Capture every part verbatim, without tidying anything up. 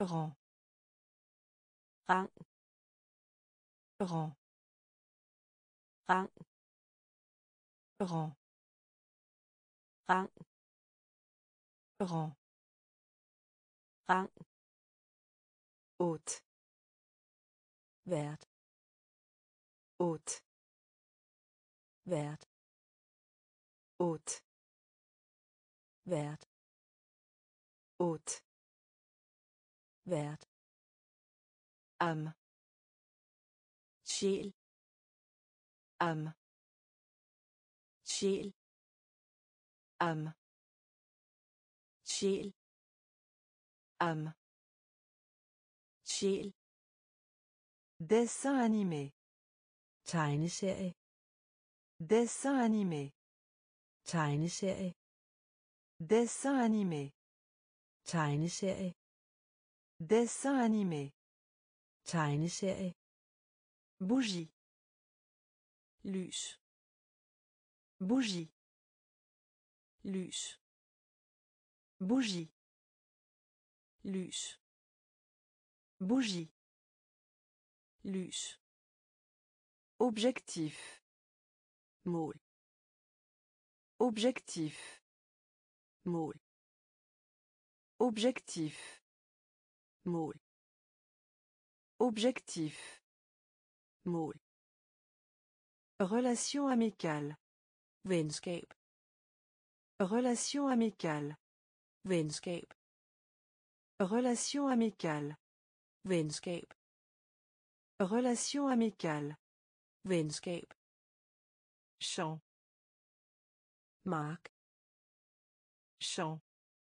rang, rang, rang, rang, rang, rang, rang, rang, haute, vært, haute, vært, haute, vært, haute, vært, âme, sjæl, âme, sjæl, âme, sjæl, âme, sjæl, dessin animé, tegneserie, dessin animé, tegneserie, dessin animé, tegneserie, dessin animé, tegneserie, bougie, lys, bougie, lys, bougie, lys, bougie, lys, objectif, mål, objectif, mål, objectif, mål, objectif, mål, relation amicale, venskab, relation amicale, venskab, relation amicale, venskab, relation amicale, venskab, champ, mark, champ,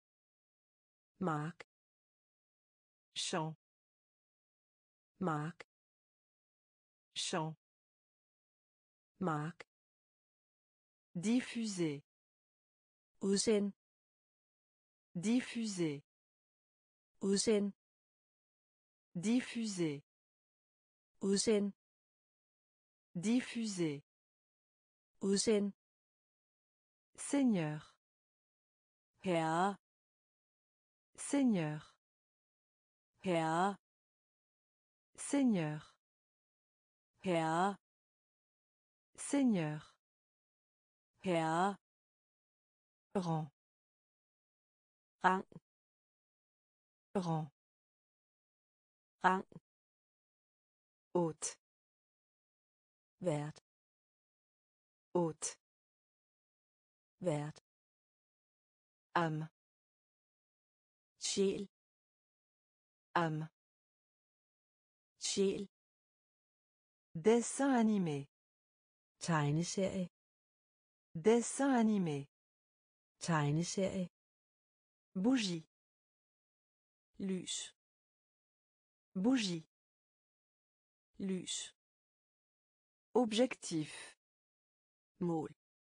mark, champ, mark, champ, mark, diffuser, udsend, diffuser, udsend, diffuser, udsend, diffuser, udsend, Seigneur, herre, Seigneur, herre, Seigneur, herre, Seigneur, herre, rang, rang, rang, rang, haute, vært, haute, vært, âme, sjæl, âme, sjæl, dessin animé, tegneserie, dessin animé, tegneserie, bougie, lys, bougie, lys, objectif, mål,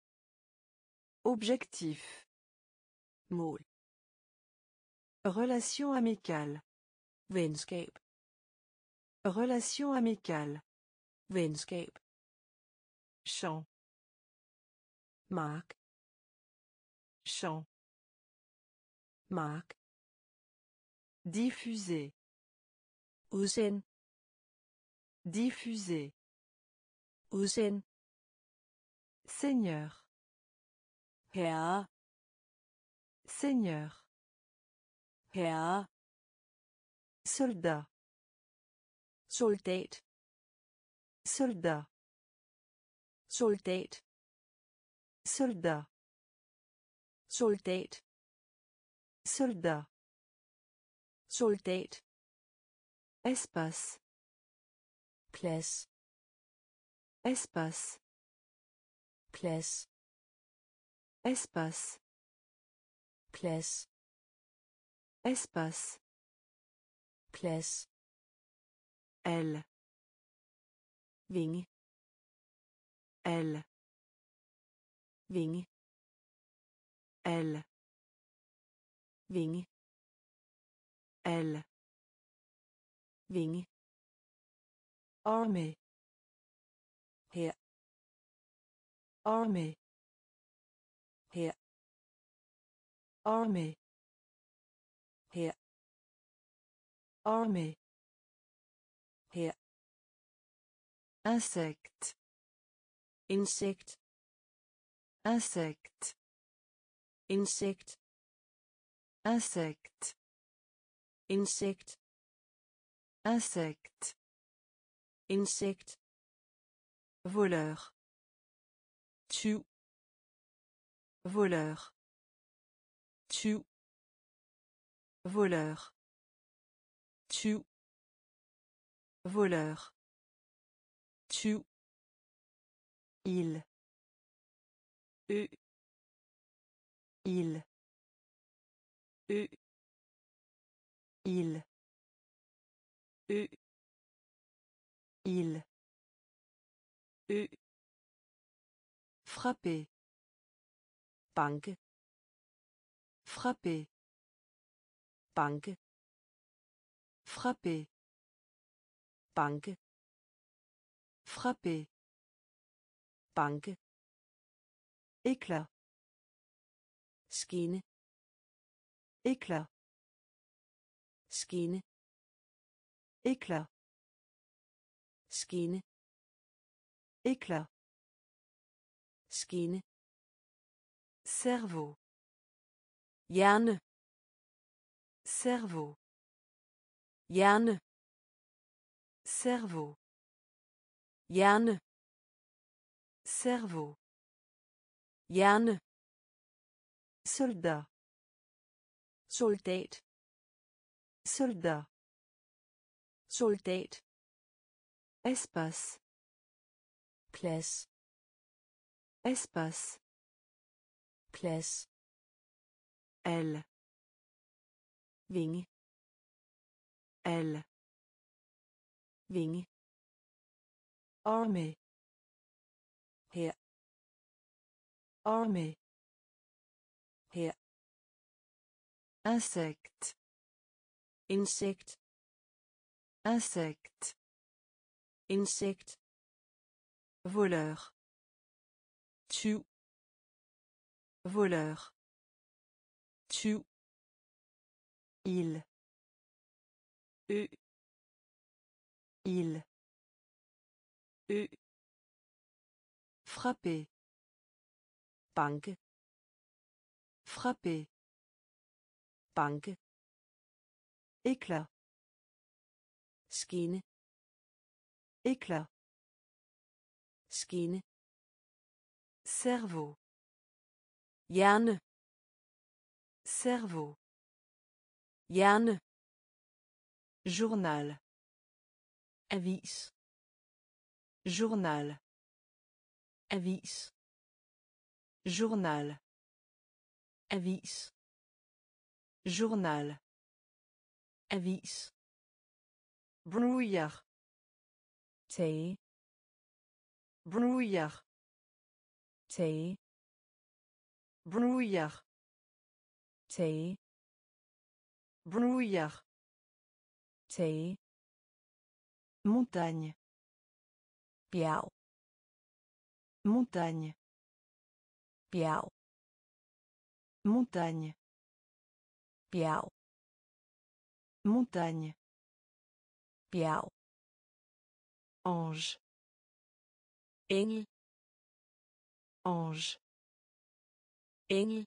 objectif, mål, relation amicale, venskab, relation amicale, venskab, champ, mark, champ, mark, diffuser, udsend, diffuser, udsend, Seigneur, herre, Seigneur, herre, soldat, soldat, soldat, soldat, soldat, soldat, soldat, soldat, espace, plads, espace, plads, espace, plads, espace, plads, elle, vinge, elle, vinge, elle, vinge, elle, vinge, armée, her, armée, her, armée, her, Armée. Her. Insecte. Insekt. Insecte. Insekt. Insecte. Insekt. Insecte. Insekt. Voleur. Tyv. Voleur. Tyv. Voleur. Tyv. Voleur. Tyv. Il. Ø. Il. Ø. Il. Ø. Il. Ø. Frapper. Banke. Frapper. Banke. Frapper. Banke. Frapper. Banke. Éclat. Skinne. Éclat. Skinne. Éclat. Skinne. Éclat. Skinne. Cerveau. Hjerne. Cerveau. Hjerne. Cerveau. Hjerne. Cerveau. Hjerne. Soldat. Soldat. Soldat. Soldat. Espace. Plads. Espace. Plads. Elle. Vinge. Elle. Vinge. Armée. Her. Armée. Her. Insecte. Insekt. Insecte. Insekt. Voleur. Tyv. Voleur. Tyv. Il. Ø. Il. Ø. Frapper. Banke. Frapper. Banke. Éclat. Skinne. Éclat. Skinne. Cerveau. Hjerne. Cerveau. Hjerne. Journal. Avis. Journal. Avis. Journal. Avis. Journal. Avis. Brouillard. Tage. Brouillard. Tage. Brouillard. Tage. Brouillard. Tage. Montagne. Bjerg. Montagne. Bjerg. Montagne. Bjerg. Montagne. Bjerg. Ange. Engel. Ange. Engel.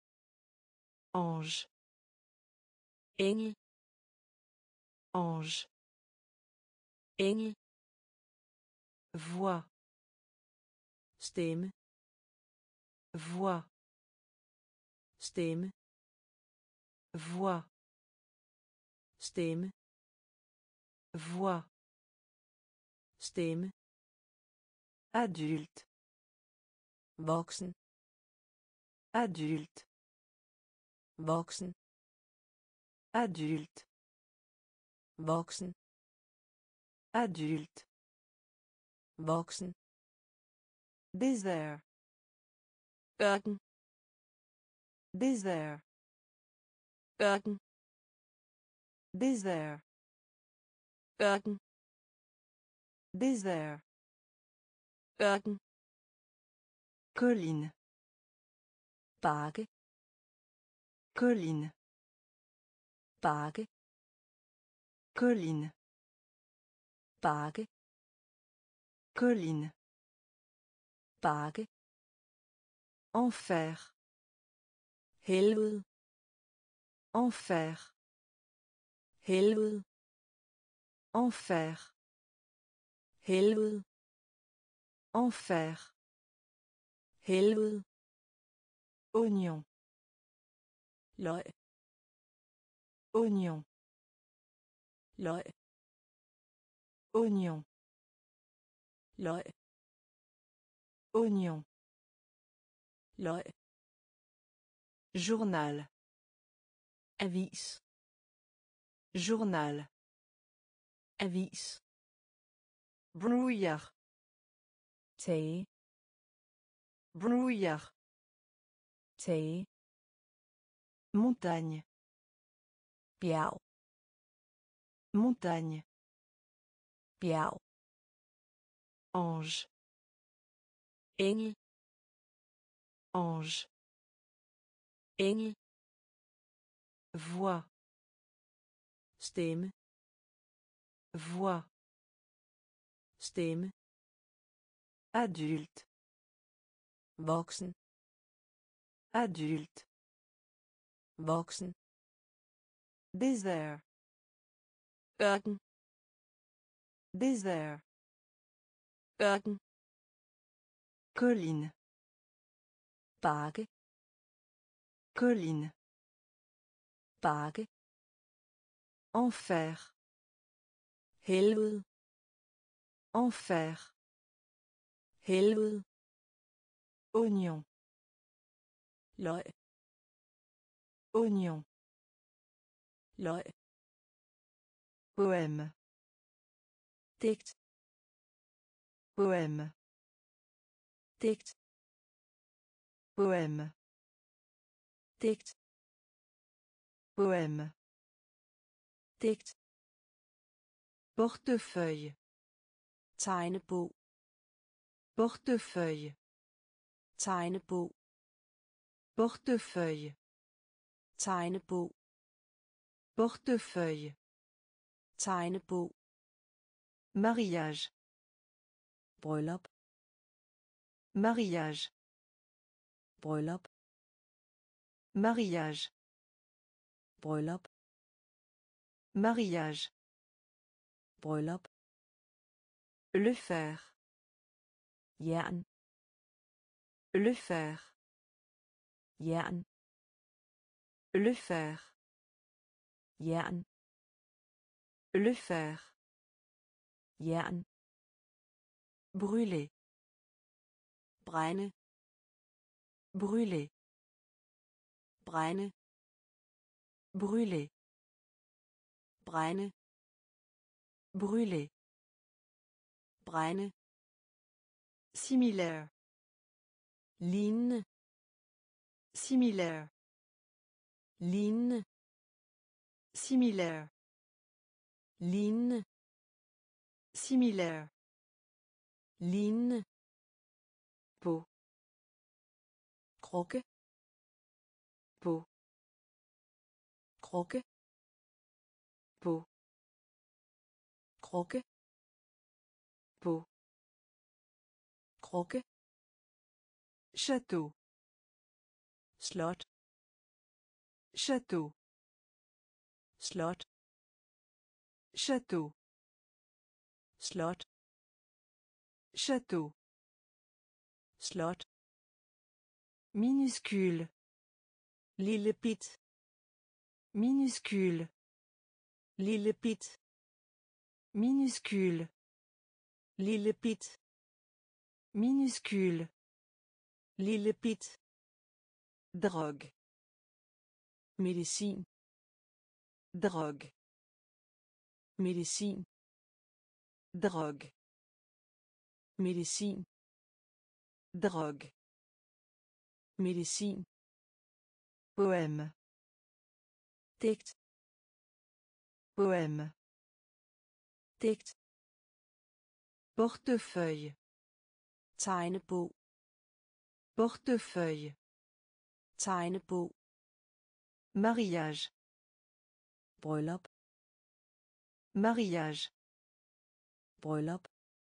Ange. Engel. Ange. Engel. Voix. Stemme. Voix. Stemme. Voix. Stemme. Voix. Stemme. Adulte. Voksen. Adulte. Voksen. Adulte. Voksen. Adulte. Voksen. Désert. Ørken. Désert. Ørken. Désert. Ørken. Désert. Ørken. Colline. Bakke. Colline. Bakke. Colline. bakke, Colline. bakke, Enfer. helvede, Enfer. helvede, Enfer. helvede, Enfer. helvede, Oignon. løg, Oignon. løg, Oignon. løg, Oignon. løg, Journal. avis, Journal. avis, Brouillard. tage, Brouillard. tage, Montagne. bjerg, Montagne. bjerg, Ange. engel, Ange. engel, Voix. stemme, Voix. stemme, Adulte. voksen, Adulte. voksen, Désert. ørken, Désert. ørken, Colline. bakke, Colline. bakke, Enfer. helvede, Enfer. helvede, Oignon. løg, Oignon. løg, Poème. digt, Poème. digt, Poème. digt, Poème. digt, Portefeuille. tegnebog, Portefeuille. tegnebog, Portefeuille. tegnebog, Portefeuille. tegnebog, Mariage. bryllup, Mariage. bryllup, Mariage. bryllup, Mariage. bryllup, Le fer. jern, Le fer. jern, Le fer. jern, Le fer. jern, Brûler. brænde, Brûler. brænde, Brûler. brænde, Brûler. brænde, Similaire. lignende, Similaire. lignende, Similaire. lignende, Similaire. lignende, Peau. krukke, Peau. krukke, Peau. krukke, Peau. krukke, Château. slot, Château. slot, Château. slot, Château. slot, Minuscule. lille bit, Minuscule. lille bit, Minuscule. lille bit, Minuscule. lille bit, Drogue. medicin, Drogue. medicin, Drogue. medicin, Drogue. medicin, Poème. digt, Poème. digt, Portefeuille. tegnebog, Portefeuille. tegnebog, Mariage. bryllup, Mariage. Bryllup.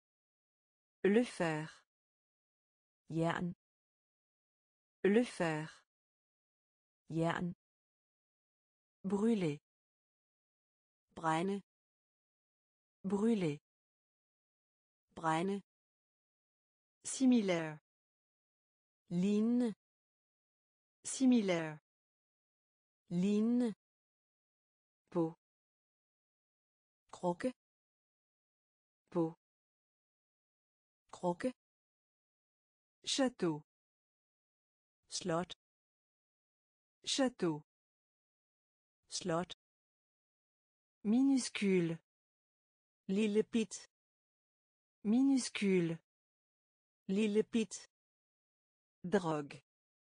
Le fer. Jern. Le fer. Jern. Brûler. Brænde. Brûler. Brænde. Similaire. Lignende. Similaire. Lignende. Peau. Krukke. Peau. Krukke. Château. Slot. Château. Slot. Minuscule. Lille bit. Minuscule. Lille bit. Drogue.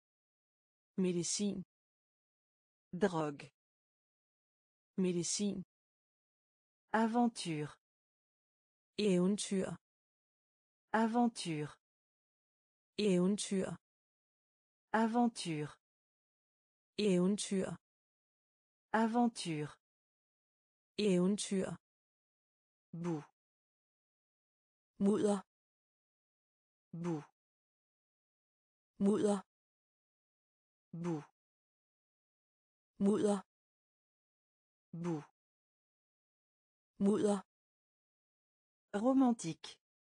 Medicin. Drogue. Medicin. Aventure. Eventyr. Aventure. Eventyr. Aventure. Eventyr. Aventure. Eventyr. Boue. Mudder. Boue. Mudder. Boue. Mudder. Boue. Mudder. Romantique.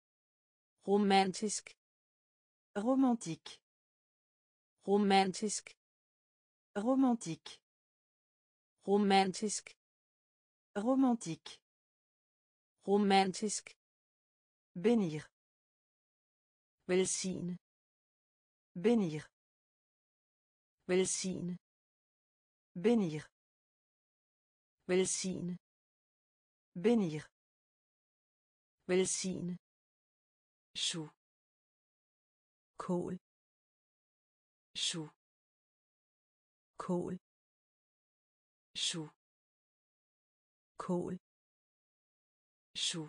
Romantisk. Romantique. Romantisk. Romantique. Romantisk. Romantique. Romantisk. Bénir. Velsigne. Bénir. Velsigne. Bénir. Velsigne. Bénir. Velsigne. Chou. Kål. Chou. Kål. Chou. Kål. Chou.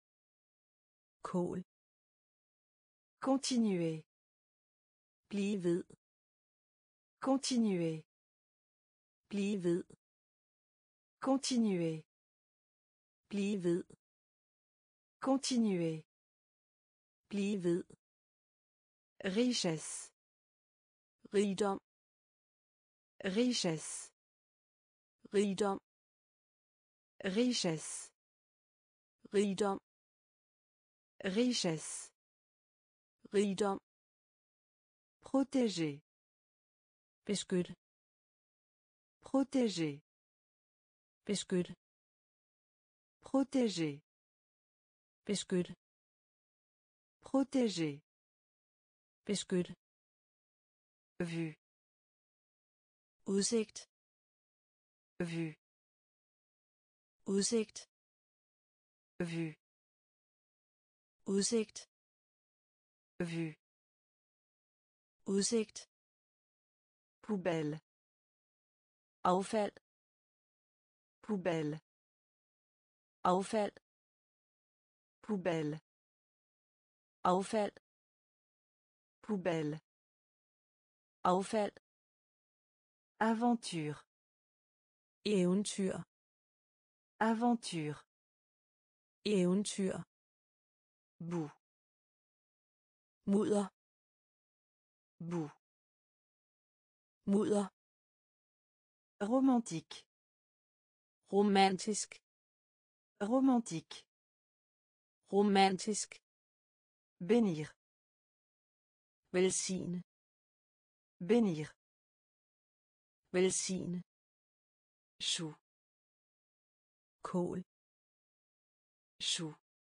Kål. Continuer. Blive ved. Continuer. Blive ved. Continuer. Blive ved. Continuer. Blive ved. Richesse. Rigdom. Richesse. Rigdom. Richesse. Rigdom. Richesse. Rigdom. Protéger. Beskyt. Protéger. Beskyt. Protéger. Beskyt. Protéger. Beskyt. Vue. Udsigt. Vue. Udsigt. Vue. Udsigt. Vue. Udsigt. Poubelle. Affald. Poubelle. Affald. Poubelle. Affald. Poubelle. Affald. Aventure. Eventyr. Aventure. Eventyr. Boue. Mudder. Boue. Mudder. Romantique. Romantisk. Romantique. Romantisk. Bénir. Velsigne. Bénir. Velsigne. Chou. Kål. Chou.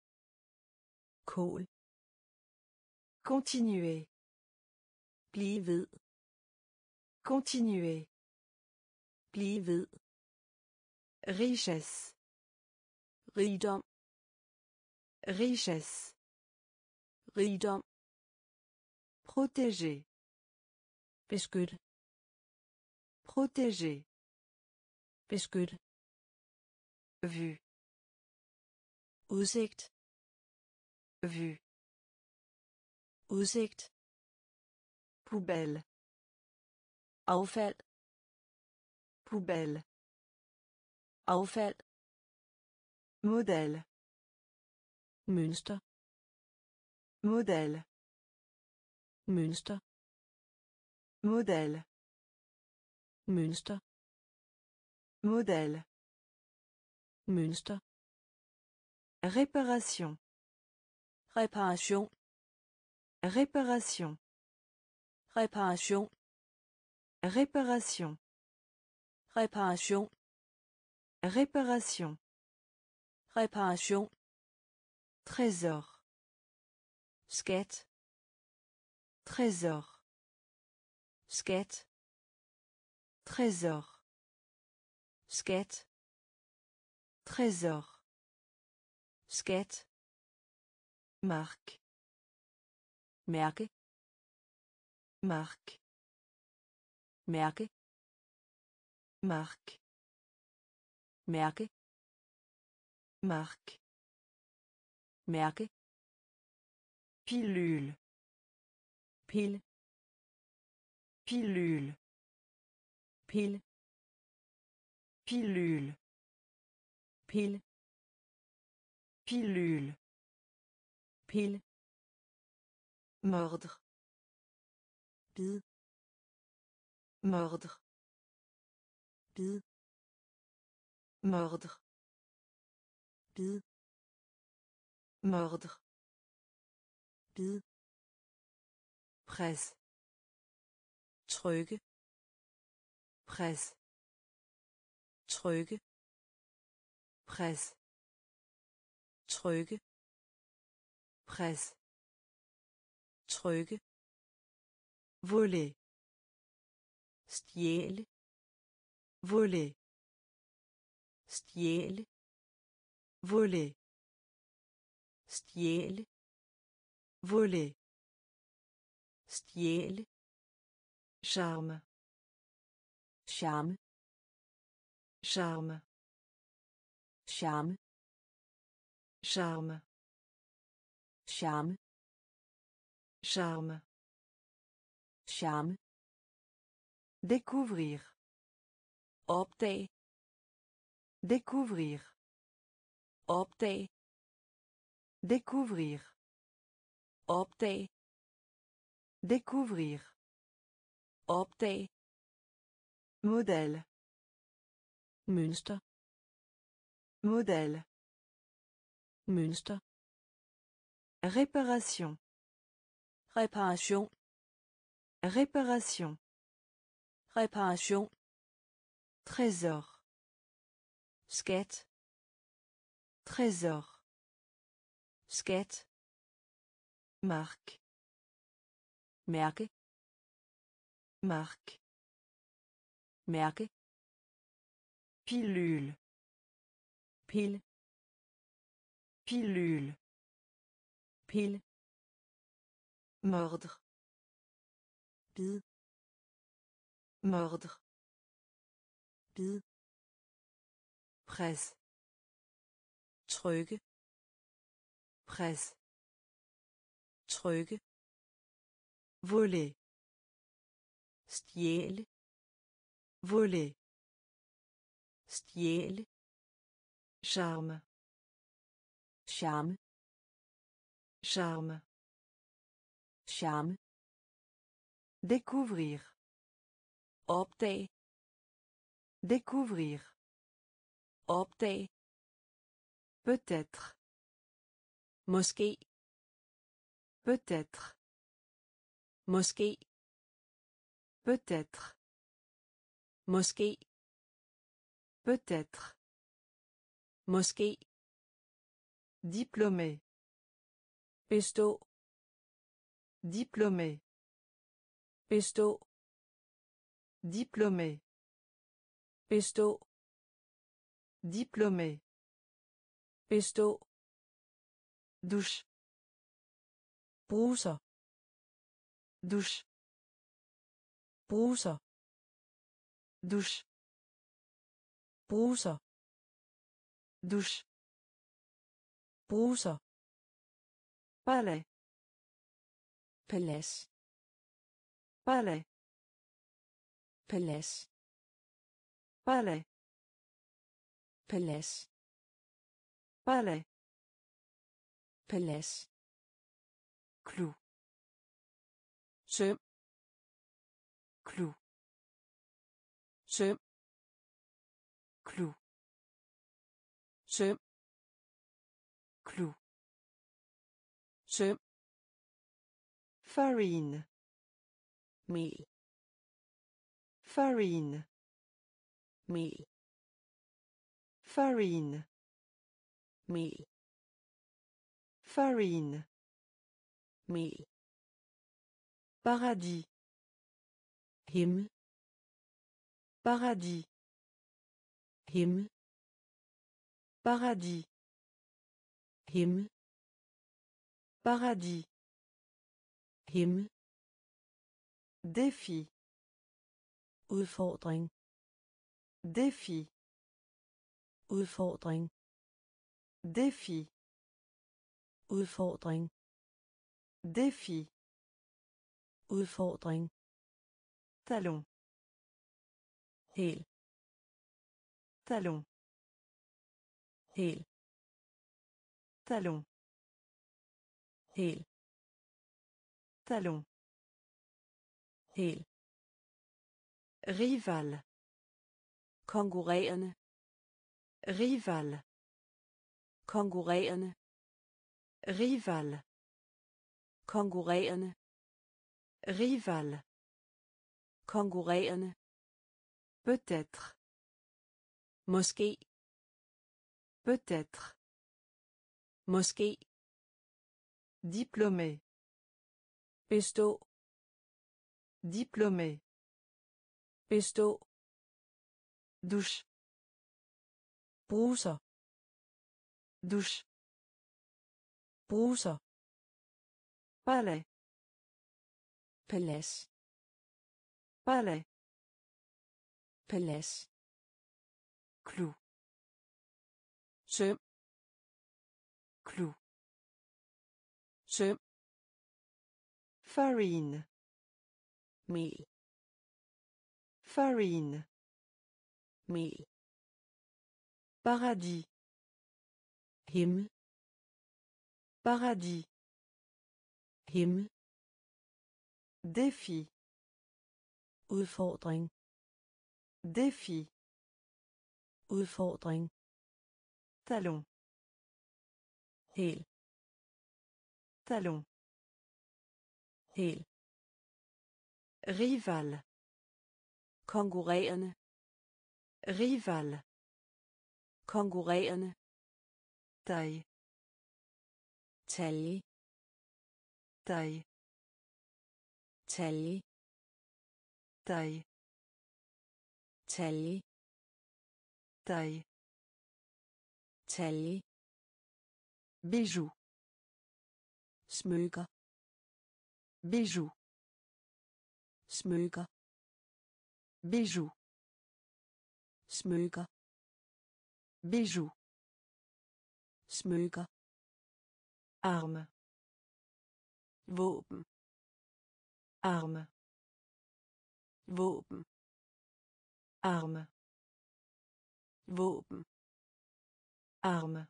Kål. Continuer. Blive ved. Continuer. Blive ved. Richesse. Rigdom. Richesse. Rigdom. Protéger. Beskyt. Protéger. Beskyt. Vue. Udsigt. Vue. Udsigt. Poubelle. Affald. Poubelle. Affald. Modèle. mønster, Modèle. mønster, Modèle. mønster, Modèle. mønster, Réparation. reparation, Réparation. reparation, Réparation. reparation, Réparation. reparation, Trésor. skat, Trésor. skat, Trésor. skat, Trésor. skat, Marque. mærke, Marque. mærke, Marque. mærke, Marque. mærke, Pilule. pille, Pilule. pille, Pilule. pille, Pilule. pille, Mordre. bid, Mordre. bid, Mordre. bid, Mordre. bid, Presse. trykke, Presse. trykke, Presse. trykke, Presse. trykke, Voler. stjæle, Voler. stjæle, Voler. stjæle, Voler. stjæle, Charme. charme, Charme. charme, Charme. charme, Charme. charme, Découvrir. opdag, Découvrir. opdag, Découvrir. opdag, Découvrir. opdag, Modèle. mønster, Modèle. mønster, Réparation. reparation, Réparation. reparation, Trésor. skat, Trésor. skat, Marque. mærke, Marque. mærke, Pilule. pille, Pilule. pille, Mordre. bid, Mordre. bid, Presse. trykke, Presse. trykke, Voler. stjæle, Voler. stjæle, Charme. charme, Charme. charme, Découvrir. opdag, Découvrir. opdag, Peut-être. måske, Peut-être. måske, Peut-être. måske, Peut-être. måske, Diplômé. bestå, Diplômé. bestå, Diplômé. bestå, Diplômé. bestå, Douche. bruser, Douche. bruser, Douche. bruser, Douche. bruser, Palais. palads, Palais. palads, Palais. palads, Palais. Palads. Clou. Søm. Clou. Søm. Clou. Søm. Clou. Søm. Farine. Mel. Farine. Mel. Farine. Mel. Farine. Mel. Paradis. Himmel. Paradis. Himmel. Paradis. Himmel. Paradis. Himmel. Défi. Udfordring. Défi. Udfordring. Défi. Udfordring. Défi. Udfordring. Talon. Hæl. Talon. Hæl. Talon. Hæl. Talon. Hæl. Rival. Konkurrerende. Rival. Konkurrerende. Rival. Konkurrerende. Rival. Konkurrerende. Peut-être. Måske. Peut-être. Måske. Diplômé. Bestå. Diplômé. Bestå. Douche. Bruser. Douche. Bruser. Palais. Palads. Palais. Palads. Clou. Søm. Clou. Søm. Farine. Mel. Farine. Mel. Paradis. Himmel. Paradis. Himmel. Défi. Udfordring. Défi. Udfordring. Talon. Hæl. Talon. Hæl. Rival. Konkurrerende. Rival. Konkurrerende. Taille. Talje. Taille. Talje. Taille. Talje. Taille. Talje. Bijou. Smykker. Bijou. Smykker. Bijou. Smykker. Bijou. Smykker. Arme. Våben. Arme. Våben. Arme. Våben. Arme.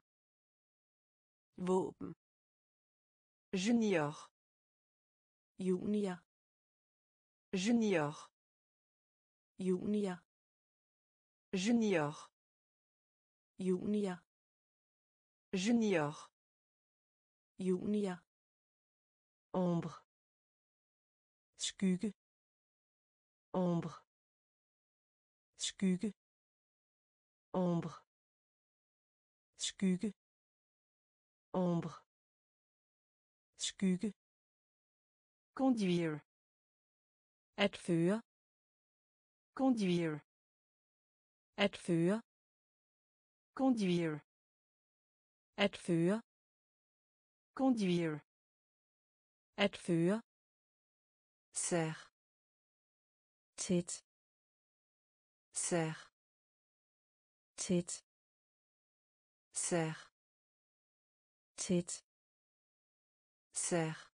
Våben. Junior. Junior. Junior. Junior. Junior. Junior. Junior. Junior. Ombre. Skygge. Ombre. Skygge. Ombre. Skygge. Ombre. Skygge. Conduire. At føre. Conduire. At føre. Conduire. At føre. Conduire. At føre. Serre. Tæt. Serre. Tæt. Serre. Tæt. Serre.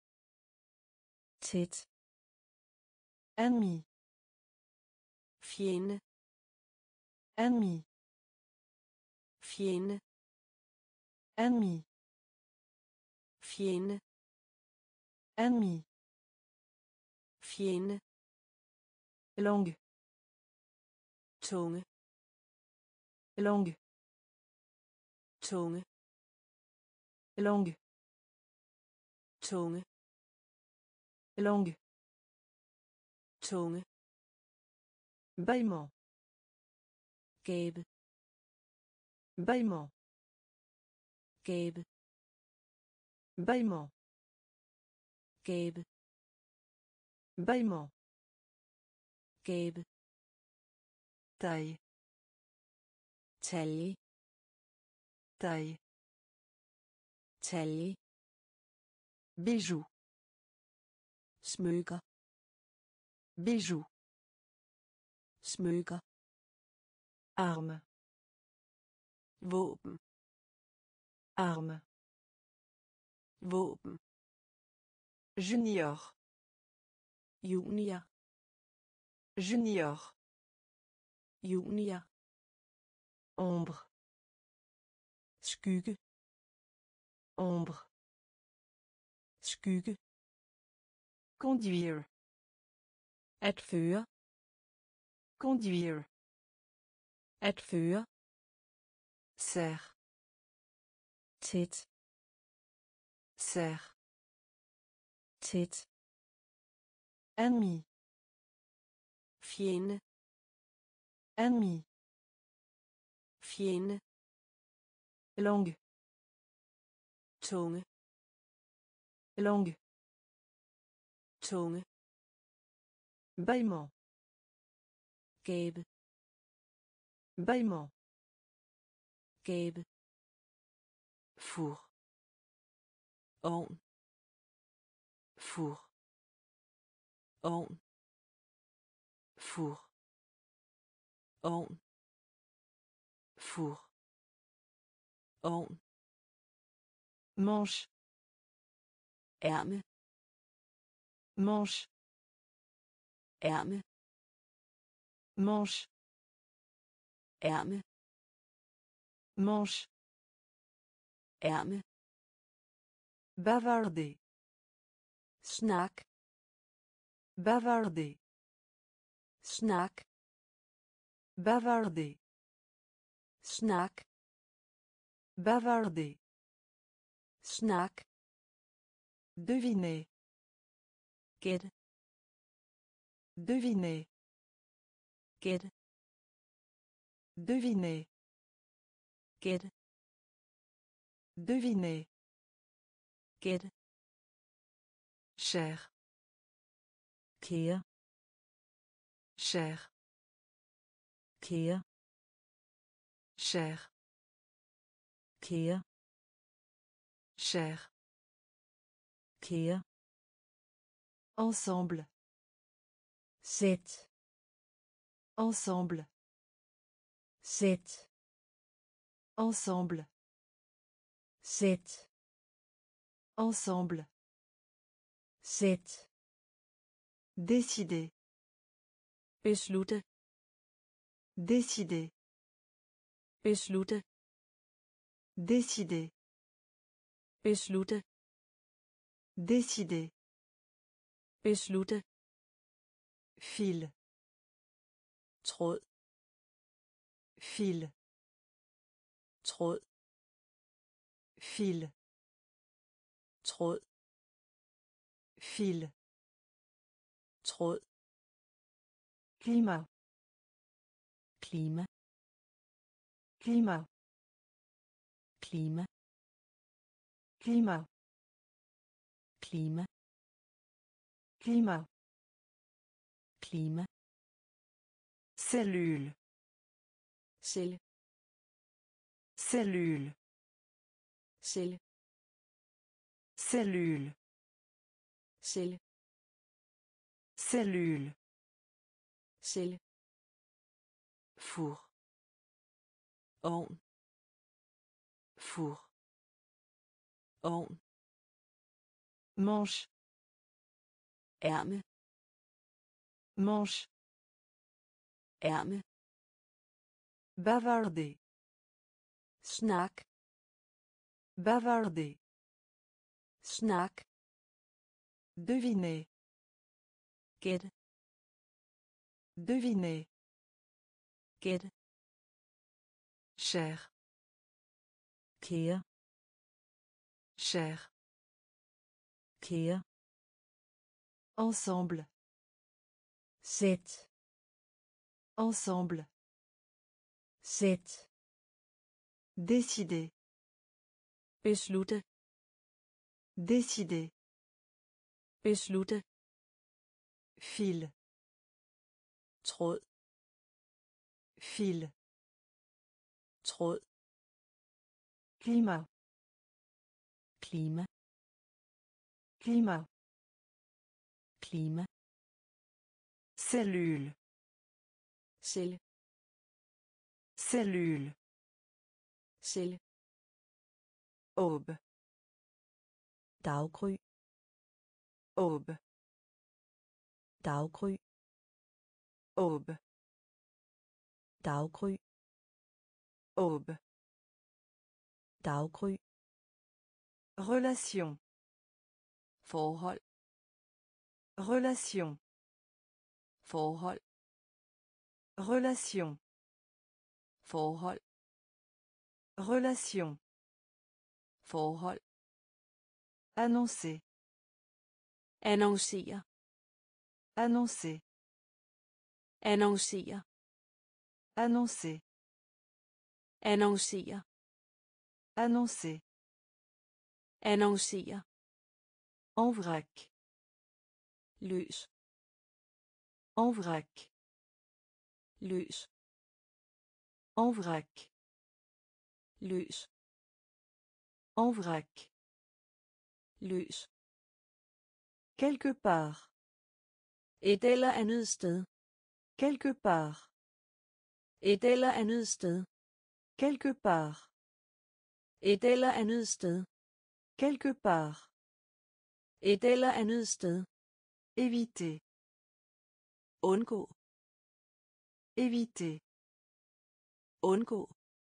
Tæt. Ennemi. Fjende. Ennemi. Fjende. Ennemi. Fjende. Ennemi. Fjende. Langue. Tunge. Langue. Tunge. Langue. Tunge. Langue. Tunge. Bâillement. Gabe. Bâillement. Gabe. Bâillement. Gabe. Bâillement. Gabe. Taille. Talje. Taille. Talje. Bijou. Smykker. Bijou. Smykker. Arme. Våben. Arme. Våben. Junior. Junior. Junior. Junior. Ombre. Skygge. Ombre. Skygge. Conduire. At føre. Conduire. At føre. Serre. tæt, Serre. tæt, Ennemi. Fjende. Ennemi. Fjende. Langue. Tunge. Langue. Tunge. Bâillement. Gabe. Bâillement. Gabe. Four. Ovn. Four. Ovn. Four. Ovn. Four. Ovn. Manche. Ærme. Manche. Ærme. Manche. Ærme. Manche. Ærme. Bavarder. Snak. Bavarder. Snak. Bavarder. Snak. Bavarder. Snak. Deviner. Gæt. Deviner. Gæt. Deviner. Gæt. Deviner. Gæt. Cher. kære, Cher. kære, Cher. kære, Cher. kære, Ensemble. sæt, Ensemble. sæt, Ensemble. sæt, Ensemble. sæt, Décider. Beslutte. Décider. Beslutte. Décider. Beslutte. Décider. Beslutte. Fil. Tråd. Fil. Tråd. Fil. Tråd. Fil. Tråd. Climat. Klima. Climat. Klima. Climat. Klima. Climat. Klima. Cellule. Celle. Cellule. Celle. Cellule. Celle. Cellule. Celle. Four. Ovn. Four. Ovn. Manche. Ærme. Manche. Ærme. Bavarder. Snak. Bavarder. Snak. Deviner. Gæt. Deviner. Gæt. Cher. Kære. Cher. Kære. Ensemble. Sæt. Ensemble. Sæt. Décider. Beslutte. Décider. Beslutte. Fil. Tråd. Fil. Tråd. Climat. Klima. Climat. Klima. Cellule. Celle. Cellule. Celle. Aube. Daggry. Aube. Daggry. Aube. Daggry. Aube. Daggry. Relation. Forhold. Relation. Forhold. Relation. Forhold. Relation. Forhold. Annoncer. Annoncere. Annoncer. Annoncere. Annoncer. Annoncere. Annoncer. Annoncere. En vrac. Løs. En vrac. Løs. En vrac. Løs. En vrac. Løs. Quelque part. Et eller andet sted. Quelque part. Et eller andet sted. Quelque part. Et eller andet sted. Quelque part. Et eller andet sted. Éviter. Undgå. Éviter. Undgå.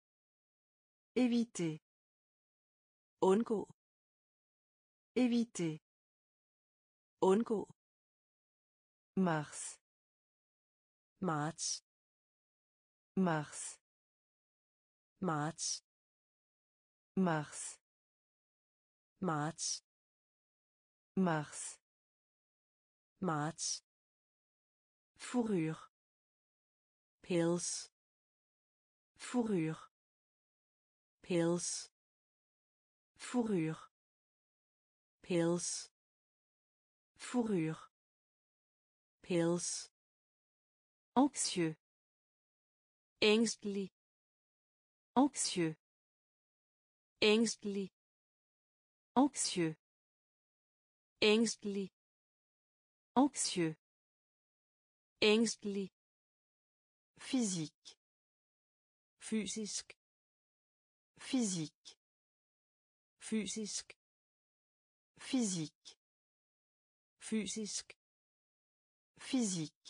Éviter. Undgå. Éviter. Undgå. Mars. Marts. Mars. Marts. Mars. Marts. Mars. Marts. Fourrure. Pels. Fourrure. Pels. Fourrure. Pels. Fourrure. Pels. Anxieux. Ængstelig. Anxieux. Ængstelig. Anxieux. Ængstelig. Anxieux. Ængstelig. Physique. Fysisk. Physique. Fysisk. Physique. Fysisk. Physique.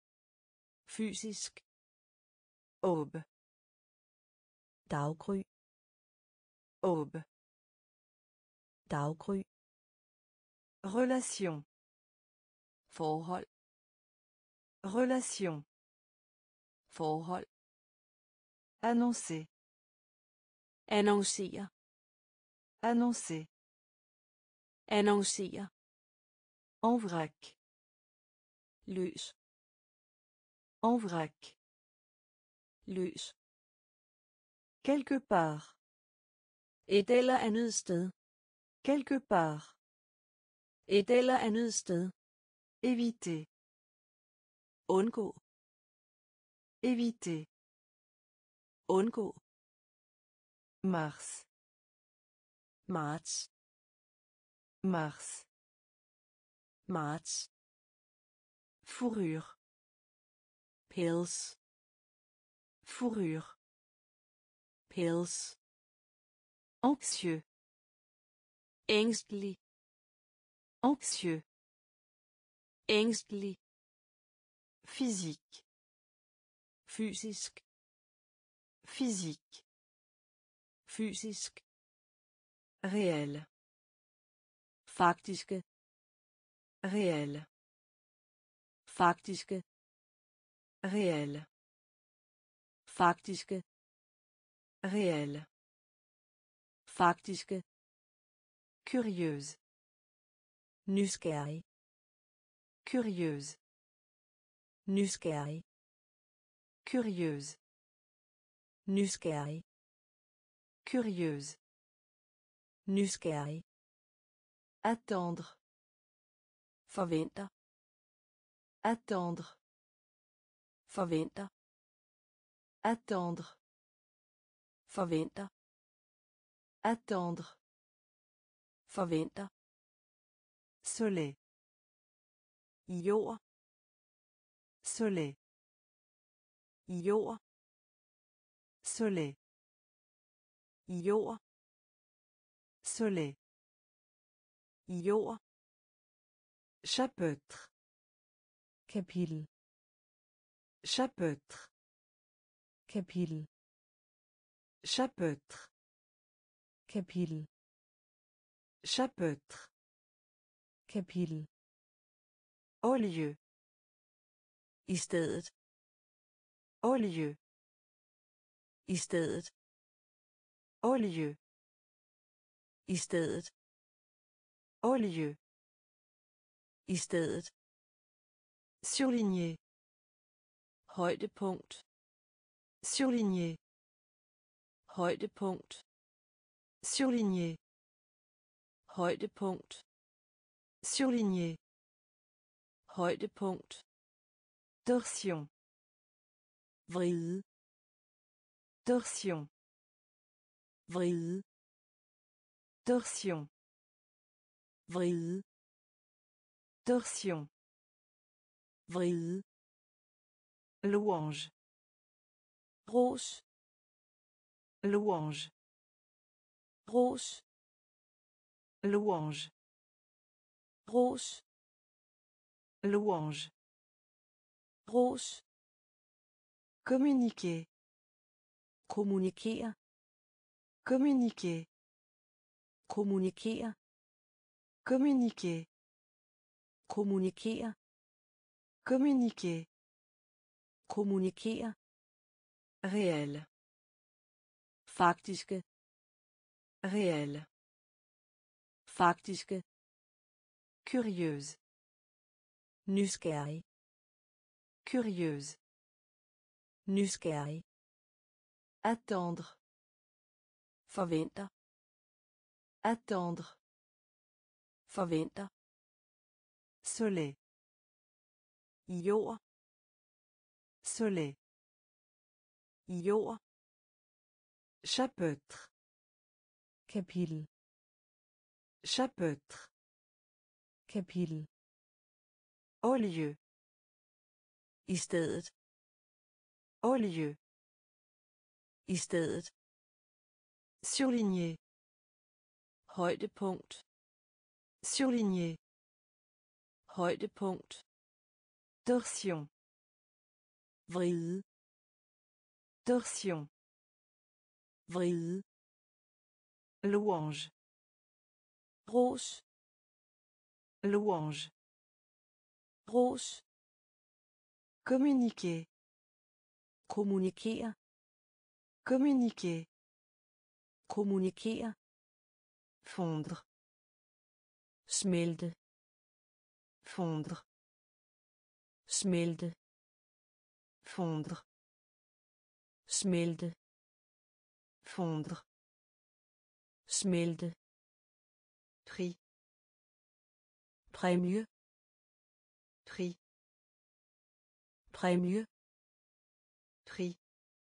Fysisk. Aube. Daggry. Aube. Daggry. Relation. Forhold. Relation. Forhold. Annoncer. Annoncere. Annoncer. Annoncere. En vrac. Løs. En vrac. Løs. Quelque part. Et eller andet sted. Quelque part. Et eller andet sted. Éviter. Undgå. Éviter. Undgå. Mars. Marts. Mars. Marts. Fourrure. Pels. Fourrure. Pels. Anxieux. Ængstelig. Anxieux. Ængstelig. Physique. Fysisk. Physique. Fysisk. Réel. Faktiske. Réel. Faktiske. Réel. Faktiske. Réel. Faktiske. Curieuse. Nysgerrig. Curieuse. Nysgerrig. Curieuse. Nysgerrig. Curieuse. Nysgerrig. Attendre. Forventer. Attendre. Forventer. Attendre. Forventer. Attendre. Forventer. Soleil. Jord. Soleil. Jord. Soleil. Jord. Soleil. Jord. Chapitre. Kapitel. Chapitre. Kapitel. Chapitre. Kapitel. Chapitre. Kapitel. Au lieu. I stedet. Au lieu. I stedet. Au lieu. I stedet. Au lieu. I stedet. Surligné. Højdepunkt. Surligné. Højdepunkt. Surligné. Højdepunkt. Surligné. Højdepunkt. Torsion. Vride. Torsion. Vride. Torsion. Vride. Torsion. Vride. Louange. Ros. Louange. Ros. Louange. Ros. Louange. Ros. Communiquer. Kommunikere. Communiquer. Kommunikere. Communiquer. Kommunikere. Communiquer. Kommunikere. Réel. Faktiske. Réel. Faktiske. Curieuse. Nysgerrig. Curieuse. Nysgerrig. Attendre. Forventer. Attendre. Forventer. Soleil. Jord. Soleil. Jord. Chapitre. Kapitel. Chapitre. Kapitel. Au lieu. I stedet. Au lieu. I stedet. Surligné. Højdepunkt. Surligné. Højdepunkt. Torsion. Vride. Torsion. Vride. Louange. Ros. Louange. Ros. Communiquer. Kommunikere. Communiquer. Kommunikere. Fondre. Smelte. Fondre. Smelte. Fondre. Smelte. Fondre. Smelte. Prix. Præmie. Prix. Præmie. Prix.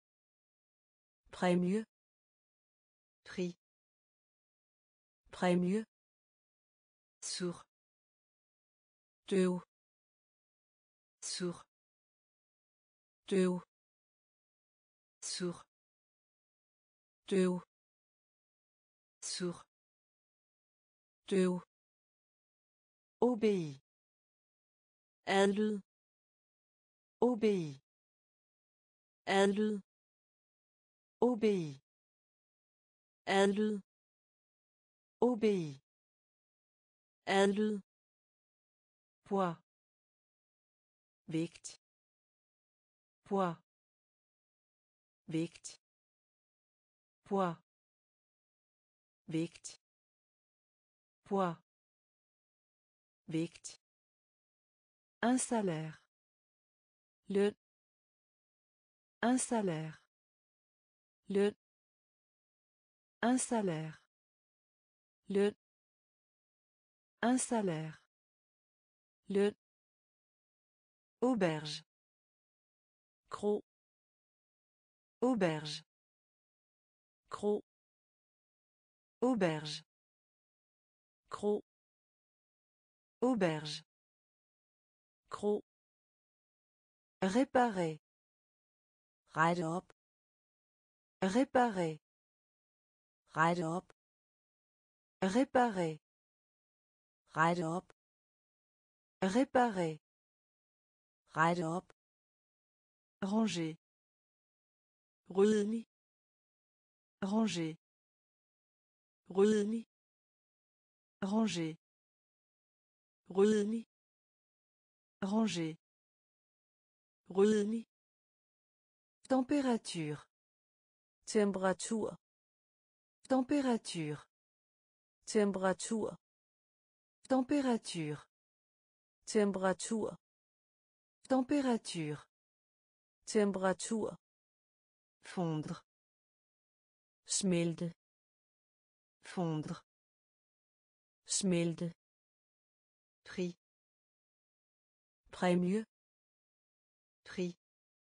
Præmie. Prix. Præmie. Sourd. Døv. Sourd. Døv. Sourd. Døv. Sourd. Døv. Obéi. Adlyd. Obéi. Adlyd. Obéi. Adlyd. Obéi. adlyd, Poids. Vægt. Poids. Vægt. Poids. Vægt. Poids. Vægt. Un salaire. løn, Un salaire. løn, Un salaire. løn, Un salaire. løn, Auberge. kro, Auberge. kro, Auberge. kro, Auberge. kro, Réparer. rette op, Réparer. rette op, Réparer. rette op, Réparer. rette op, Ranger. ryddelig, Ranger. ryddelig, Ranger. ryddelig, Ranger. ryddelig, Température. temperatur, Température. temperatur, Température. temperatur, Température. temperatur, Fondre. smelte, Fondre. smelte, Prix. præmie, Prix.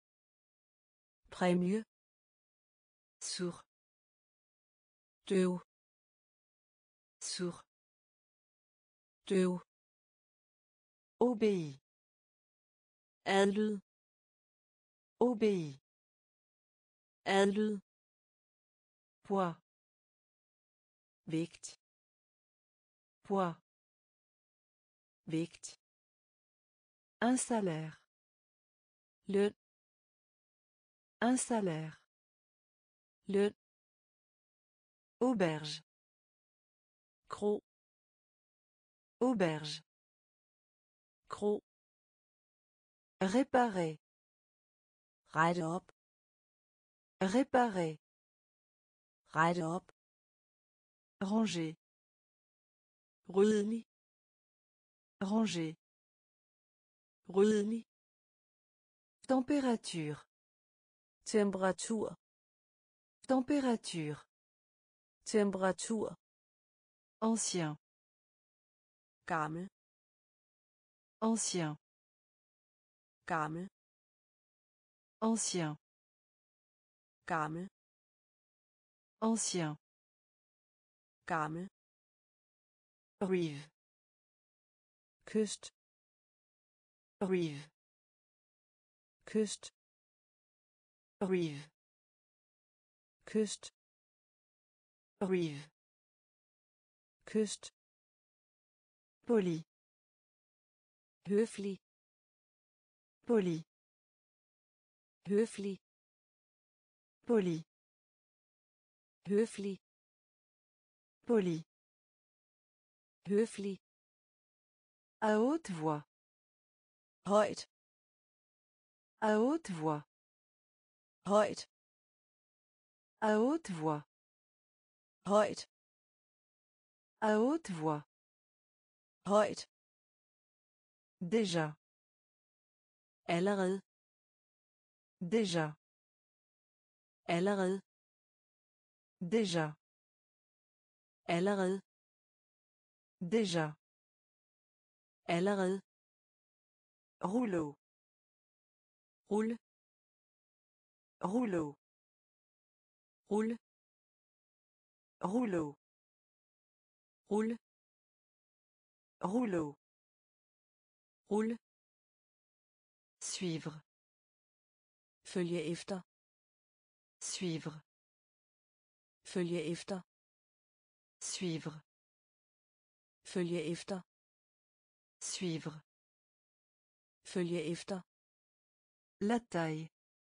præmie, Sourd. døv, Sourd. døv, Obéi. adlyd, Obéi. adlyd, Poids. Vægt. Poids. Vægt. Un salaire. løn, Un salaire. løn, Auberge. kro, Auberge. kro, Réparer. rette op, Réparer. rette op, Ranger. ryddelig, Ranger. ryddelig, Température. temperatur, Température. temperatur, Ancien. gammel, Ancien. gammel, Ancien. gammel, Ancien. gammel, Rive. kyst, Rive. kyst, Rive. kyst, Rive. kyst, Poli. høflig, Poli. høflig, Poli. høflig, Poli. høflig, À haute voix. højt, À haute voix. højt, À haute voix. højt, À haute voix. højt, Déjà. allerede, Déjà. allerede, Déjà. allerede, Déjà. allerede, Rouleau. rulle, Rouleau. rulle, Rouleau. rulle, Rouleau. rulle, Suivre. følge efter, Suivre. følge efter, Suivre. følge efter, Suivre. følge efter, La taille.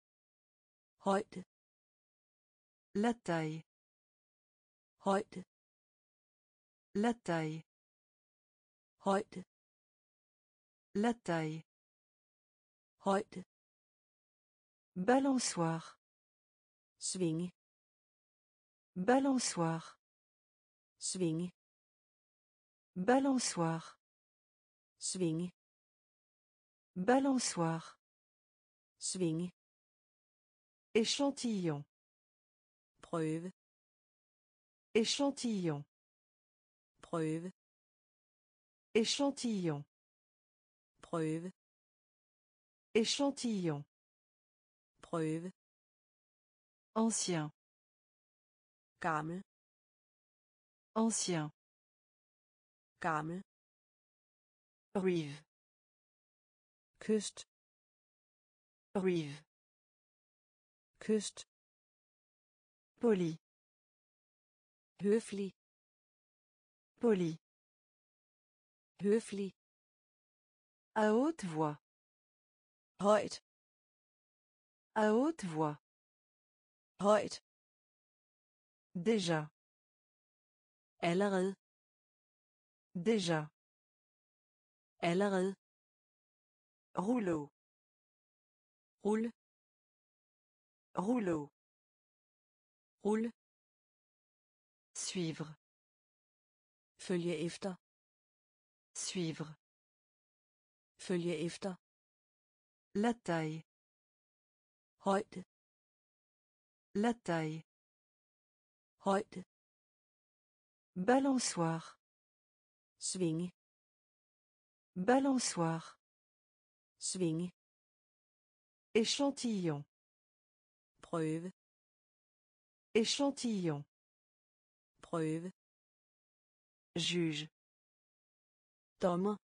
højde, La taille. højde, La taille. Højde. La taille. Højde. Balançoire. Svinge. Balançoire. Svinge. Balançoire. Svinge. Balançoire. Svinge. Échantillon. Prøve. Échantillon. Prøve. Échantillon. Prøve. Échantillon. Prøve. Ancien. Gammel. Ancien. Gammel. Rive. Kyst. Rive. Kyst. Poli. Høflig. Poli. Høflig. À haute voix. Højt. À haute voix. Højt. Déjà. Allerede. Déjà. Allerede. Rouleau. Rulle. Rouleau. Rulle. Suivre. Følge efter. Suivre. Følge efter. La taille. Højde. La taille. Højde. Balançoire. Svinge. Balançoire. Svinge. Échantillon. Prøve. Échantillon. Prøve. Juge. Dommer.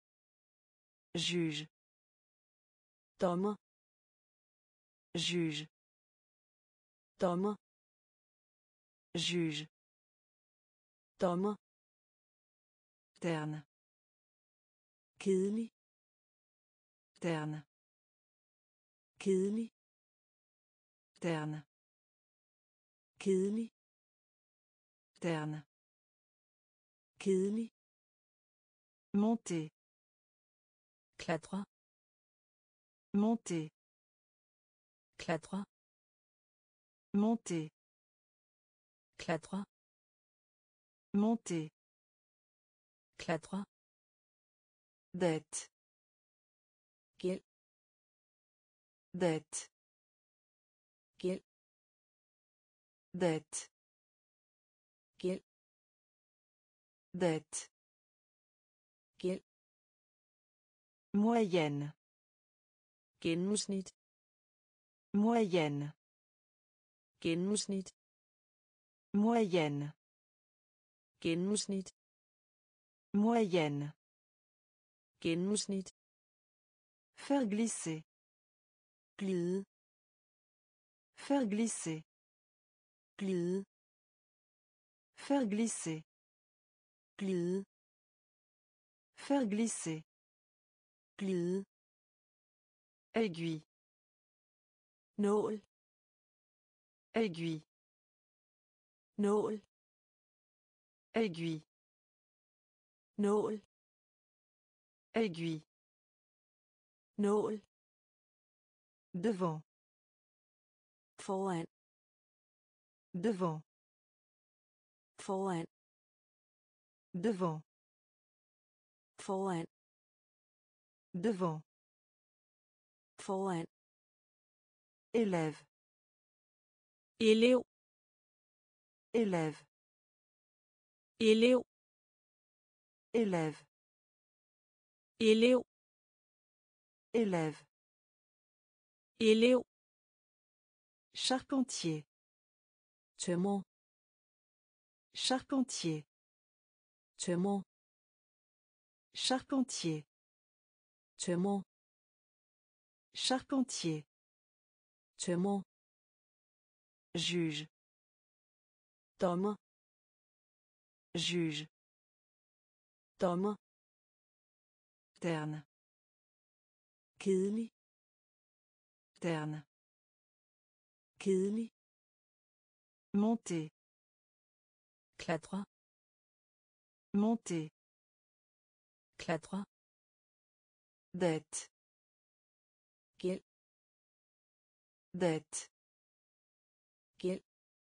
Juge. Dommer. Juge. Dommer. Juge. Dommer. Terne. Kedelig. Terne. Kedelig. Terne. Kedelig. Terne. Kedelig. Monter. Klatre. Monter. Klatre. Monter. Klatre. Monter. Klatre. Dette. Gæld. Dette. Gæld. Dette. Gæld. Dette. Gæld. Moyenne. Gennemsnit. Moyenne. Gennemsnit. Moyenne. Gennemsnit. Moyenne. Gennemsnit. Faire glisser. Glide. Faire glisser. Glide. Faire glisser. Glide. Faire glisser. Glide. Aiguille. Nål. Aiguille. Nål. Aiguille. Nål. Aiguille. Nål. Devant. Foran. Devant. Foran. Devant. Foran. Devant. Foran. Élève. Elev. Élève. Elev. Élève. Elev. Élève. Elev. Charpentier. Tømrer. Charpentier. Tømrer. Charpentier. Tømrer. Charpentier. Tømrer. Juge. Dommer. Juge. Dommer. Terne. Kedelig. Terne. Kedelig. Monter. Klatre. Monter. Klatre. Dette. Gæld. Dette. Gæld.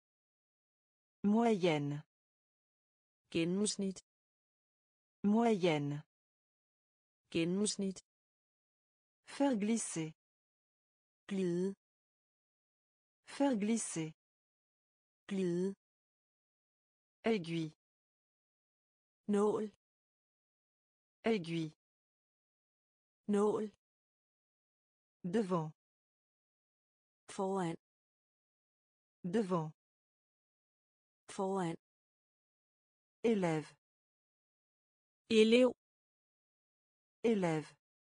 Moyenne. Gennemsnit. Moyenne. Gennemsnit. Faire glisser. Glide. Faire glisser. Glide. Aiguille. Nål. Aiguille. Nål. Devant. Foran. Devant. Foran. Élève. Elev. Élève.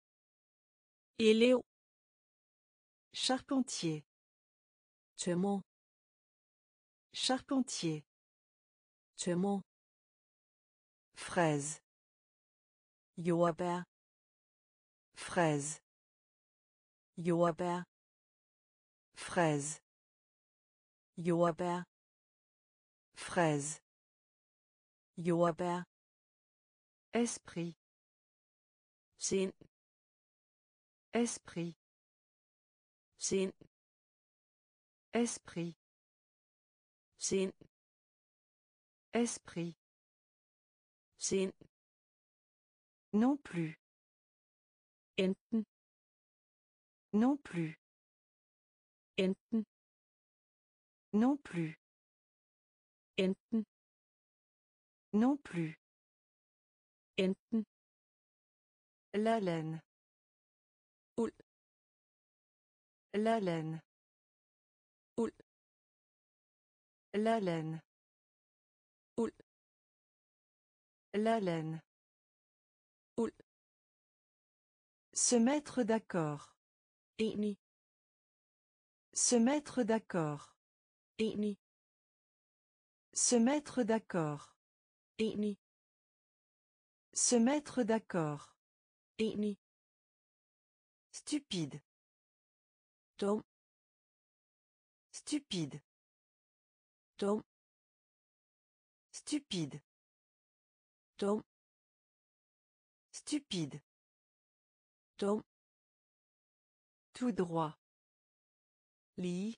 Elev. Charpentier. Tømrer. Charpentier. Tømrer. Fraise. Jordbær. Fraise. Jordbær. Fraise. Jordbær. Fraise. Jordbær. Esprit. Sind. Esprit. Sind. Esprit. Sind. Esprit. Sind. Non plus. Enten. Non plus. Enten. Non plus. Enten. Non plus. Enten. La laine. Uld. La laine. Uld. La laine. Uld. La laine. Uld. Se mettre d'accord. Enig. Se mettre d'accord. Enig. Se mettre d'accord. Enig. Se mettre d'accord. Enig. Stupide. Dum. Stupide. Dum. Stupide. Dum. Stupide. Dum. Tout droit. Lige.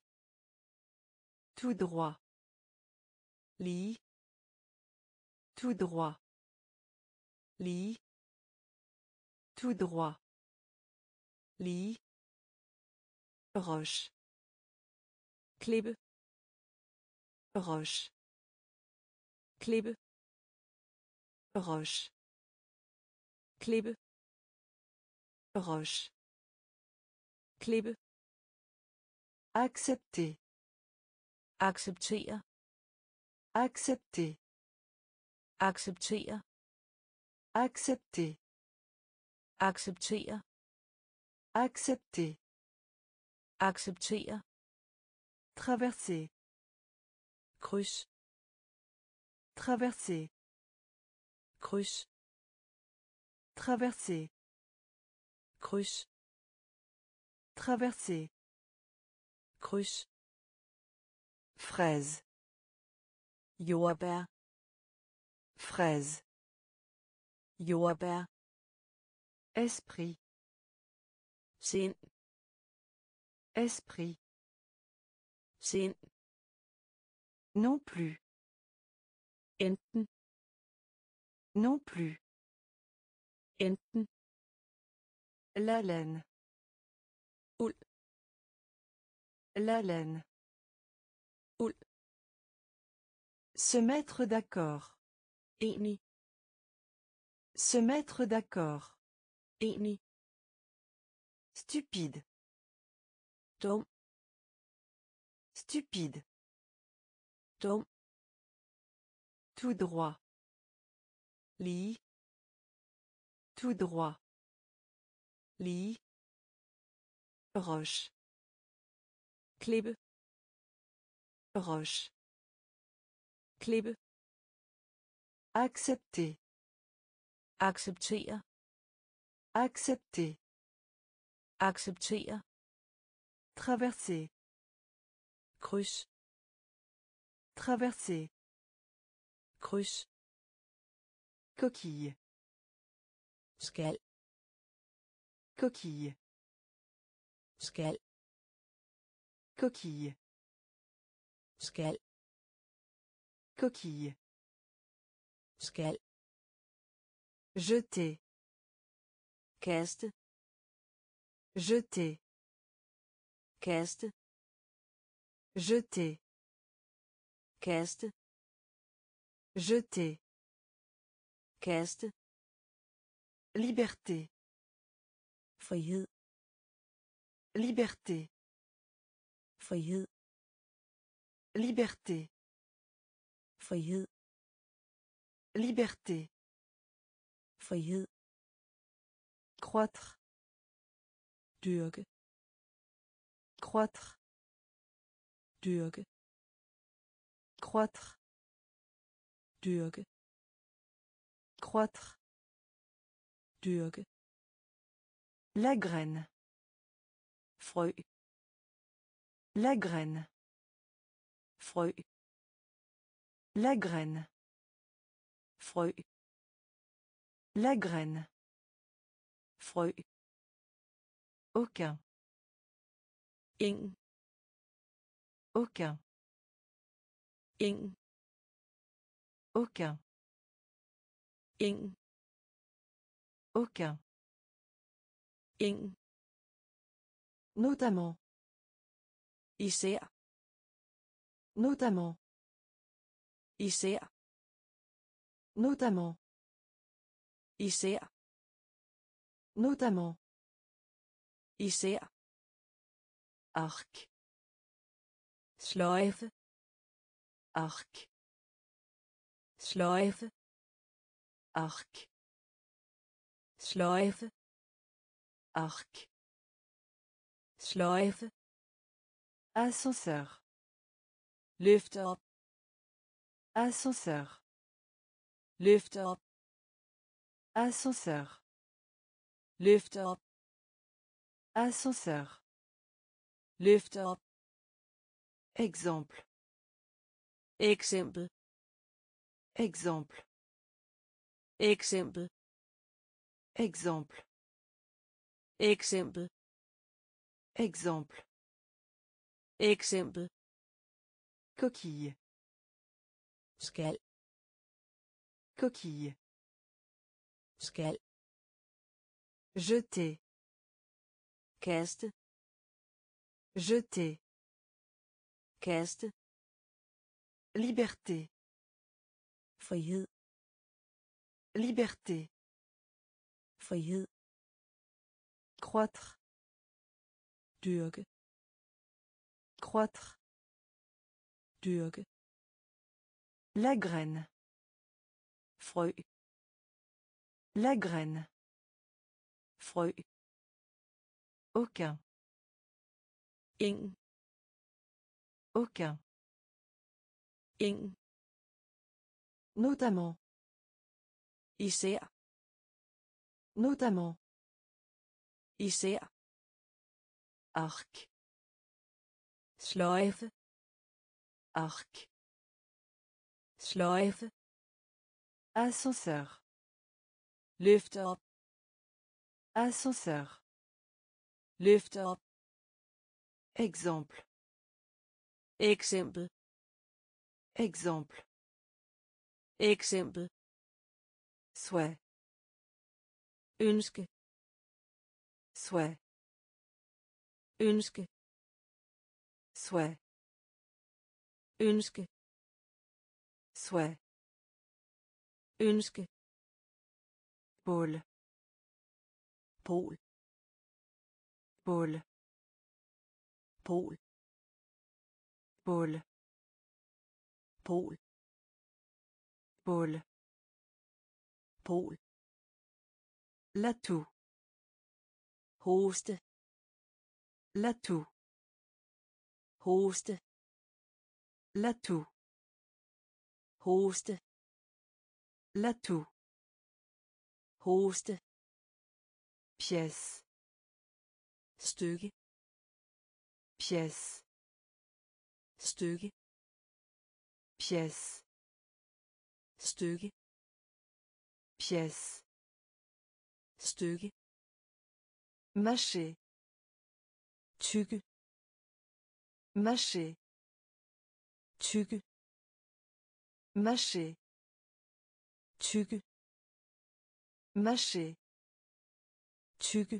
Tout droit. Lige. Tout droit. Lige. Tout droit. Lige. Roche. Klippe. Roche. Klippe. Roche. Klippe. Roche. Klippe. Accepter. Acceptere. Accepter. Acceptere. Accepter. Acceptere. Accepter. Acceptere. Traverser. Kryds. Traverser. Kryds. Traverser. Kryds. Traverser. Kryds. Fraise. Jordbær. Fraise. Jordbær. Esprit. Sind. Esprit. Sind. Non plus. Enten. Non plus. Enten. La laine. Uld. La laine. Uld. Se mettre d'accord. Enig. Se mettre d'accord. Enig. Stupide. Dum. Stupide. Dum. Tout droit. Lige. Tout droit. Lige. Roche. Klippe. Roche. Klippe. Accepter. Acceptere. Accepter. Acceptere. Traverser. Kryds. Traverser. Kryds. Coquille. Skal. Coquille. Skal. Coquille. Skal. Coquille. Skal. Jeter. Kaste. Jeter. Kaste. Jeter. Kaste. Jeter. Kaste. Liberté. Frihed. Liberté. Frihed. Liberté. Frihed. Liberté. Frihed. Croître. Dyrke. Croître. Dyrke. Croître. Dyrke. Croître. Dyrke. La graine. Frø. La graine. Frø. La graine. Frø. La graine. Frø. Aucun. Ingen. Aucun. Ingen. Aucun. Ingen. Aucun. Ingen. Notamment. Især. Notamment. Især. Notamment. Især. Notamment. Især. Arc. Sløjfe. Arc. Sløjfe. Arc. Sløjfe. Arc. Sløjfe. Ascenseur. Løfte op. Ascenseur. Løfte op. Ascenseur. Løfte op. Ascenseur. Løfte op. Exemple. Eksempel. Exemple. Eksempel. Exemple. Eksempel. Exemple. Eksempel. Coquille. Skal. Coquille. Skal. Jeter. Kaste. Jeter. Kaste. Liberté. Frihed. Liberté. Frihed. Croître. Dyrke. Croître. Dyrke. La graine. Frø. La graine. Frø. Aucun. Ingen. Aucun. Ingen. Notamment. Især. Notamment. Især. Arc. Sløjfe. Arc. Sløjfe. Ascenseur. Løfte op. Ascenseur. Løfte op. Exemple. Eksempel. Exemple. Eksempel. Souhait. Ønske. Souhait. Ønske. Souhait. Ønske. Souhait. Ønske. Pôle. Pol. Pôle. Pol. Pôle. Pol. Pôle. Pol. L'atout. Hoste. L'atout. Hoste. L'atout. Hoste. L'atout. Hoste. Pièce. Stykke. Pièce. Stykke. Pièce. Stykke. Pièce. stykke, Mâcher. tygge, Mâcher. tygge, Mâcher. tygge, Mâcher. tygge,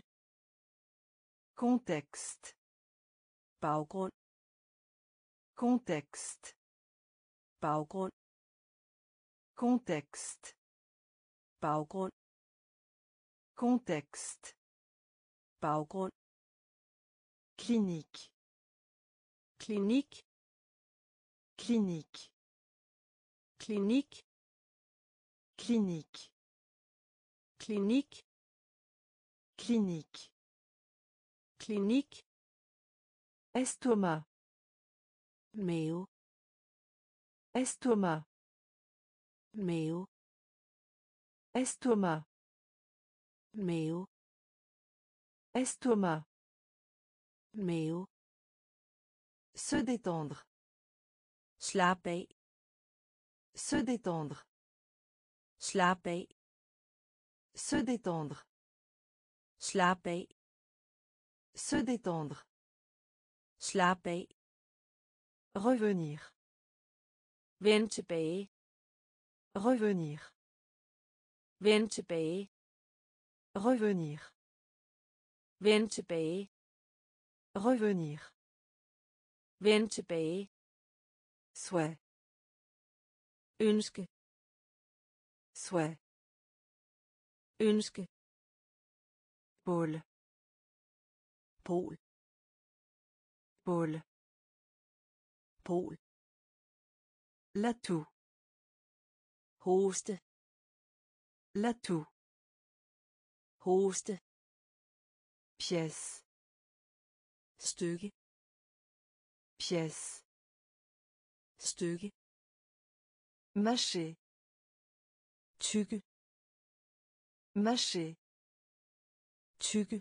Contexte. baggrund, Contexte. baggrund, Contexte. baggrund, Contexte. baggrund, Clinique. klinik, Clinique. klinik, Clinique. klinik, Clinique. klinik, Estomac. mave, Estomac. mave, Estomac. mave, Estomac. mave, Se détendre. slap af, Se détendre. slap af, Se détendre. slap af, Se détendre. slap af, Revenir. vend tilbage, Revenir. vend tilbage, Revenir. vend tilbage, Revenir. vend tilbage, Souhait. ønske, Souhait. ønske, Pôle. pol, Pôle. pol, L'atout. hoste, L'atout. hoste, Pièce. stykke, Pièce. stykke, Mâcher. tygge, Mâcher. tygge,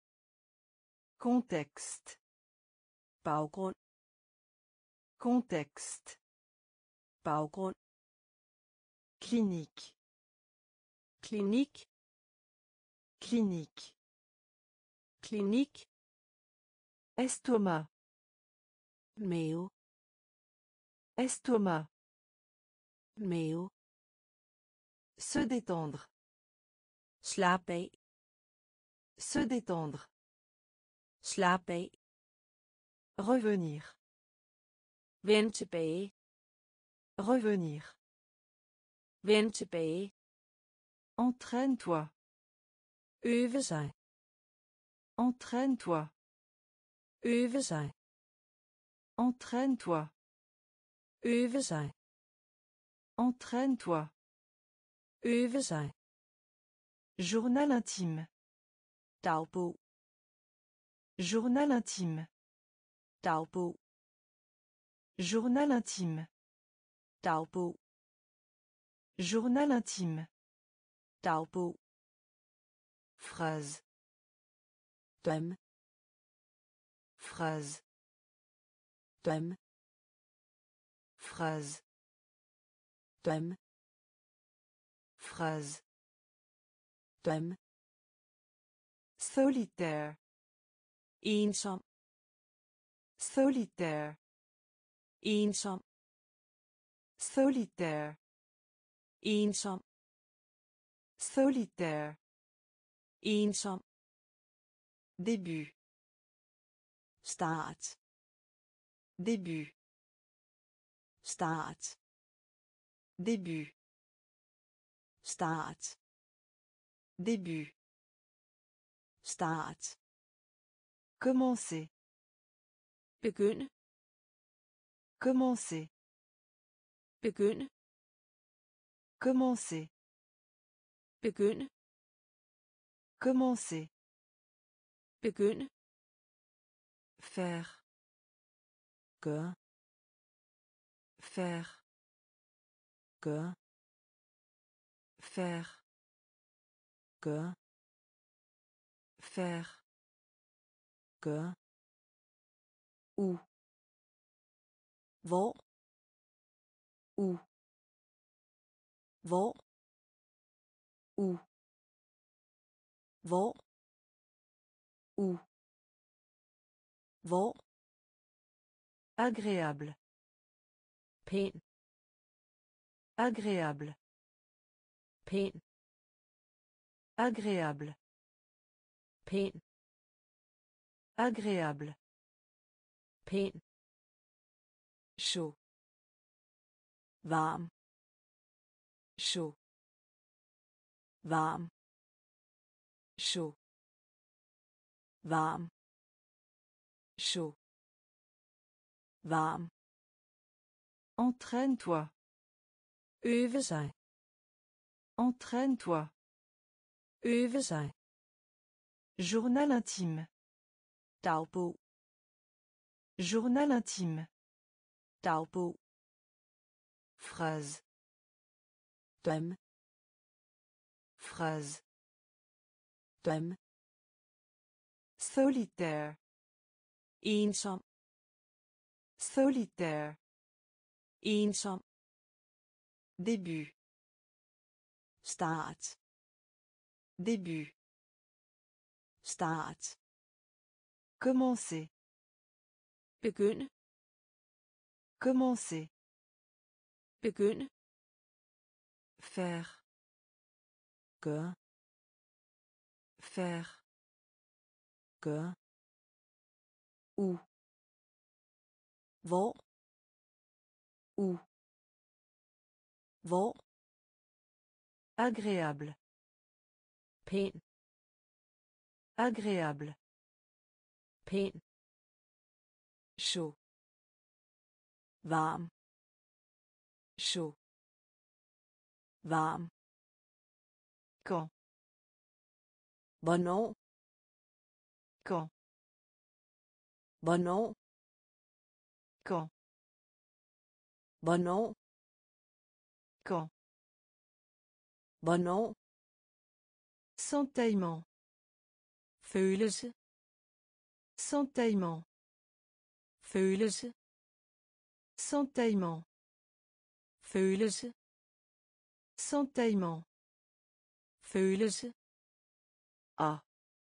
Contexte. baggrund, Contexte. baggrund, Clinique. klinik, Clinique. klinik, Estomac. mave, Estomac. mave, Se détendre. slap af, Se détendre. slap af, Revenir. vend tilbage, Revenir. vend tilbage, Entraîne-toi. øve sig, Entraîne-toi. øve sig, Entraîne-toi. øve sig, Entraîne-toi. øve sig, Journal intime. dagbog, Journal intime. dagbog, Journal intime. dagbog, Journal intime. dagbog, Phrase. drøm, Phrase. drøm, Phrase. drøm, Phrase. drøm, Solitaire. ensom, Solitaire. ensom, Solitaire. ensom, Solitaire. ensom, Début. start, Début. start, Début. start, Début. start, Commencer. begynde, Commencer. begynde, Commencer. begynde, Commencer. begynde, Faire. gør, Faire. gør, Faire. gør, Faire. gør, Où. hvor, Où. hvor, Où. Hvor. Où. Hvor. Agréable. Pæn. Agréable. Pæn. Agréable. Pæn. Agréable. Pæn. Chaud. Varm. Chaud. Varm. Chaud. Varm. Chaud. Varm. Entraîne-toi. Øve sig. Entraîne-toi. Øve sig. Journal intime. Dagbog. Journal intime. Dagbog. Phrase. Drøm. Phrase. Drøm. Solitaire. Ensom. Solitaire. Ensom. Début. Start. Début. Start. Commencer. Begynde. Commencer. Begynde. Faire. Gør. Faire. Gør. Où. Hvor. Où. Hvor. Agréable. Pæn. Agréable. Pæn. Chaud. Varm. Chaud. Varm. Quand. Hvornår. Quand. Hvornår. Quand. Hvornår. Quand. Hvornår. Sentaillement. Følelse. Sentaillement. Følelse. Sentaillement. Følelse. Sentaillement. Følelse. A.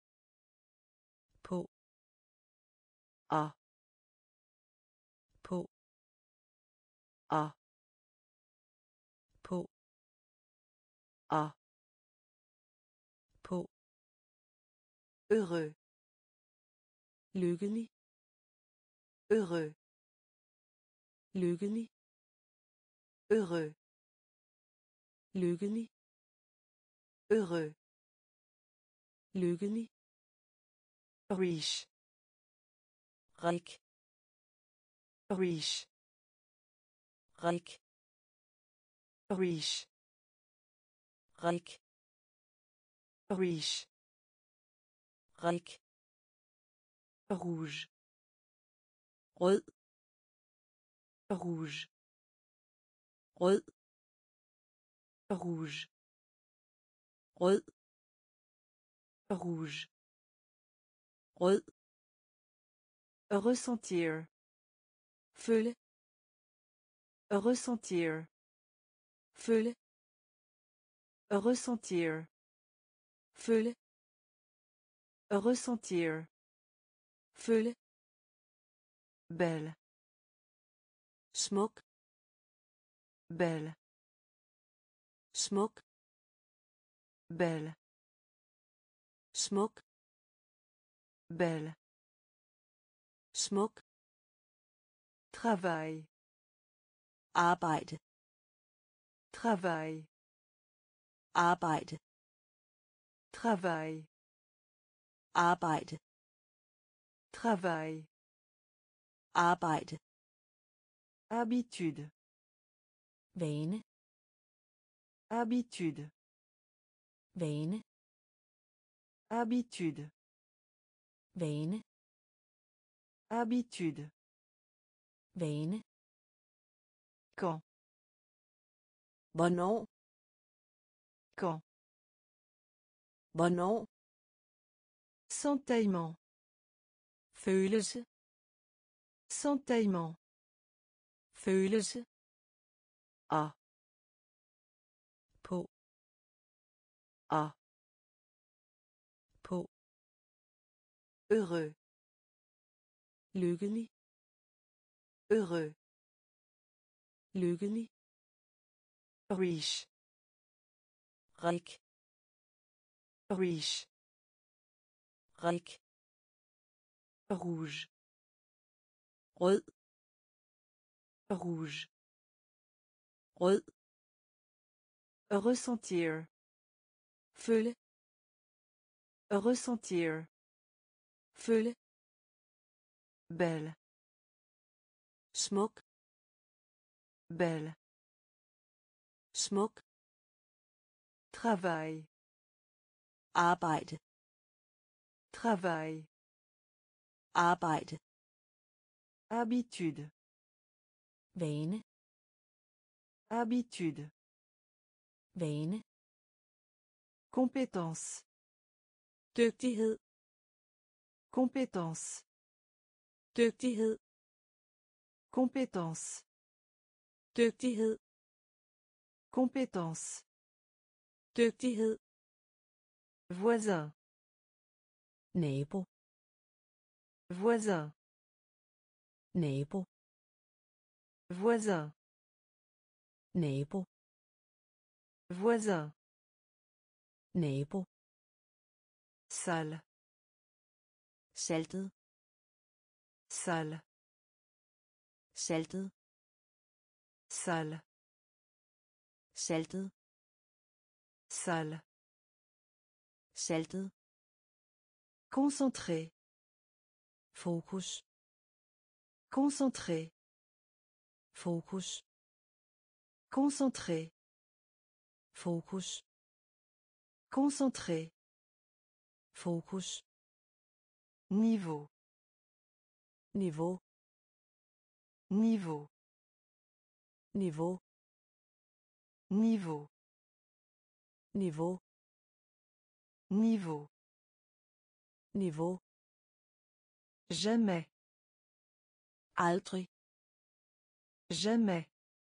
På. A. På. A. På. A. På. Heureux. Lykkelig. Heureux. Lykkelig. Heureux. Lykkelig. Heureux. Lykkelig. Riche. Rik. Riche. Rik. Riche. Rik. Riche. Rik. Rouge. Rød. Rouge. Rød. Rouge. Rød. Rouge. Rød. Ressentir. Føle. Ressentir. Føle. Ressentir. Føle. Ressentir. Føle. Belle. Smuk. Belle. Smuk. Belle. Smuk. Belle. Smuk. Travail. Arbejde. Travail. Arbejde. Travail. Arbejde. Travail. Arbejde. Habitude. Vane. Habitude. Vane. Habitude. Vane. Habitude. Vane. Quand. Hvornår. Quand. Hvornår. Sentaillement. Følelse. Sentaillement. Følelse. A. På. A. På. Heureux. Lykkelig. Heureux. Lykkelig. Riche. Rig. Riche. Rig. Rouge. Rød. Rouge. Rød. Ressentir. Føle. Ressentir. Føle. Belle. Smuk. Belle. Smuk. Travail. Arbejde. Travail. Arbejde. Habitude. Vane. Habitude. Vane. Compétence. Dygtighed. Compétence. Dygtighed. Compétence. Dygtighed. Compétence. Dygtighed. Voisin. Nabo. Voisin. Nabo. Voisin. Nabo. Voisin. Nabo. Salle. Saltet. Salle. Saltet. Salle. Saltet. Salle. Saltet. Concentré. Fokus. Concentré. Fokus. Concentré. Fokus. Concentré. Fokus. Niveau. Niveau. Niveau. Niveau. Niveau. Niveau. Niveau. Niveau. Jamais. Aldrig. Jamais.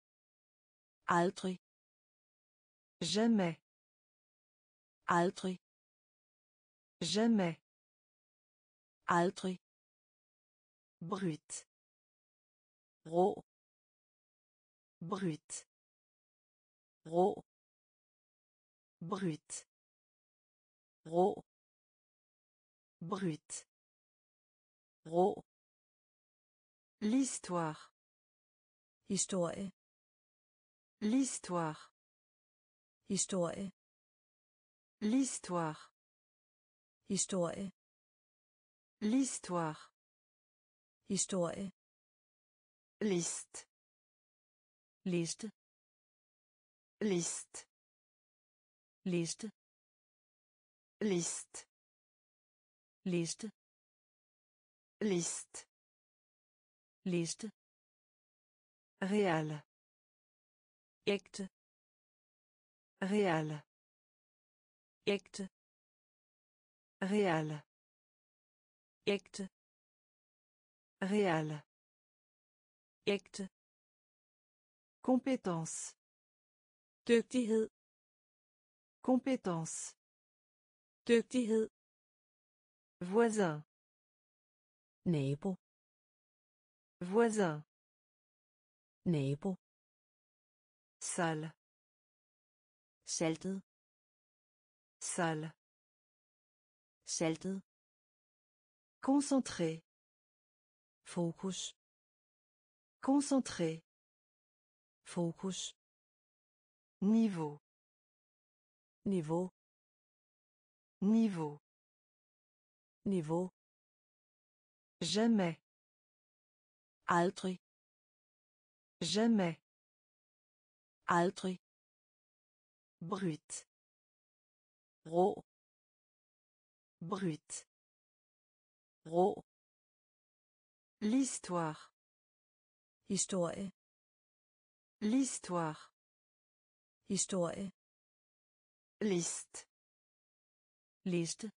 Aldrig. Jamais. Aldrig. Jamais. Aldrig. Brut. Rå. Brut. Rå. Brut. Rå. Brut. Rå. L'histoire. Historie. L'histoire. Historie. L'histoire. Historie. L'histoire. Historie. Liste. Liste. Liste. Liste. Liste. Liste. Liste. Liste. Réal. Ægte. Réal. Ægte. Réal. Ægte. Réal. Ægte. Compétence. Dygtighed. Compétence. Dygtighed. Voisin. Nabo. Voisin. Nabo. Salle. Saltet. Salle. Saltet. Concentré. Fokus. Concentré. Fokus. Niveau. Niveau. Niveau. Niveau. Jamais. Aldrig. Jamais. Aldrig. Brut. Rå. Brut. Rå. L'histoire. Historie. L'histoire. Historie. Liste. Liste.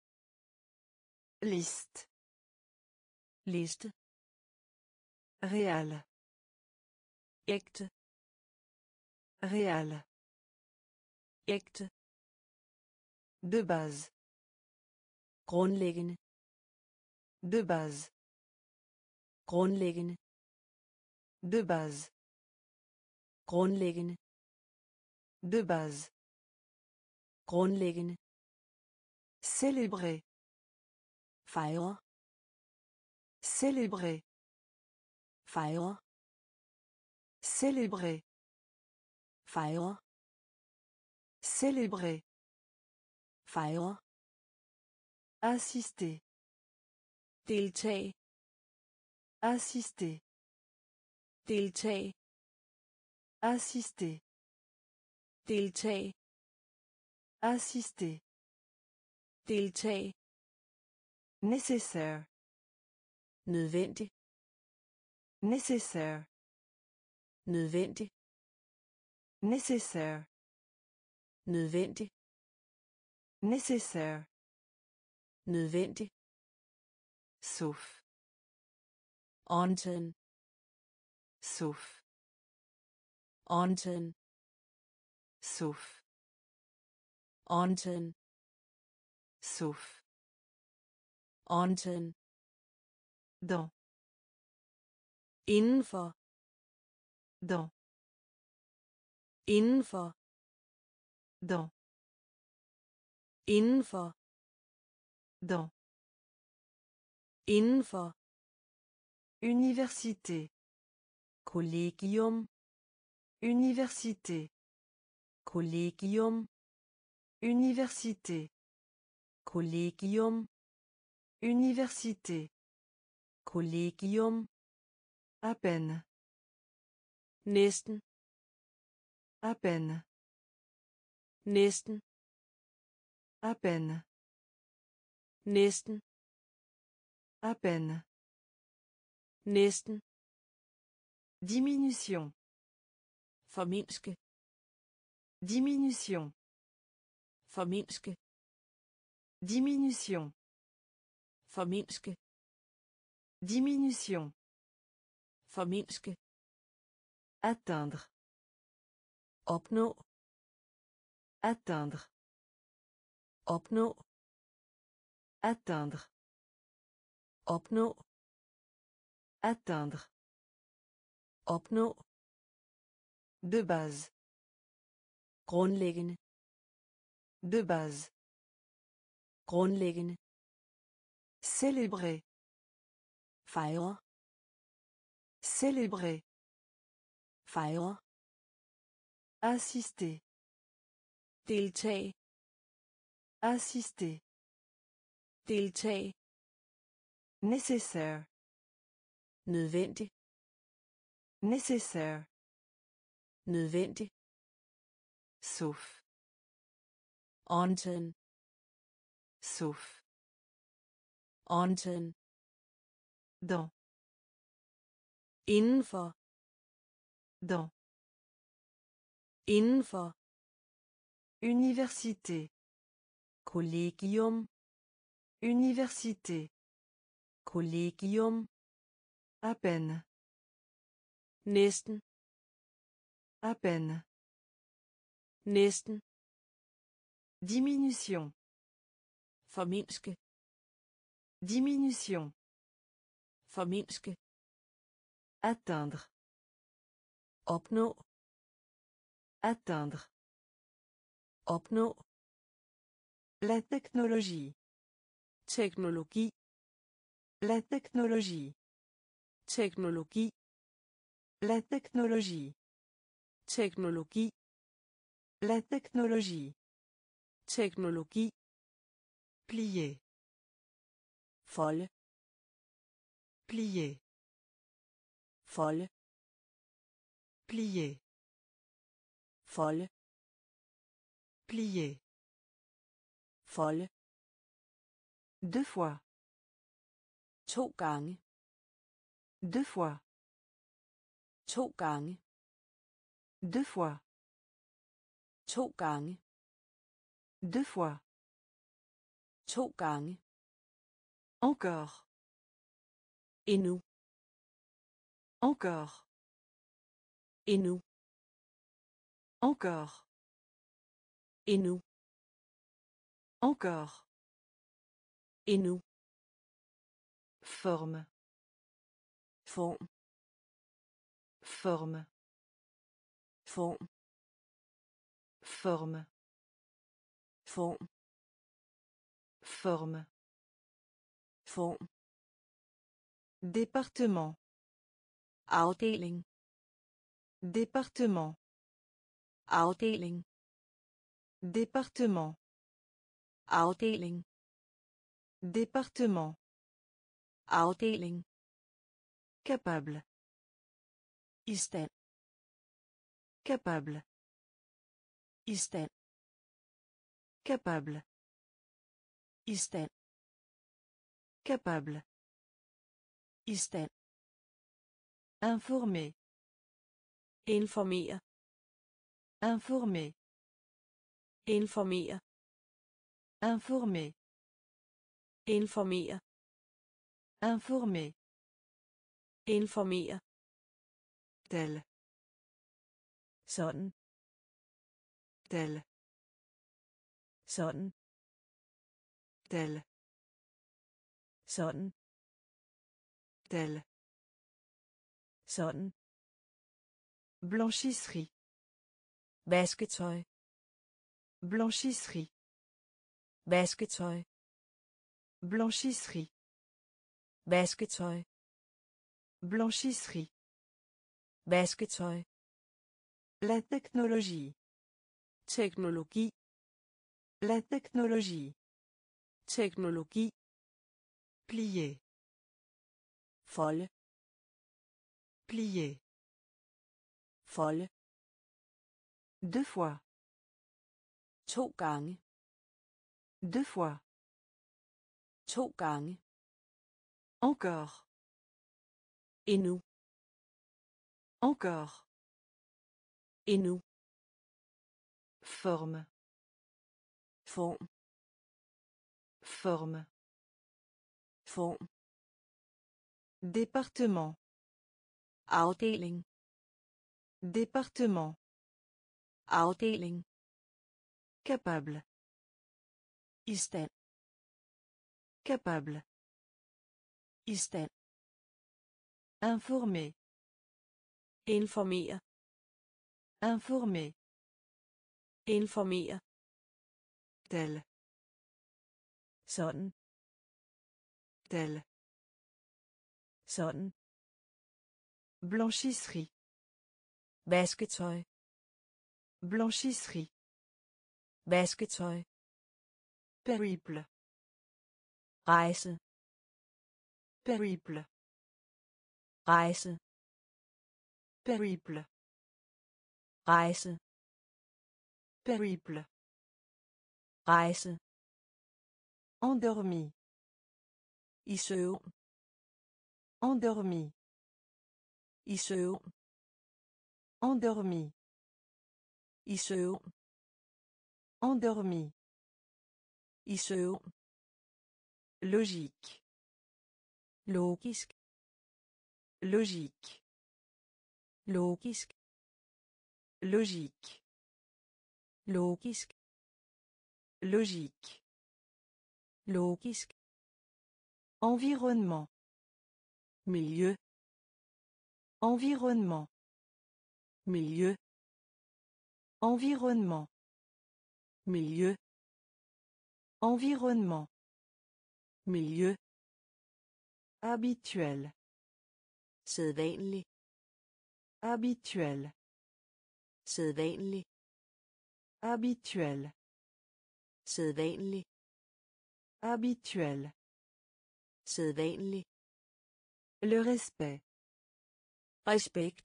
Liste. Liste. Réal. Ægte. Réal. Ægte. De base. Grundlæggende. De base. Grundlæggende. De base. Grundlæggende. De base. Grundlæggende. Célébrer. Fejre. Célébrer. Fejre. Célébrer. Fejre. Célébrer. Fejre. Assister. Deltag. Assister. Deltag. Assister. Deltag. Assister. Deltag. Nécessaire. Nødvendig. Nécessaire. Nødvendig. Nécessaire. Nødvendig. Nécessaire. Nødvendig. Sauf. Undtagen. Sauf. Undtagen. Sauf. Undtagen. Sauf. Undtagen. Dans. Indenfor. Dans. Indenfor. Dans. Indenfor. Dans. Indenfor. Université. Kollegium. Université. Kollegium. Université. Kollegium. Université. Kollegium. À peine. Næsten. À peine. Næsten. À peine. Næsten. À peine. Næsten. Diminution. Formindske. Diminution. Formindske. Diminution. Formindske. Diminution. Formindske. Atteindre. Opnå. Atteindre. Opnå. Atteindre. Opnå. Atteindre. Opnå. De base. Grundlæggende. De base. Grundlæggende. Célébrer. Fejre. Célébrer. Fejre. Assister. Deltag. Assister. Deltag. Nécessaire. Nødvendig. Nécessaire. Nødvendig. Sauf. Undtagen. Sauf. Undtagen. Dans. Indenfor. Dans. Indenfor. Université. Kollegium. Université. Kollegium. À peine. Næsten. À peine. Næsten. Diminution. Formindske. Diminution. Formindske. Atteindre. Opnå. Atteindre. Opnå. La technologie. Teknologi. La technologie. Teknologi. La technologie. Teknologi. La technologie. Teknologi. Plier. Folde. Plier. Folde. Plier. Folde. Plier. Folde. Deux fois. To gange. Deux fois. To gange. Deux fois. To gange. Deux fois. To gange. Encore. Endnu. Encore. Endnu. Encore. Endnu. Encore. Endnu. Forme. Form. Forme. Form. Forme. Form. Forme. Form. Département. Afdeling. Département. Afdeling. Département. Afdeling. Département. Afdeling. Capable. I stand. Capable. I stand. Capable. I stand. Capable. I stand. Informer. Informere. Informer. Informere. Informer. Informere. Informer. Informere. Tel. Sådan. Tel. Sådan. Tel. Sådan. Tel. Sådan. Blanchisserie. Vasketøj. Blanchisserie. Vasketøj. Blanchisserie. Vasketøj. Blanchisserie. Vasketøj. La technologie. Teknologi. La technologie. Teknologi. Plier. Folde. Plier. Folde. Deux fois. To gange. Deux fois. To gange. Encore. Endnu. Encore. Endnu. Forme. Form. Forme. Form. Département. Afdeling. Département. Afdeling. Capable. I stand. Capable. I stand. Informer. Informere. Informer. Informere. Tel. Sådan. Tel. Sådan. Blanchisserie. Vasketøj. Blanchisserie. Vasketøj. Périple. Rejse. Périple. Rejse. Périple. Rejse. Périple. Rejse. Endormi. I søvn. Endormi. I søvn. Endormi. I søvn. Endormi. I søvn. Logique. Logisk. Logique. Logisk. Logique. Logisk. Logique. Logisk. Environnement. Miljø. Environnement. Miljø. Environnement. Miljø. Environnement. Miljø. Habituel. Sædvanlig. Habituel. Sædvanlig. Habituel. Sædvanlig. Habituel. Sædvanlig. Le respect. Respekt.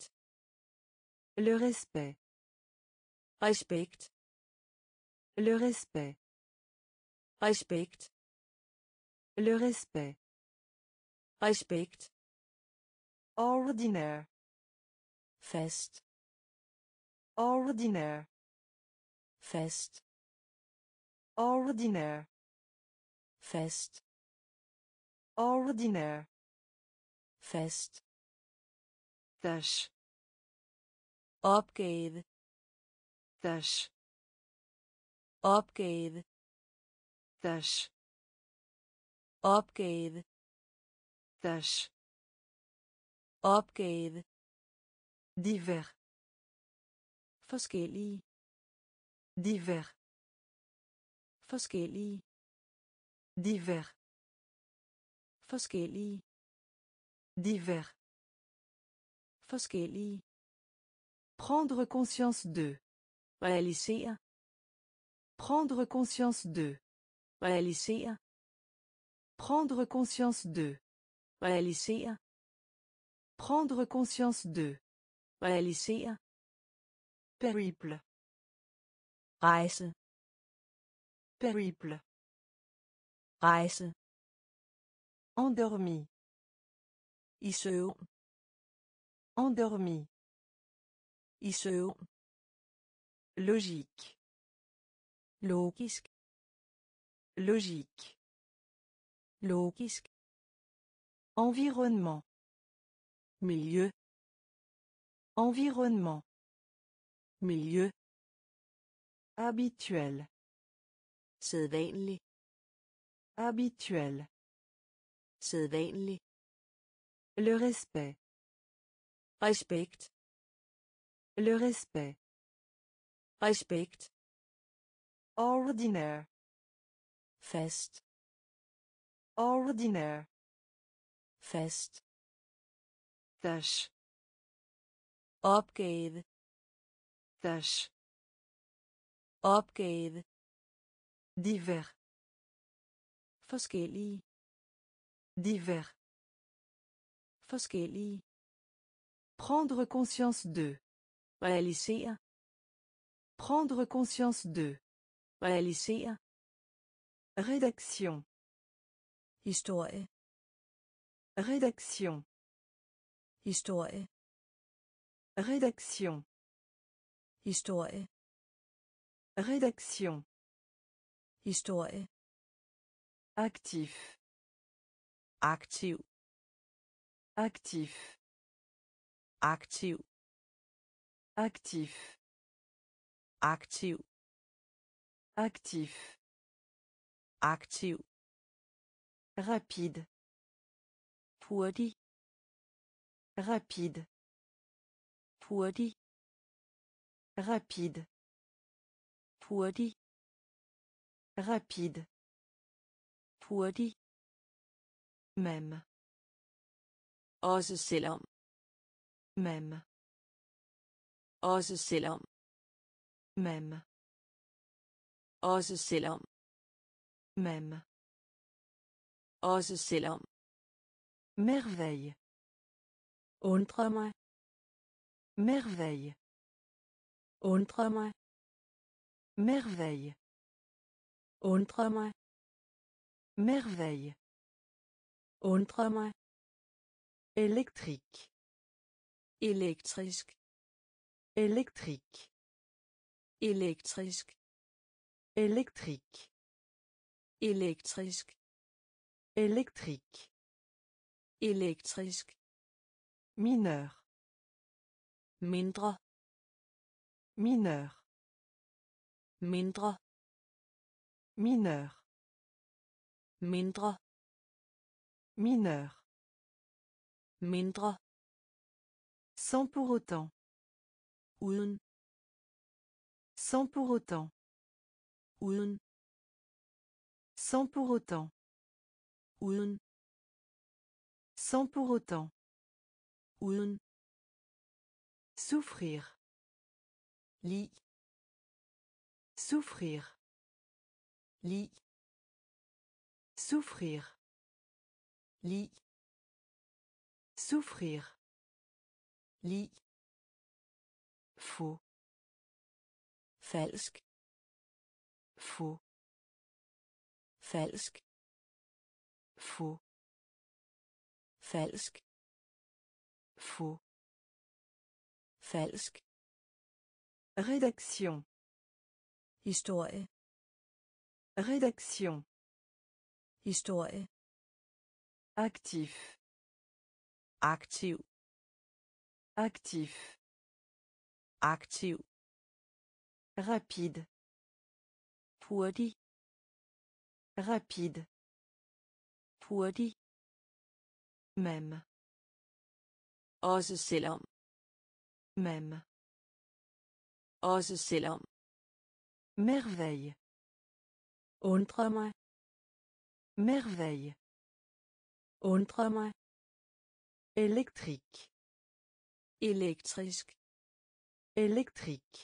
Le respect. Respekt. Le respect. Respekt. Le respect. Respekt. Ordinaire. Fast. Ordinaire. Fast. Ordinaire. Fast. Ordinaire. Fast. Tâche. Opgave. Tâche. Opgave. Tâche. Opgave. Tâche. Opgave. Divers. Forskellige. Divers. Forskellige. Divers. Forskellige. Divers. Forskellige. Prendre conscience de. Realisere. Prendre conscience de. Realisere. Prendre conscience de. Realisere. Prendre conscience de. Realisere. Périple. Rejse. Périple. Rejse. Endormi. I søvn. Endormi. I søvn. Logique. Logisk. Logique. Logisk. Environnement. Miljø. Environnement. Miljø. Habituel. Sædvanlig. Habituel. Sædvanlig. Le respect. Respekt. Le respect. Respekt. Ordinaire. Fast. Ordinaire. Fast. Tâche. Opgave. Tâche. Opgave. Divers. Forskellige. Divers. Forskellige. Prendre conscience de. Realisere. Prendre conscience de. Realisere. Rédaction. Historie. Rédaction. Historie. Rédaction. Historie. Rédaction. Historie. Actif. Aktiv. Actif. Aktiv. Actif. Aktiv. Actif. Aktiv. Rapide. Hurtig. Rapide. Hurtig. Rapide. Hurtig. Rapide. Hurtig. Même. Også selvom. Même. Også selvom. Même. Også selvom. Même. Også selvom. Merveille. Undre mig. Merveille. Undre mig. Merveille. Undre mig. Merveille. Undre mig. Électrique. Elektrisk. Électrique. Elektrisk. Électrique. Elektrisk. Électrique. Elektrisk. Mineur. Mindre. Mineur. Mindre. Mineur. Mindre. Mineur. Mindre. Sans pour autant. Uden. Sans pour autant. Uden. Sans pour autant. Uden. Sans pour autant. Uden. Souffrir. Lig. Souffrir. Lig. Souffrir. Lig. Souffrir. Lig. Faux. Falsk. Faux. Falsk. Faux. Falsk. Faux. Falsk. Rédaction. Historie. Rédaction. Historie. Actif. Aktiv. Actif. Aktiv. Rapide. Hurtig. Rapide. Hurtig. Même. Også selvom. Même. Også selvom. Merveille. Undre mig. Merveille. Undre mig. Électrique. Elektrisk. Électrique.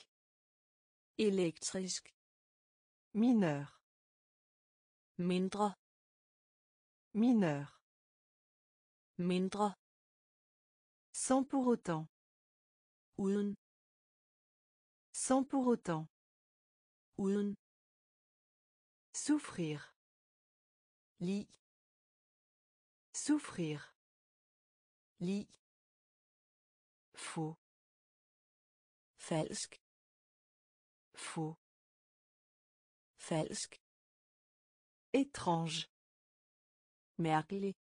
Elektrisk. Mineur. Mindre. Mineur. Mindre. Sans pour autant. Uden. Sans pour autant. Uden. Souffrir. Lig. Souffrir. Lig. Faux. Falsk. Faux. Falsk. Étrange. Mærkelig.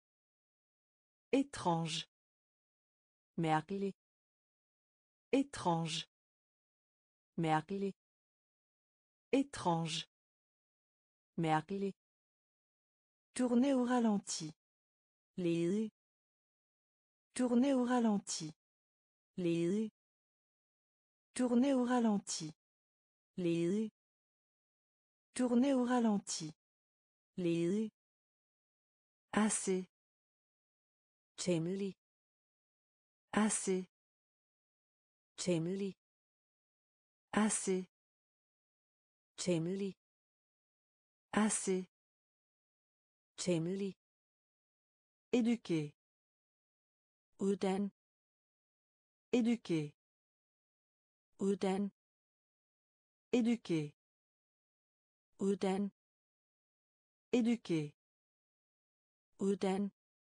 Étrange. Mærkelig. Étrange. Mærkelig. Étrange. Mærkelig. Tourner au ralenti. Ledig. Tourner au ralenti. Ledig. Tourner au ralenti. Ledig. Tourner au ralenti. Ledig. Assez. Temmelig. Assez. Temmelig. Assez. Temmelig. Assez. Temmelig. Éduquer. Uddan. Éduquer. Uddan. Éduquer. Uddan. Éduquer. Uddan.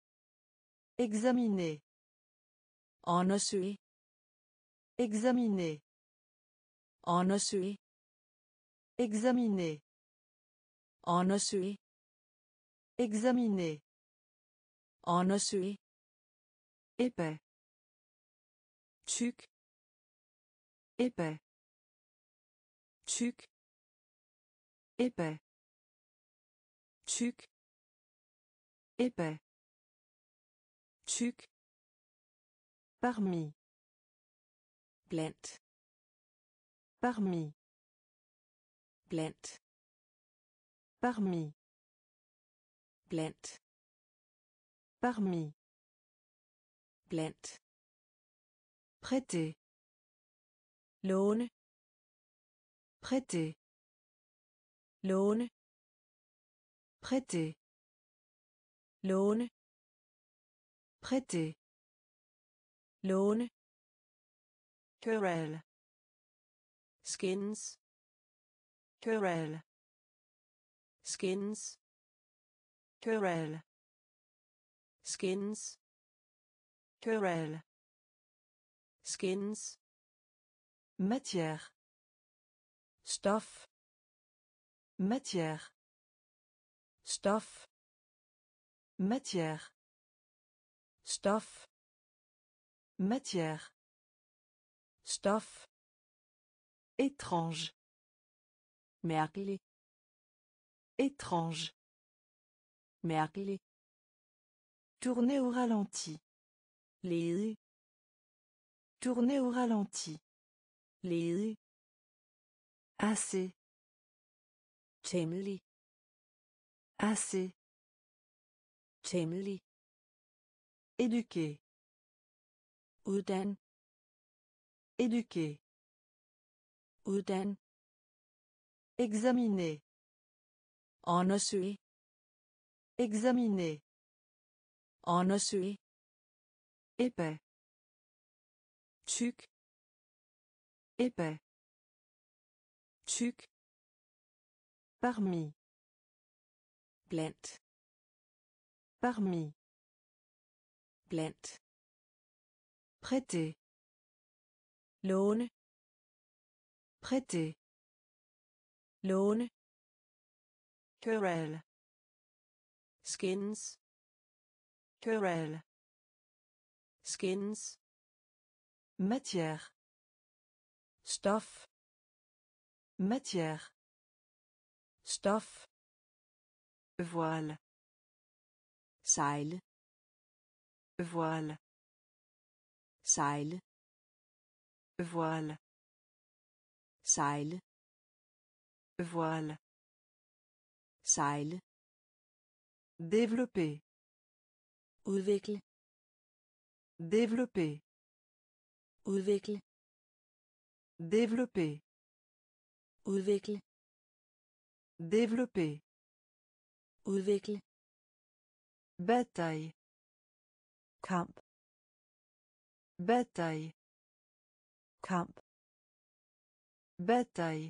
Examiner. Undersøge. Examiner. Undersøge. Examiner. Undersøge. Examiner. Undersøge. Épais. Tyk. Épais. Tyk. Épais. Tyk. Épais. Tyk. Parmi. Blandt. Parmi. Blandt. Parmi. Blandt. Parmi. Blandt. Prêter. Låne. Prêter. Låne. Prêter. Låne. Prêter. Låne. Querelle. Skins. Querelle. Skins. Querelle. Skins. Querelle. Skins. Matière. Stof. Matière. Stof. Matière. Stof. Matière. Stof. Étrange. Mærkelig. Étrange. Mærkelig. Tourner au ralenti. Ledig. Tourner au ralenti. Ledig. Assez. Temmelig. Assez. Temmelig. Éduquer. Uddan. Éduquer. Uddan. Examiner. Undersøge. Examiner. Undersøge. Épais. Tyk. Épais. Tyk. Parmi. Blandt. Parmi. Blandt. Prêter. Låne. Prêter. Låne. Querelle. Skins. Querelle. Skins. Matière. Stof. Matière. Stof. Voile. Sejle. Voile. Sejle. Voile. Sejle. Voile. Sejle. Développer. Udvikle. Développer. Udvikle. Développer. Udvikle. Développer. Udvikle. Bataille. Kamp. Bataille. Kamp. Bataille.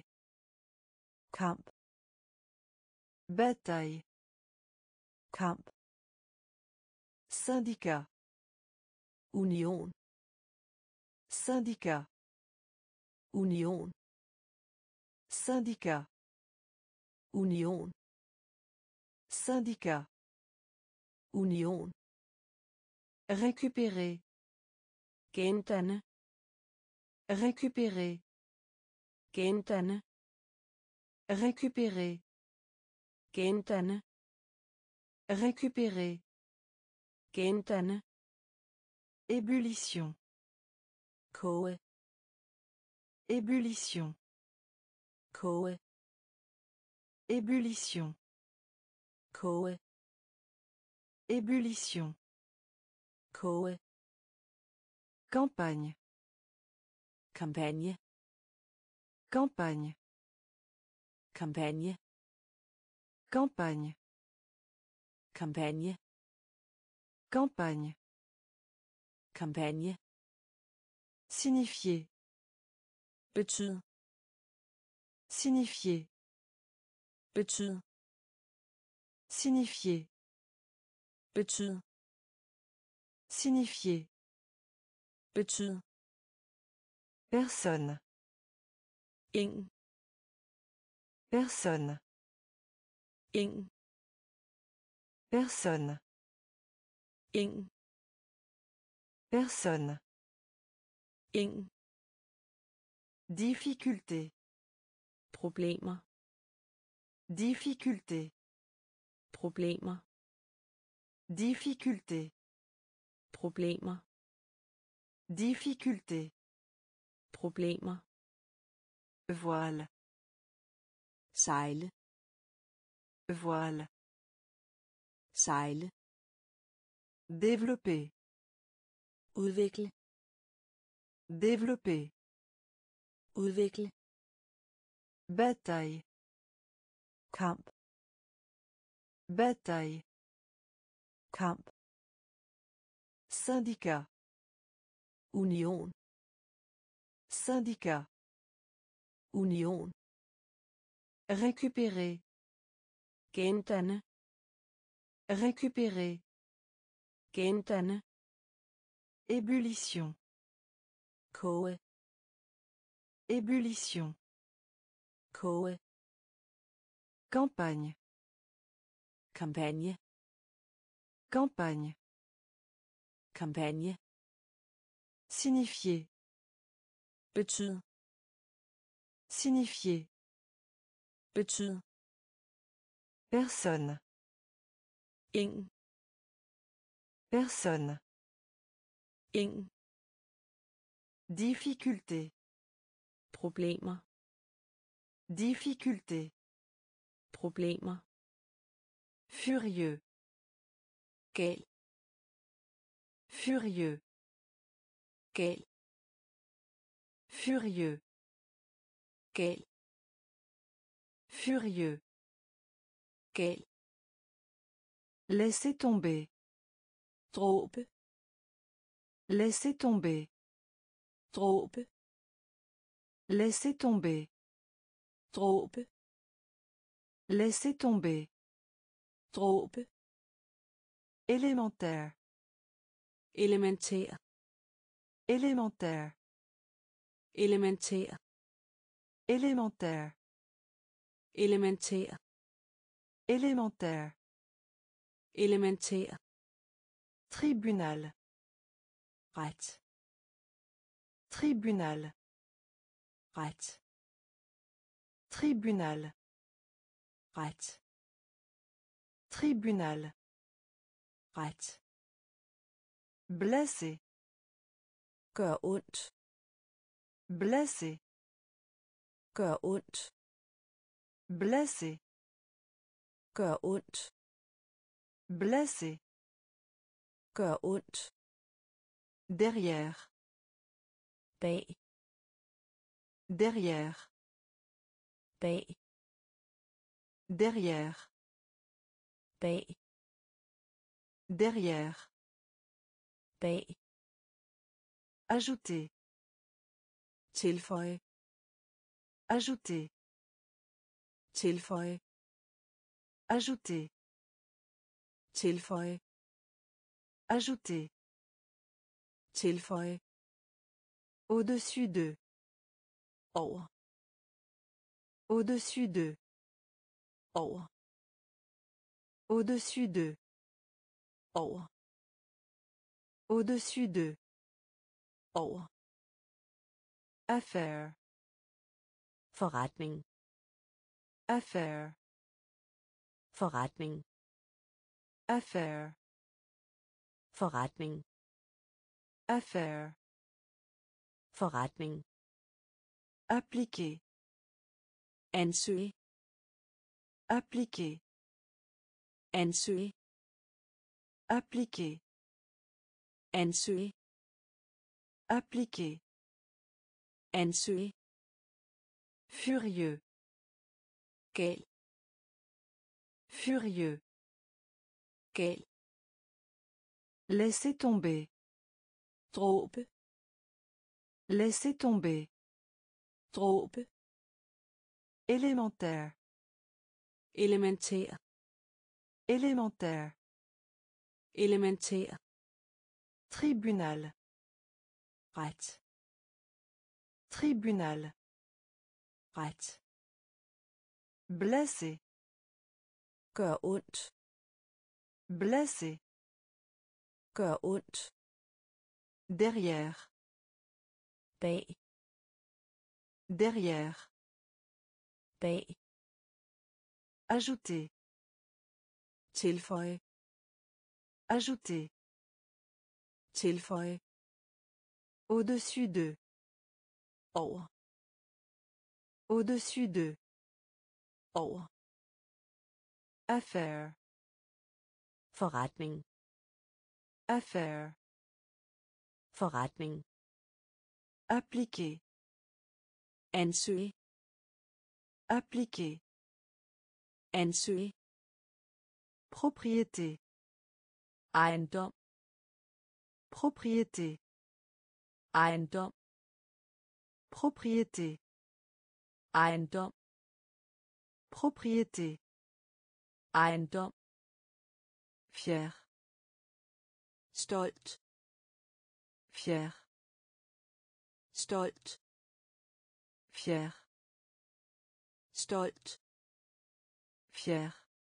Kamp. Bataille. Kamp. Syndicat. Union. Syndicat. Union. Syndicat. Union. Syndicat. Union. Récupérer. Gendanne. Récupérer. Gendanne. Récupérer. Gendanne. Récupérer. Gendanne. Ébullition. Koge. Ébullition. Koge. Ébullition. Koge. Ébullition. Koge. Campagne. Kampagne. Campagne. Kampagne. Campagne. Kampagne. Campagne. Kampagne. Signifier. Betyd. Signifier. Betyd. Signifier. Betyd. Signifier. Betyd. Personne. Ingen. Personne. Ingen. Personne. Ingen. Personne. Ingen. Difficulté. Problemer. Difficulté. Problemer. Difficulté. Problemer. Difficulté. Problemer. Voile. Sejle. Voile. Sejle. Développer. Udvikle. Développer. Udvikle. Bataille. Kamp. Bataille. Kamp. Syndicat. Union. Syndicat. Union. Récupérer. Gendanne. Récupérer. Gendanne. Ébullition. Koge. Ébullition. Koge. Campagne. Kampagne. Campagne. Kampagne. Signifier. Betyd. Signifier. Betyd. Personne. Ingen. Personne. Ingen. Difficulté. Problemer. Difficulté. Problemer. Furieux. Gal. Furieux. Gal. Furieux. Gal. Furieux. Gal. Laissez tomber. Dråbe. Laissez tomber. Dråbe. Laissez tomber. Dråbe. Laissez tomber. Dråbe. Élémentaire. Elementær. Élémentaire. Elementær. Élémentaire. Elementær. Élémentaire. Elementær. Tribunal. Ret. Tribunal. Ret. Tribunal. Ret. Tribunal. ret, Blessé. Gør ondt. Blessé. Gør ondt. Blessé. Gør ondt. Blessé. Gør ondt. Derrière. Bag. Derrière. Bag. Derrière. Bag. Derrière. Bag. Ajouter. Tilføje. Ajouter. Tilføje. Ajouter. Tilføje. Ajouter. Tilføje. Au-dessus de. Over. Au-dessus de. Over. Au-dessus de. Over. Au-dessus de. Over. Affaire. Forretning. Affaire. Forretning. Affaire. Forretning. Affaire. Forretning. Appliquer. Ansøge. Appliquer. Ansøge. Appliquer. Ansøge. Appliquer. Ansøge. Furieux. Gal. Furieux. Gal. Laissez tomber. dråbe, Laissez tomber. dråbe, Élémentaire. Elementær. Élémentaire. Elementær. Tribunal. ret, Tribunal. ret, Blessé. Gør ondt. Blessé. Gør ondt. Derrière. Bag. Derrière. Bag. Ajouter. Tilføje. Ajouter. Tilføje. Au-dessus de. Over. Au-dessus de. Over. Affaire. Forretning. Affaire. Forretning. Appliquer. Ansøge. Appliquer. Ansøge. Propriété. Ejendom. Propriété. Ejendom. Propriété. Ejendom. Propriété. Ejendom. Fier. Stolt. Fier. Stolt. Fier. Stolt. Fier.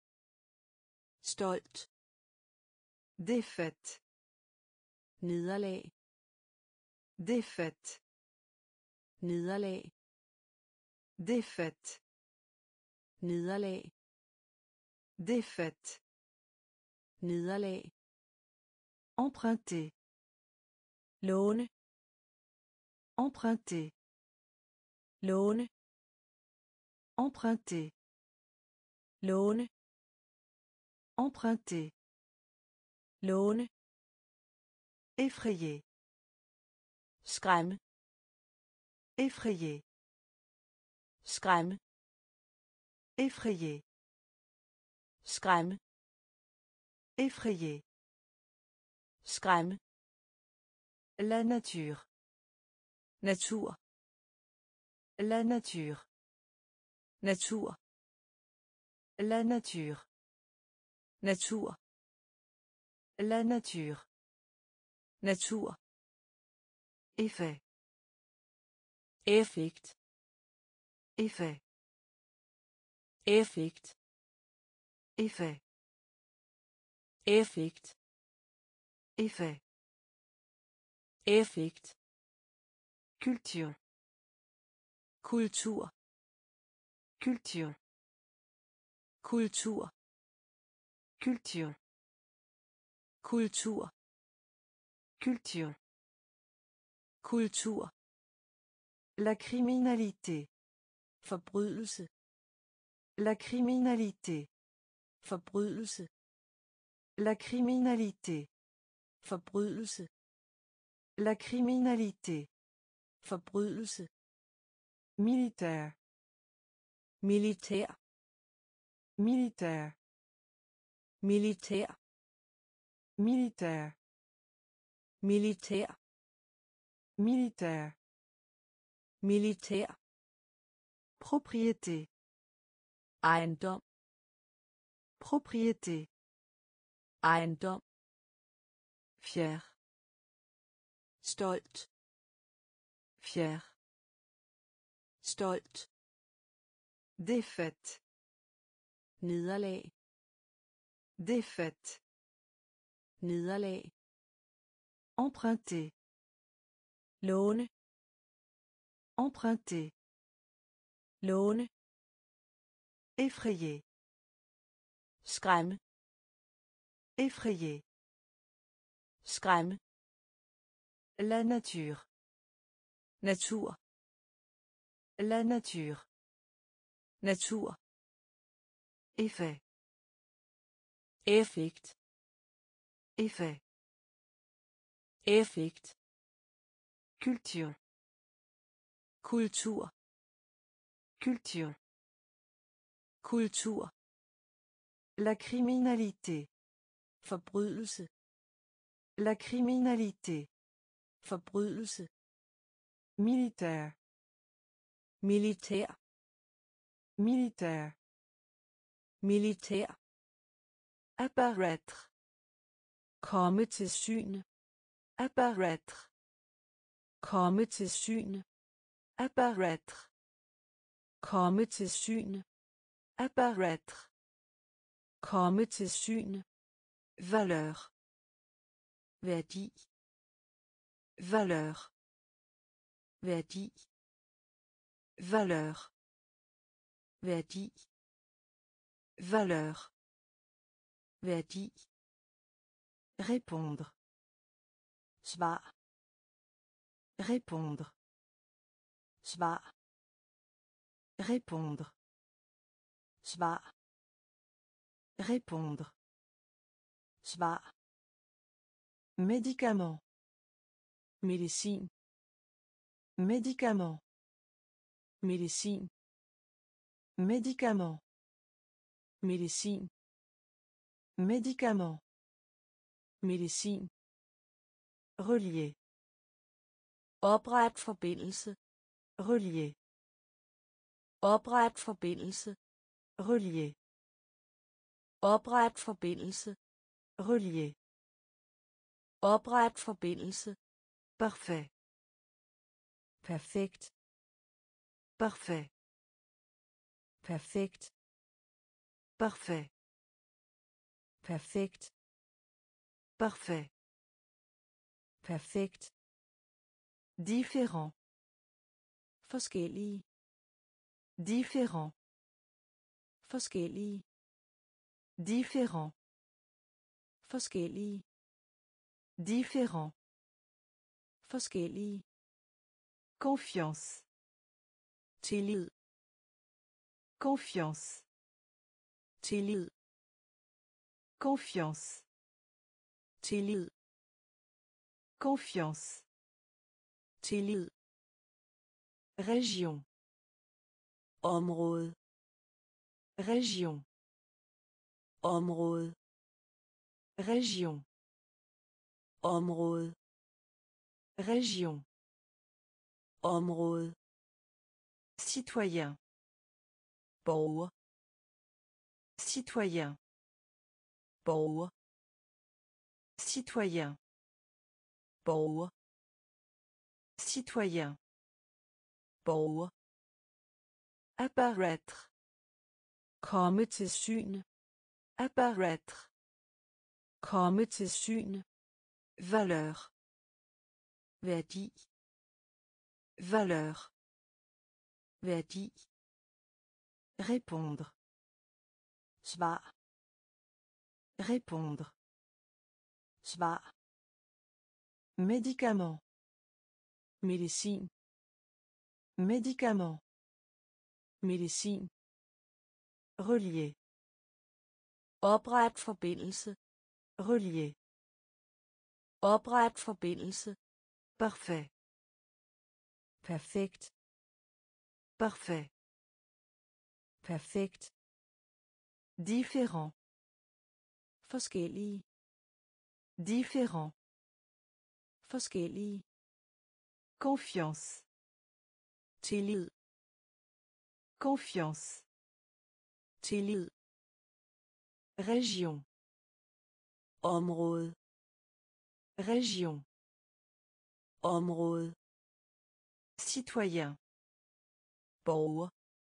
Stolt. Défaite. Nederlag. Défaite. Nederlag. Défaite. Nederlag. Défaite. Nederlag. Emprunter. Låne. Emprunter. Låne. Emprunter. Låne. Emprunter. Låne. Effrayer. Skræmme. Effrayer. Skræmme. Effrayer. Skræmme. Effrayer. Skræmme. La nature. Natur. La nature. Natur. La nature. Natur. La nature. Natur. Effet. Effekt. Effet. Effekt. Effet. Effekt. Effet. Effekt. Culture. Kultur. Culture. Kultur. Culture. Kultur. Culture. Kultur. La criminalité. Forbrydelse. La criminalité. Forbrydelse. La criminalité. Forbrydelse. La criminalité. Forbrydelse. Militaire. Militær. Militaire. Militær. Militaire. Militær. Militaire. Militær. Propriété. Ejendom. Propriété. Ejendom. Fier. Stolt. Fier. Stolt. Défaite. Nederlag. Défaite. Nederlag. Emprunter. Låne. Emprunter. Låne. Effrayer. Skræmme. Effrayer. Skræmme. La nature. Natur. La nature. Natur. Effet. Effekt. Effet. Effekt. Culture. Kultur. Culture. Kultur. La criminalité. Forbrydelse. La criminalité. Forbrydelse. Militaire. Militær. Militaire. Militær. Apparaître. Komme til syne. Apparaître. Komme til syne. Apparaître. Komme til syne. Apparaître. Komme til syne. Valeur. Værdi. Valeur. Værdi. Valeur. Værdi. Valeur. Værdi. Répondre. Svar. Répondre. Svar. Répondre. Svar. Répondre. Svar. Médicament. Medicin. Médicament. Medicin. Médicament. Medicin. Médicament. Medicin. Relier. Opret forbindelse. Relier. Opret forbindelse. Relier. Opret forbindelse. Relier. Opret forbindelse. Parfait. Perfekt. Parfait. Perfekt. Parfait. Perfekt. Parfait. Perfekt. Différent. Forskellige. Différent. Forskellige. Différent. Forskellige. Différent. Forskellige. Confiance. Tillid. Confiance. Tillid. Confiance. Tillid. Confiance. Tillid. Région. Område. Région. Område. Région. Område. Région. Område. Citoyen. Borger. Citoyen. Borger. Citoyen. Borger. Citoyen. Borger. Apparaître. Komme til syne. Apparaître. Komme til syne. Valeur. Værdi. Valeur. Værdi. Répondre. Svar. Répondre. Svar. Médicament. Medicin. Médicament. Medicin. Relier. Opret forbindelse. Relier. Opret forbindelse. Parfait. Perfekt. Parfait. Perfekt. Différent. Forskellige. Différent. Forskellige. Confiance. Tillid. Confiance. Tillid. Région. Område. Région. Område. Citoyen. Borger.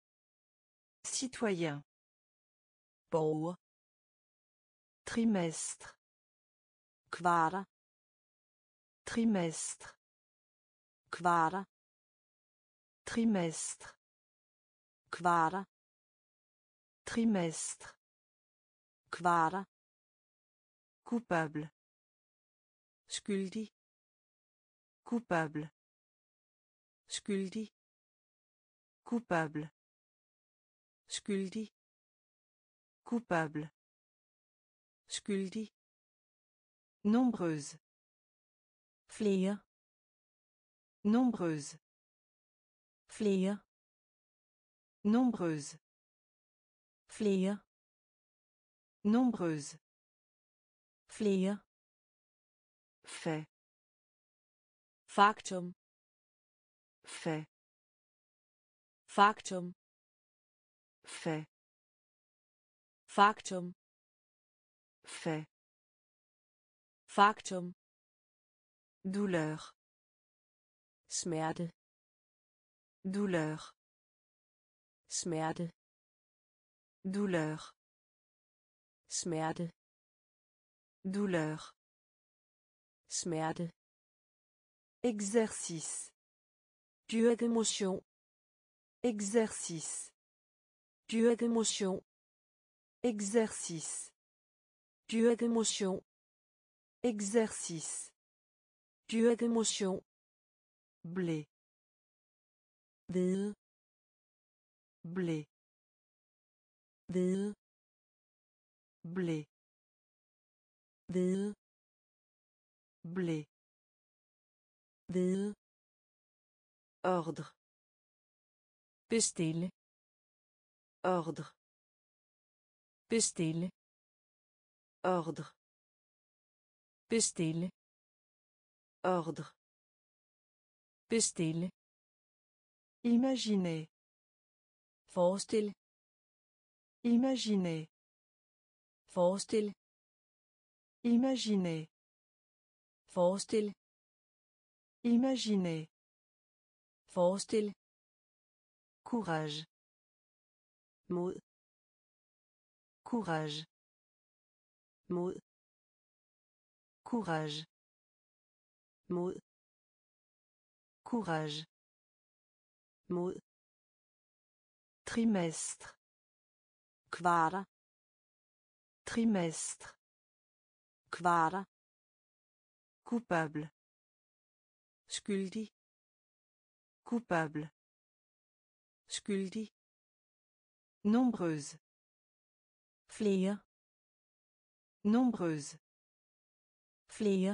Citoyen. Borger. Trimestre. Kvarter. Trimestre. Kvarter. Trimestre. Kvarter. Trimestre. Kvarter. Coupable. Skyldig. Coupable. Skyldig. Coupable. Skyldig. Coupable. Skyldig. Nombreuse. Flere. Nombreuse. Flere. Nombreuse. Flere. Nombreuse. Flere. Fait. Faktum. Fait. Faktum. Fait. Faktum. Fait. Faktum. Douleur. Smerte. Douleur. Smerte. Douleur. Smerte. Douleur. Smerte. Exercice. Dyrke motion. Exercice. Dyrke motion. Exercice. Dyrke motion. Exercice. Dyrke motion. Blé. Hvede. Blé. Hvede. Blé. Hvede. Blé. Hvede. Ordre. Bestille. Ordre. Bestille. Ordre. Bestille. Ordre. Bestille. Imaginez. Forestil. Imaginez. Forestil. Imaginez. Forestil. Imaginez. Forestil. Courage. Mod. Courage. Mod. Courage. Mod. Courage. Mod. Trimestre. Kvarter. Trimestre. Kvarter. Coupable. Skyldig. Coupable. Skyldig. Nombreuse. Flere. Nombreuse. Flere.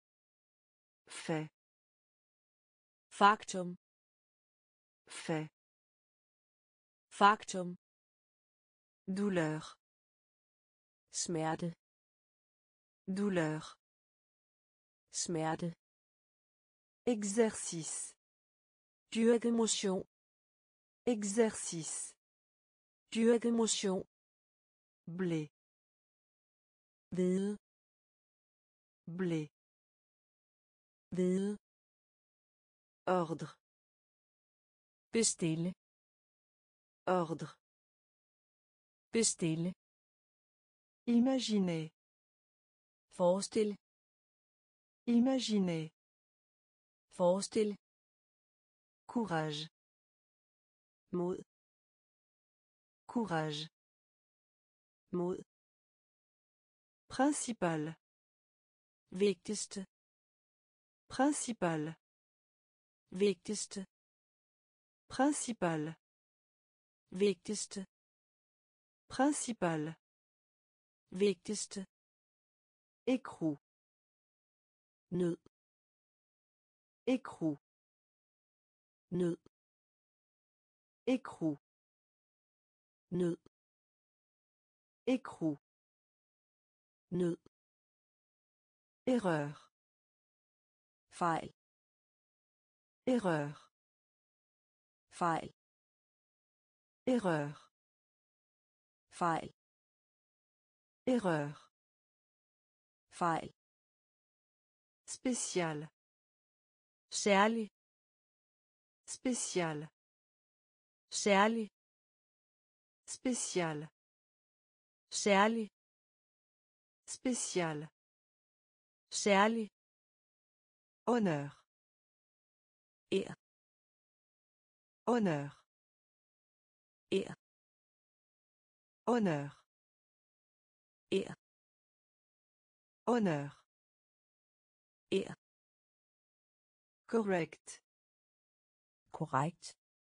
Fait. Faktum. Fait. Faktum. Douleur. Smerte. Douleur. Smerte. Exercice. Dyrke motion. Exercice. Dyrke motion. Blé. Hvede. Blé. Hvede. Ordre. Bestille. Ordre. Bestille. Imaginez. Forestil. Imaginez. Forestil. Courage. Mod. Courage. Mod. Principal. Vigtigste. Principal. Vigtigste. Principal. Vigtigste. Principal. Vigtigste. Écrou. Nød. Écrou. Nød. Écrou. Nød. Écrou. Nød. Erreur. Fejl. Erreur. Fejl. Erreur. Fejl. Erreur. Fejl. Spécial. Særlig. Spécial. Særlig. Spécial. Særlig. Spécial. Særlig. Honneur. Ære. Honneur. Ære. Honneur. Ære. Honneur. Ære. Correct. Korrekt.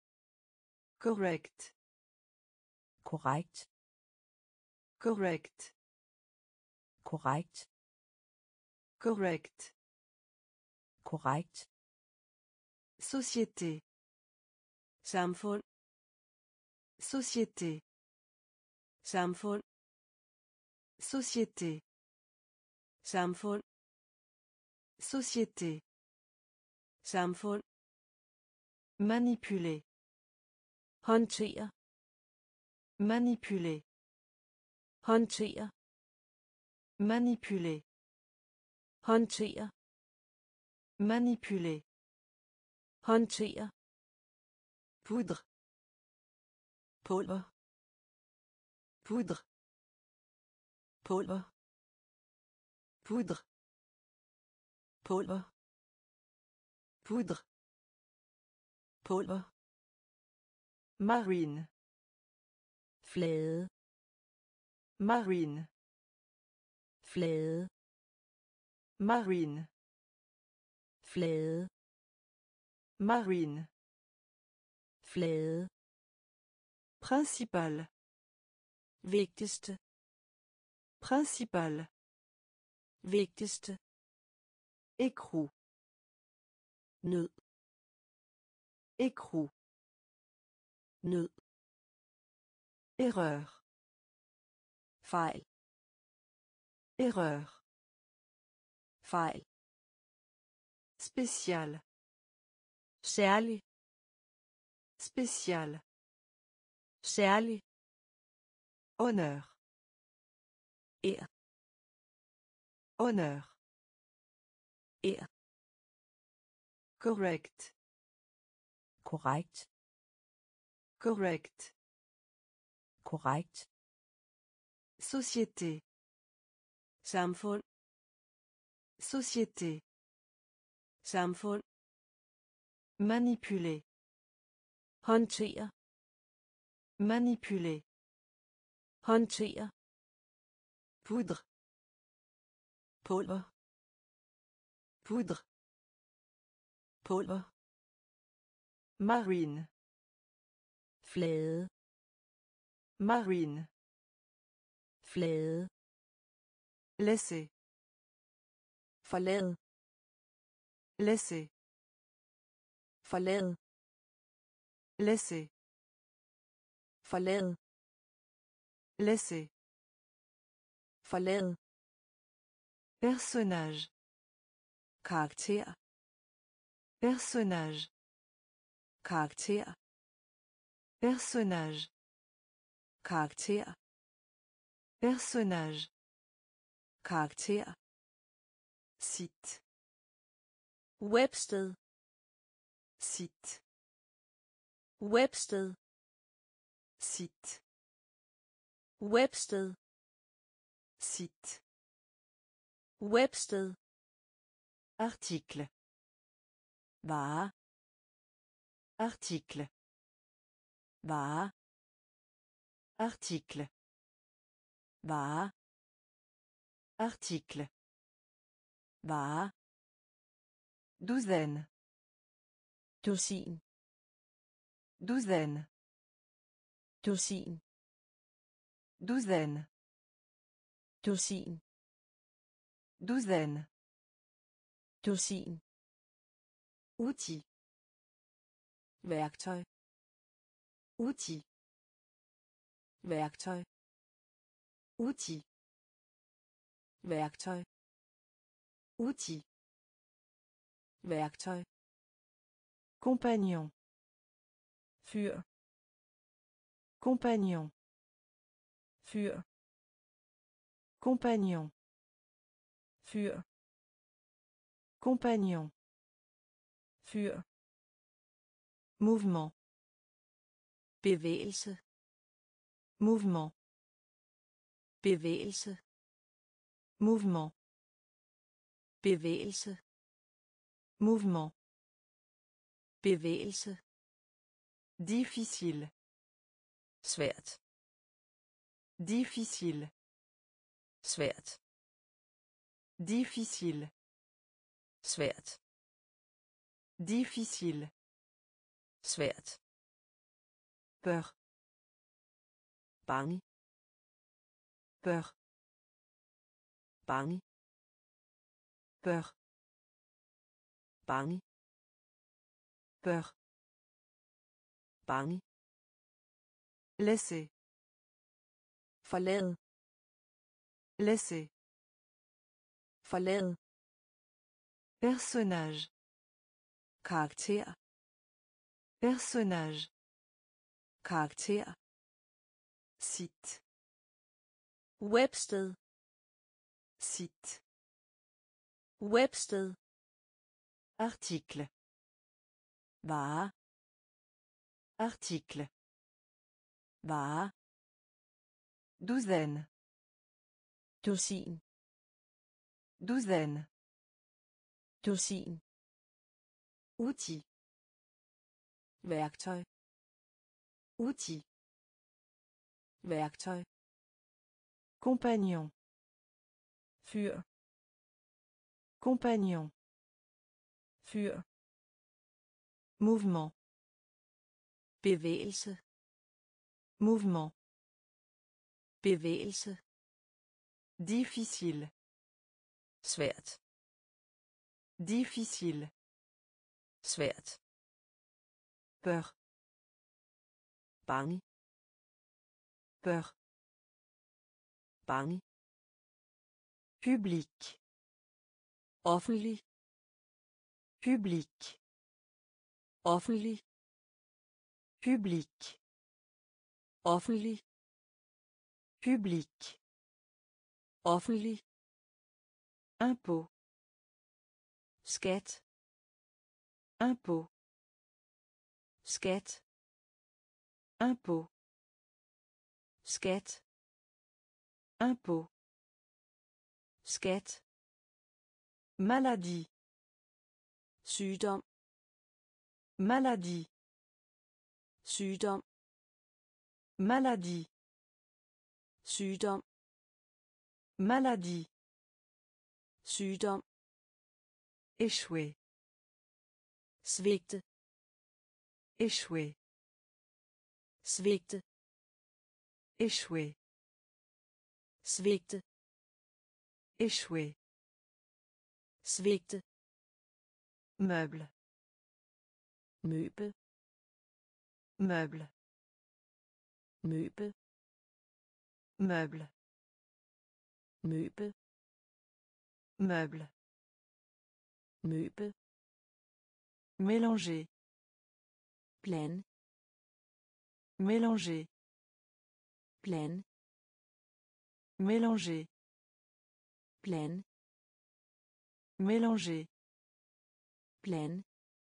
Correct. Korrekt. Correct. Korrekt. Correct. Korrekt. Société. Samfund. Société. Samfund. Société. Samfund. Société. Samfund. Manipuler. Håndtere. Manipuler. Håndtere. Manipuler. Håndtere. Manipuler. Håndtere. Poudre. Pulver. Poudre. Pulver. Poudre. Pulver. Poudre. Pulver. Marine. Flade. Marine. Flade. Marine. Flade. Marine. Flade. Principal. Vigtigste. Principal. Vigtigste. Écrou. Nød. Écrou. Nød. Erreur. Fejl. Erreur. Fejl. Spécial. Særlig. Spécial. Særlig. Honneur. Ære. Honneur. Ære. Correct. Korrekt. Correct. Korrekt. Société. Samfund. Société. Samfund. Manipuler. Håndtere. Manipuler. Håndtere. Poudre. Pulver. Poudre. Pulver. Marine. Flade. Marine. Flade. Laisser. Forlade. Laisser. Forlade. Laisser. Forlade. Laisser. Forlade. Personnage. Karakter. Personnage. Karakter. Personnage. Karakter. Personnage. Karakter. Site. Websted. Site. Websted. Site. Websted. Site. Websted. Article. Vare. Article. Vare. Article. Vare. Article. vare, Douzaine. Dusin. Douzaine. Dusin. Douzaine. Dusin. Douzaine. Dusin. Outil. værktøj, Outil. værktøj, Outil. værktøj, Outil. værktøj, Compagnon. Fyr. Compagnon. Fyr. Compagnon. Fyr. Compagnon. Fyr. Mouvement. bevægelse, Mouvement. bevægelse, Mouvement. bevægelse, Mouvement. bevægelse, Difficile. svært, Difficile. svært, Difficile. svært, Difficile. svært, Peur. bange, Peur. bange, Peur. bange, Peur. bange, Laisser. forlade, Laisser. forlade, Personnage. karakter, Personnage. karakter, Site. Websted. Site. Websted. Article. vare, Article. vare, Douzaine. Dusin. Douzaine. Dusin. Outil. værktøj, Outil. værktøj, Compagnon. Fyr. Compagnon. Fyr. Mouvement. bevægelse, Mouvement. bevægelse, Difficile. svært, Difficile. svært, Peur. bange, Peur. bange, Public. offentlig, Public. offentlig, Public. offentlig, Public. offentlig, Impôt. skat, Impôt. skat, Impôt. skat, Impôt. skat, Maladie. sygdom, Maladie. sygdom, Maladie. sygdom, Maladie. sygdom, Échouer. svigte, Échouer. svigte, Échouer. svigte, Échouer. svigte, Meuble. møbel, Meuble. møbel, Meuble. møbel, Meuble. møbel, Mélanger. blande, Mélanger. blande, Mélanger. blande, Mélanger. blande,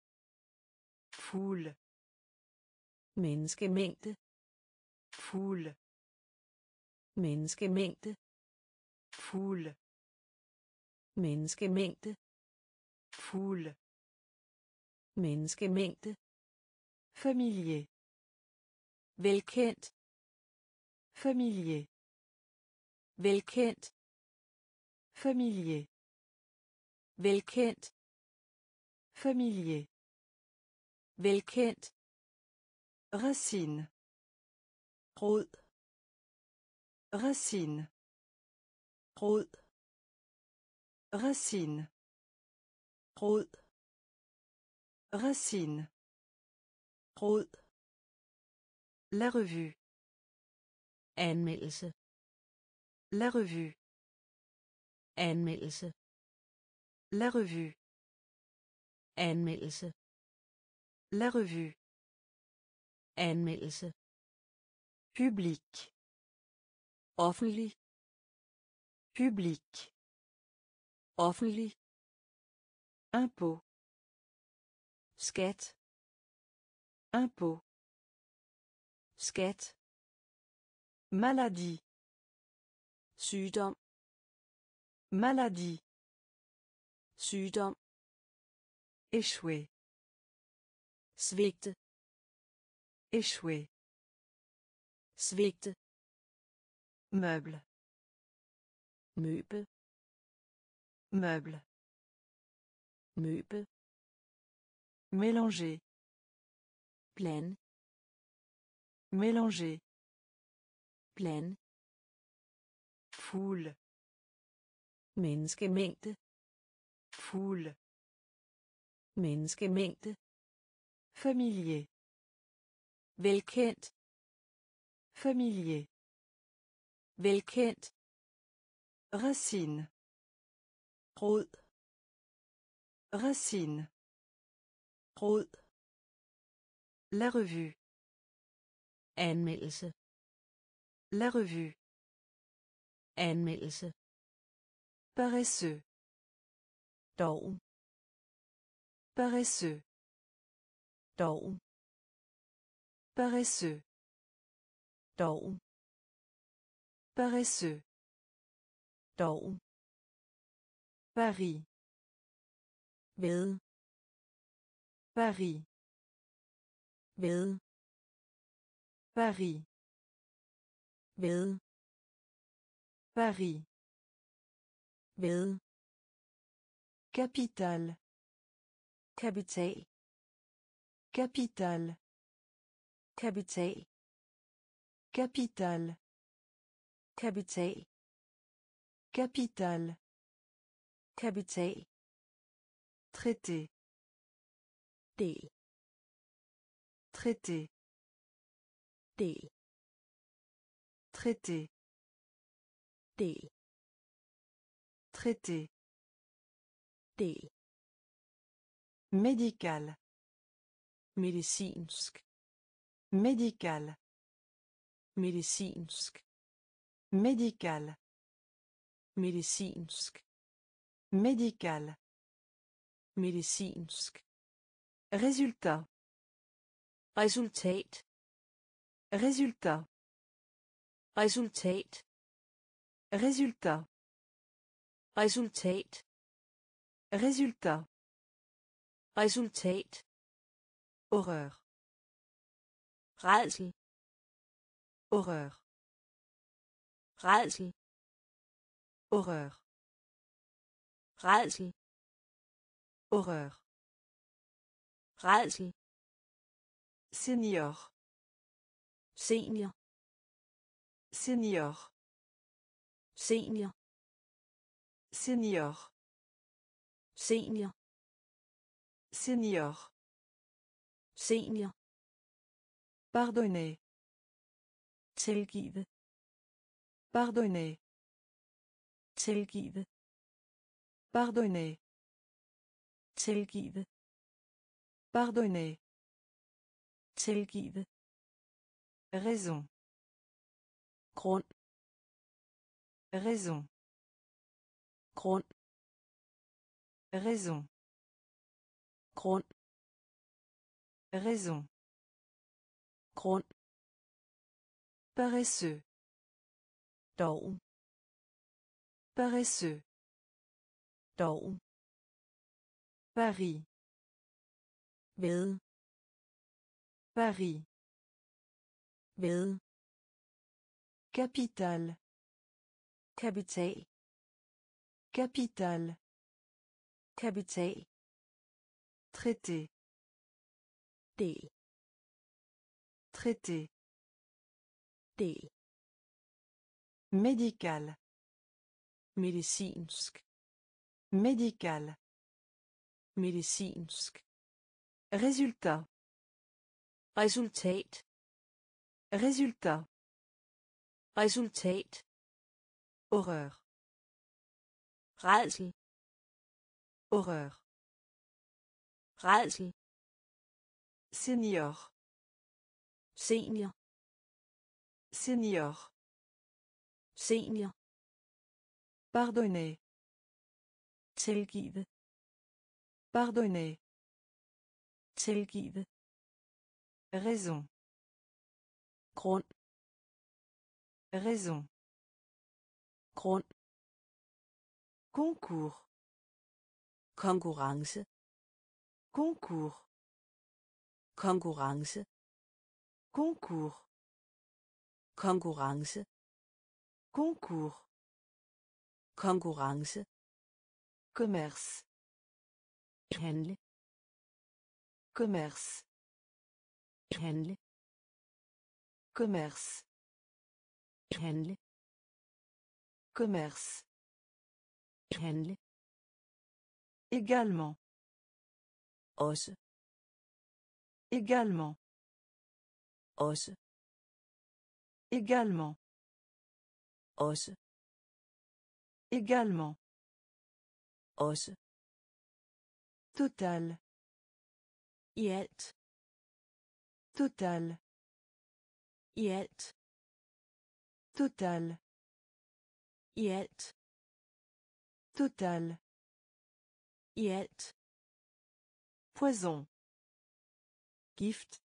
Foule. menneskemængde, Foule. menneskemængde, Foule. menneskemængde, Foule. menneskemængde, Familier. velkendt, Familier. velkendt, Familier. Velkendt. Familier. Velkendt. Racine. Rod. Racine. Rod. Racine. Rod. Racine. Rod. La revue. Anmeldelse. La revue. Anmeldelse. La revue. Anmeldelse. La revue. Anmeldelse. Public. Offentlig. Public. Offentlig. Impôt. Skat. Impôt. Skat. Maladie. Sygdom. Maladie. Sygdom. Échouer. Svigte. Échouer. Svigte. Meuble. Møbel. Meuble. Møbel. Mélanger. Blande. Mélanger. Blande. Foule. Menneskemængde. Foule. Menneskemængde. Familier. Velkendt. Familier. Velkendt. Racine. Rod. Racine. Rod. La revue. Anmeldelse. La revue. Anmeldelse. Paresseux. Doven. Paresseux. Doven. Paresseux. Doven. Paresseux. Doven. Paris. Ved. Paris. Ved. Paris. Ved. Paris. Ved. Capitale. Kapital. Capitale. Kapital. Capitale. Kapital. Capitale. Kapital. Traité. Del. Traité. Del. Traité. Del. Traité. Del. Médical. Medicinsk. Médical. Medicinsk. Médical. Medicinsk. Médical. Medicinsk. Résultat. Resultat. Résultat. Resultat. Résultat. Resultat. Résultat. Resultat. Horreur. Rædsel. Horreur. Rædsel. Horreur. Rædsel. Horreur. Rædsel. Senior. Senior. Senior. Senior. Senior. Senior. Senior. Senior. Pardonner. Tilgive. Pardonner. Tilgive. Pardonner. Tilgive. Pardonner. Tilgive. Raison. Grund. Raison. Grund. Raison. Grund. Raison. Grund. Paresseux. Doven. Paresseux. Doven. Paris. Ved. Paris. Ved. Capitale. Kapital. Capital. Kapital. Traité. Del. Traité. Del. Médical. Medicinsk. Médical. Medicinsk. Résultat. Resultat. Résultat. Resultat. Horreur. Rædsel. Horreur. Rædsel. Senior. Senior. Senior. Senior. Pardonner. Tilgive. Pardonner. Tilgive. Raison. Grund. Raison. Grund. Concours. Konkurrence. Concours. Konkurrence. Concours. Konkurrence. Concours. Konkurrence. Commerce. Handle. Commerce. Handle. Commerce. Handle. Commerce. Handle. Également. Også. Également. Også. Également. Også. Également. Også. Total. I alt. Total. I alt. Total. I alt. Total. I alt. Poison. Gift.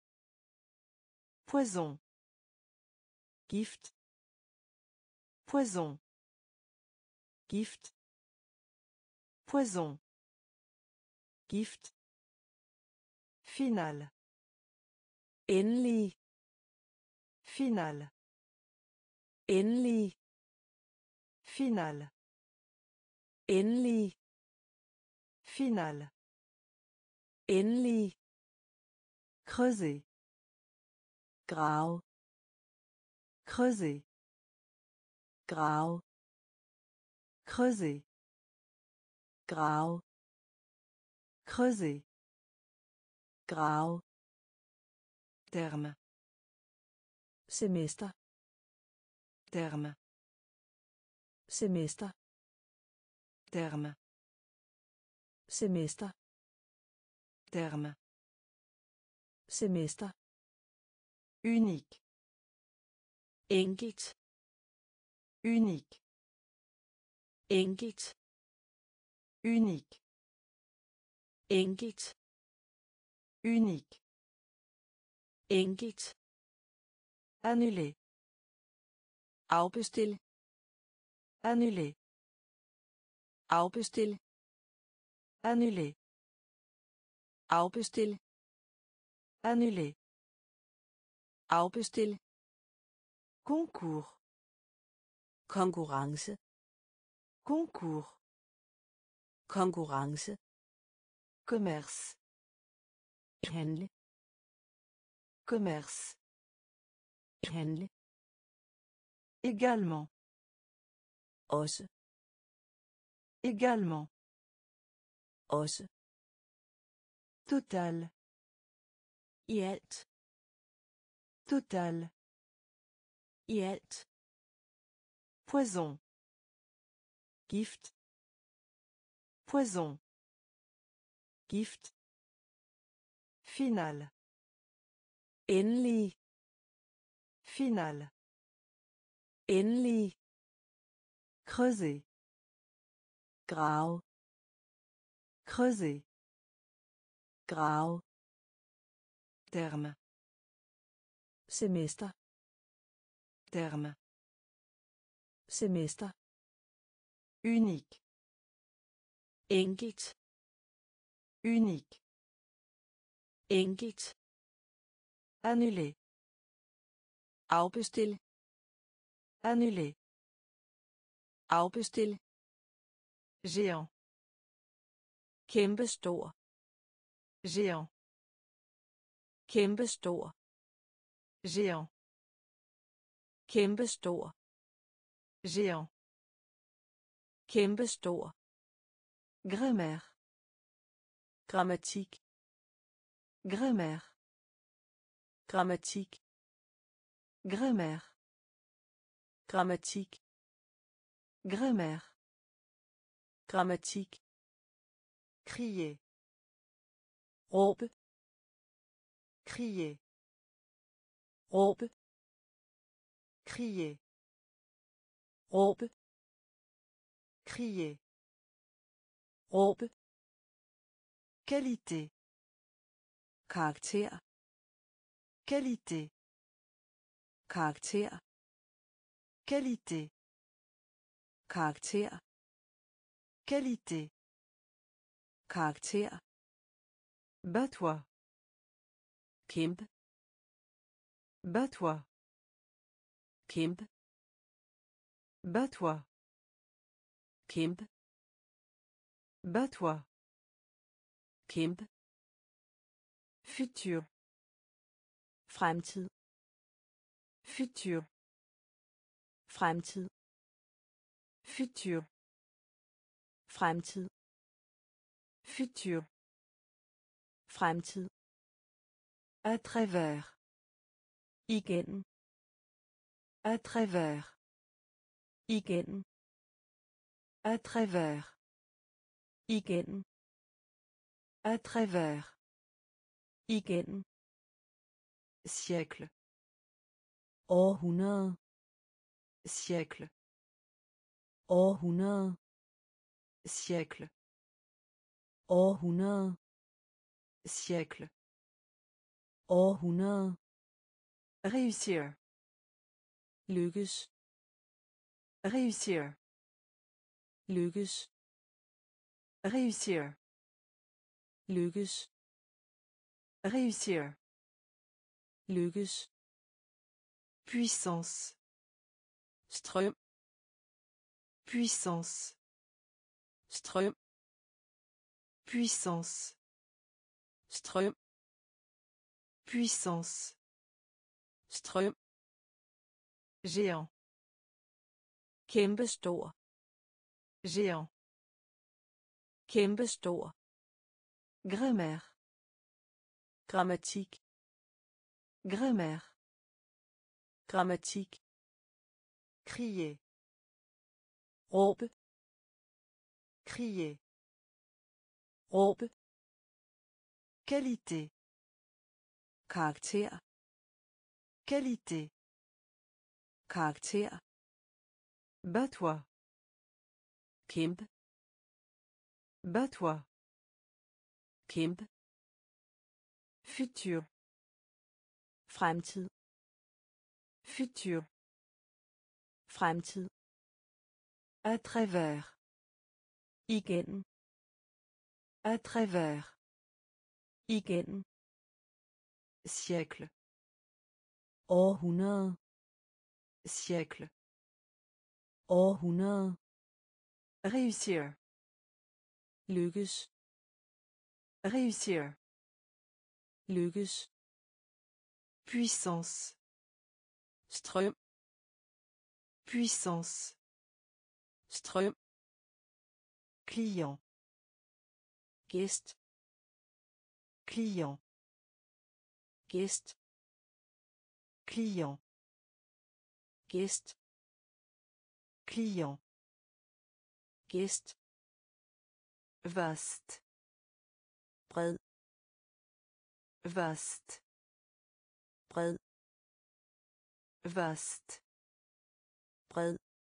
Poison. Gift. Poison. Gift. Poison. Gift. Final. Endelig. Final. Endelig. Final. Endelig. Final. Endelig. Creuser. Grave. Creuser. Grave. Creuser. Grave. Creuser. Grave. Terme. Semester. Terme. Semester. Terme. Semester. Terme. Semester. Unique. Enkelt. Unique. Enkelt. Unique. Enkelt. Unique. Enkelt. Annuler. Afbestil. Annuler. Afbestil. Annuler. Afbestil. Annuler. Afbestil. Concours. Konkurrence. Concours. Konkurrence. Commerce. Handle. Commerce. Handle. Également. Også. Également. Også. Total. I alt. Total. I alt. Poison. Gift. Poison. Gift. Final. Endelig. Final. Endelig. Creuser. Grave. Creuser. Grave. Terme. Semester. Terme. Semester. Unique. Enkelt. Unique. Enkelt. Annuler. Afbestil. Annuler. Afbestil. Géant. Kæmpestor. Géant. Kæmpestor. Géant. Kæmpestor. Géant. Kæmpestor. Grammaire. Grammatik. Grammaire. Grammatik. Grammaire. Grammatik. Grammaire. Grammatik. Crier. Råbe. Crier. Råbe. Crier. Råbe. Crier. Råbe. Qualité. Karakter. Qualité. Karakter. Qualité. Karakter. Qualité. Karakter. Bats-toi. Kæmpe. Bats-toi. Kæmpe. Bats-toi. Kæmpe. Bats-toi. Kæmpe. Futur. Fremtid. Futur. Fremtid. Futur. Fremtid. Futur. Fremtid. À travers. Igennem. À travers. Igennem. À travers. Igennem. À travers. Igennem. Siècle. Århundrede. Siècle. Århundrede. Siècle. Århundrede. Siècle. Århundrede. Réussir. Lykkes. Réussir. Lykkes. Réussir. Lykkes. Réussir. Lykkes. Puissance. Strøm. Puissance. Strøm. Puissance. Strøm. Puissance. Strøm. Géant. Kæmpestor. Géant. Kæmpestor. Grammaire. Grammatik. Grammaire. Grammatik. Crier. Råbe. Crier. Råbe. Qualité. Karakter. Qualité. Karakter. Bats-toi. Kæmpe. Bats-toi. Kæmpe. Futur. Fremtid. Futur. Fremtid. À travers. Igennem. À travers. Igennem. Siècle. Århundrede. Siècle. Århundrede. Réussir. Lykkes. Réussir. Lykkes. Puissance. Strøm. Puissance. Strøm. Client. Gæst. Client. Gæst. Client. Gæst. Client. Gæst. Vaste. Bred. Vaste. Bred. Vaste. Bred.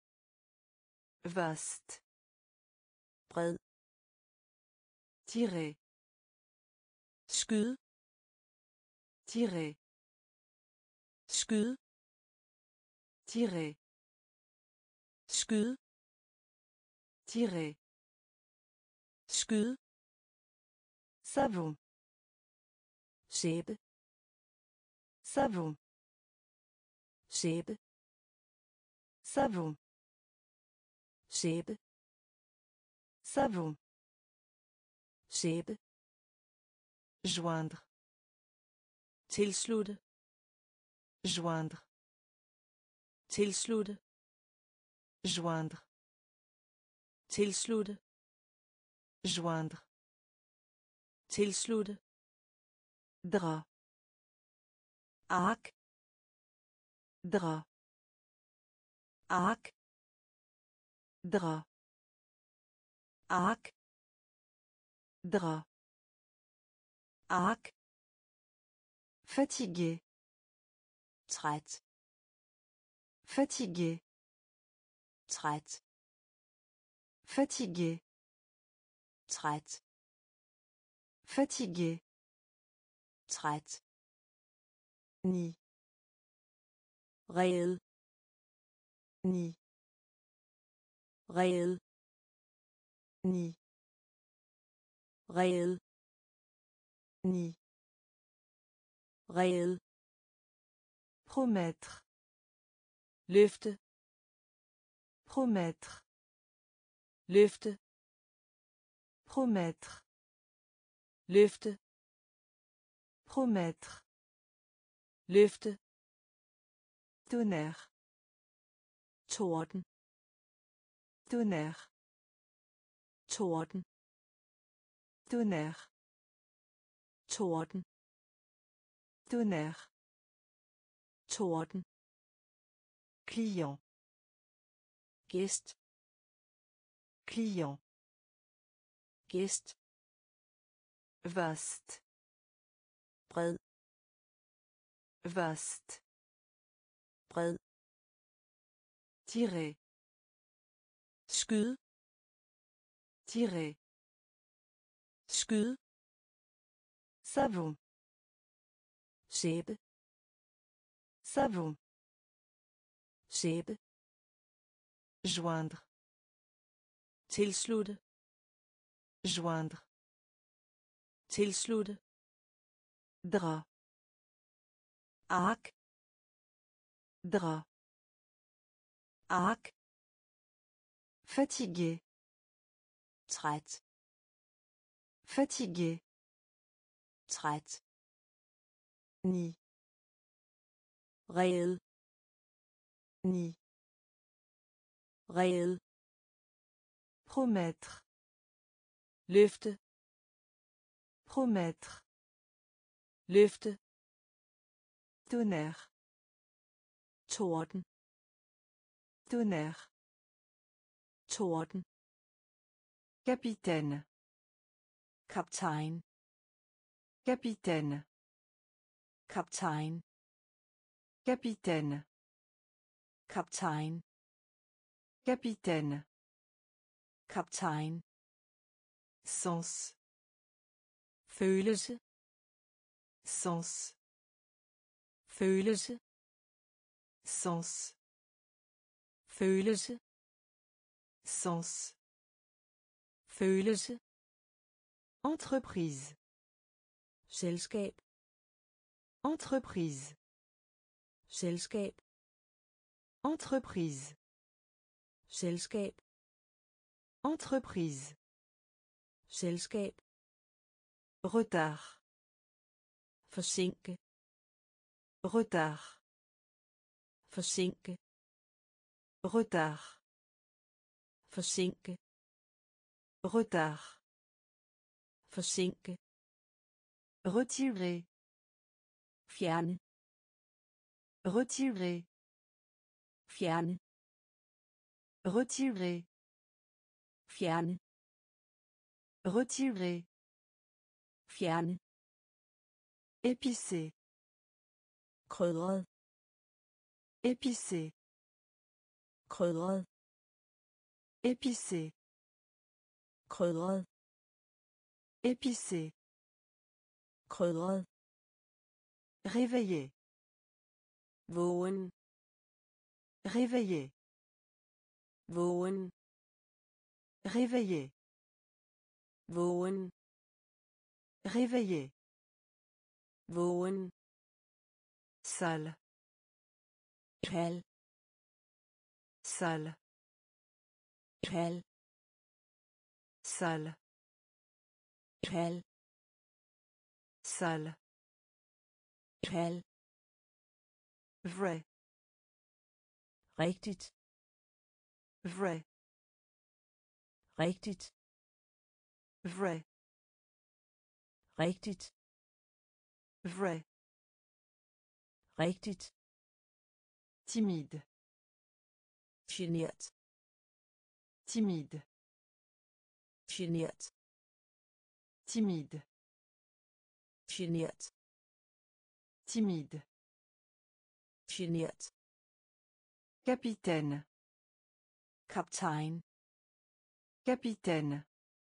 Vaste. Bred. Tirer. Skyde. Tirer. Skyde. Tirer. Skyde. Tirer. Skyde. Savon. Sæbe. Savon. Sæbe. Savon. Sæbe. Savon. Sæbe. Joindre. Tilslutte. Joindre. Tilslutte. Joindre. Tilslutte. Joindre. Tilslutte. Drap. Ark. Drap. Ark. Drap. Ark. Drap. Ark. Fatigué. Træt. Fatigué. Træt. Fatigué. Træt. Fatigué. Træt. Ni. Reel. Ni. Reel. Ni. Reel. Ni. Reel. Promettre. Løfte. Promettre. Løfte. Promettre. Løfte. Promettre. Løfte. Tonnerre. Torden. Tonnerre. Torden. Tonnerre. Torden. Tonnerre. Torden. Client. Gæst. Client. Gæst. Vaste. Bred. Vaste. Bred. Tirer. Skyd. Tirer. Skyd. Savon. Sæbe. Savon. Sæbe. Joindre. Tilslutte. Joindre. Tilslutte. Drap. Ark. Drap. Ark. Fatigué. Træt. Fatigué. Træt. Ni. Reel. Ni. Reel. Promettre. Løfte. Promettre. Løfte. Tonnerre. Torden. Tonnerre. Torden. Capitaine. Kaptajn. Capitaine. Kaptajn. Capitaine. Kaptajn. Capitaine. Kaptajn. Sens. Følelse. Sens. Følelse. Sens. Følelse. Sens. Følelse. Entreprise. Selskab. Entreprise. Selskab. Entreprise. Selskab. Entreprise. Selskab. Retard. Forsinke. Retard. Forsinke. Retard. Forsinke. Retard. Forsinke. Retirer. Fjerne. Retirer. Fjerne. Retirer. Fjerne. Retirer. Fjerne. Épicé. Krydret. Épicé. Krydret. Épicé. Krydret. Épicé. Krydret. Réveiller. Vågen. Réveiller. Vågen. Réveiller. Vågen. Réveiller. Vågen. Salle. Kald. Salle. Kald. Salle. kald, Salle. kald, Vrai. rigtigt, Vrai. rigtigt, Vrai. rigtigt, Vrai. rigtigt, Timide. genert, Timide. genert, Timide. genert, Timide. genert, Capitaine. kaptajn, Capitaine.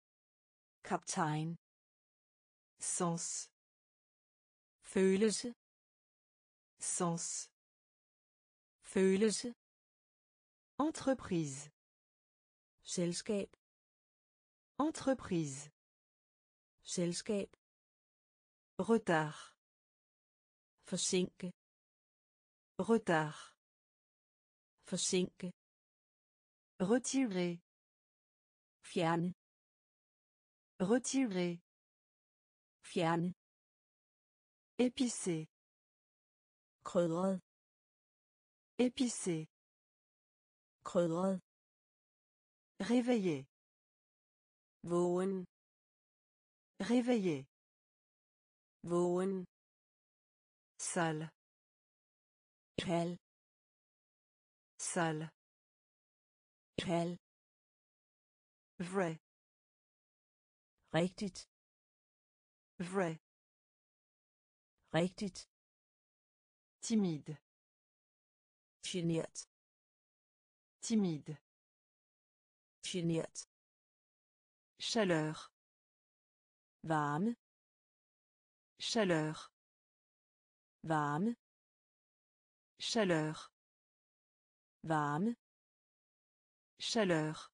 kaptajn, Sens. følelse, Sens. følelse, Entreprise. selskab, Entreprise. selskab, Retard. forsinke, Retard. forsinke, Retirer. fjerne, Retirer. fjerne, Épicé. krydret, Épicé. krydret, Réveiller. vågen, Réveiller. vågen, Salle. kald, Salle. kald, Vrai. rigtigt, Vrai. rigtigt, Timide. genert, Timide. genert, Chaleur. varme, Chaleur. varme, Chaleur. varme, Chaleur.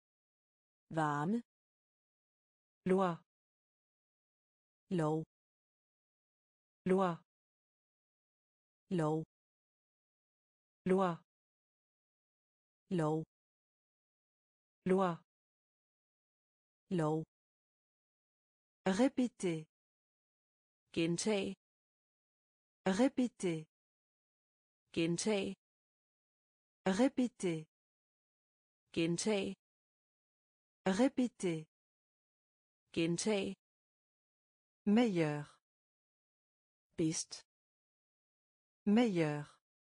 varme, Loi. lov, Loi. lov, Loi. lov, Loi. lov, Répéter. gentag, Répéter. gentag, Répéter. gentag, Répéter. gentag, Meilleur. bedst, Meilleur.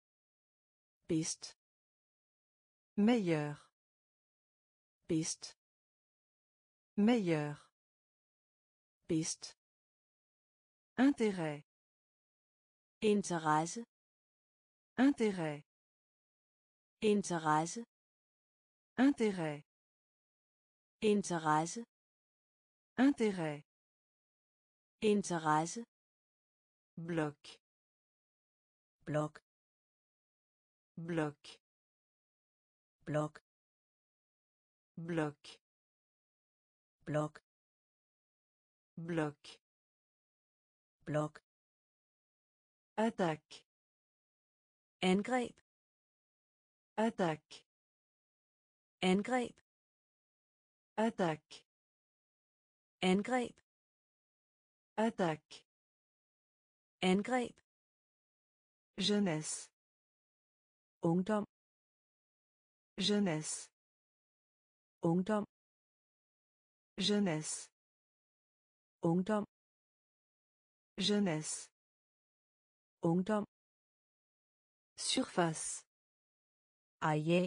bedst, Meilleur. bedst, Meilleur. bedst, Intérêt. interesse, Intérêt. interesse, Intérêt. interesse, Intérêt. interesse, Bloc. blok, Bloc. blok, Bloc. blok, Bloc. blok, Attaque. angreb, Attaque. angreb, Attaque. angreb, Attaque. angreb, Jeunesse. ungdom, Jeunesse. ungdom, Jeunesse. ungdom, Jeunesse. ungdom, Surface. areal,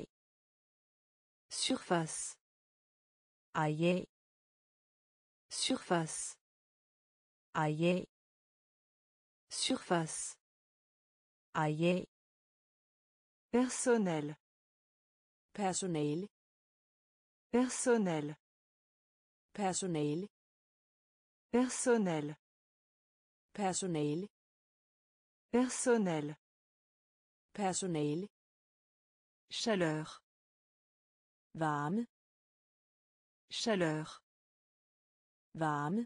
Surface. areal, Surface. areal, Surface. areal, Personnel. personale, Personnel. personale, Personnel. personale, Personnel. personale, Chaleur. varme, Chaleur. varme,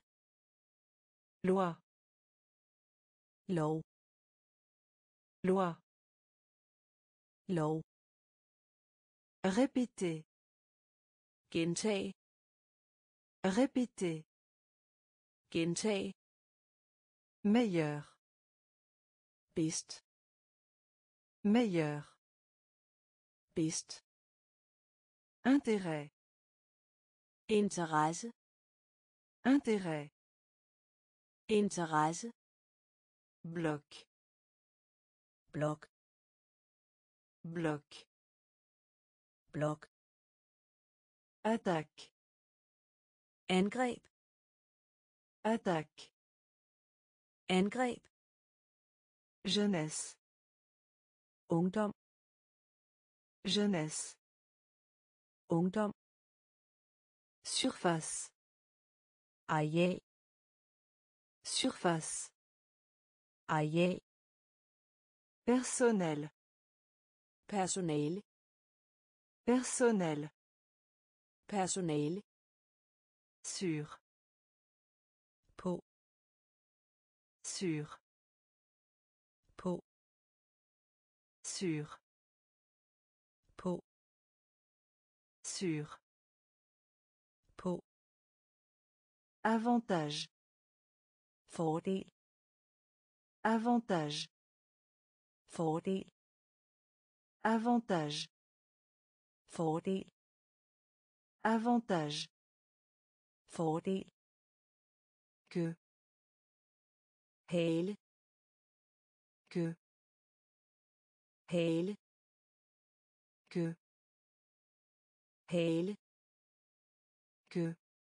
Loi. lov, Loi. lov, Répéter. gentag, Répétez. Gentag. Meilleur. Bedst. Meilleur. Bedst. Intérêt. Interesse. Intérêt. Interesse. Bloc. Blok. Bloc. Blok. Attaque. Angreb. Attaque. Angreb. Jeunesse. Ungdom. Jeunesse. Ungdom. Surface. Areal. Surface. Areal. Personnel. Personale. Personnel. Personale. Sur. På. Sur. På. Sur. På. Sur. På. Avantage. Fordel. Avantage. Fordel. Avantage. Fordel. Avantage. Fordel. Que. Hale. Que. Hale. Que. Hale. Que.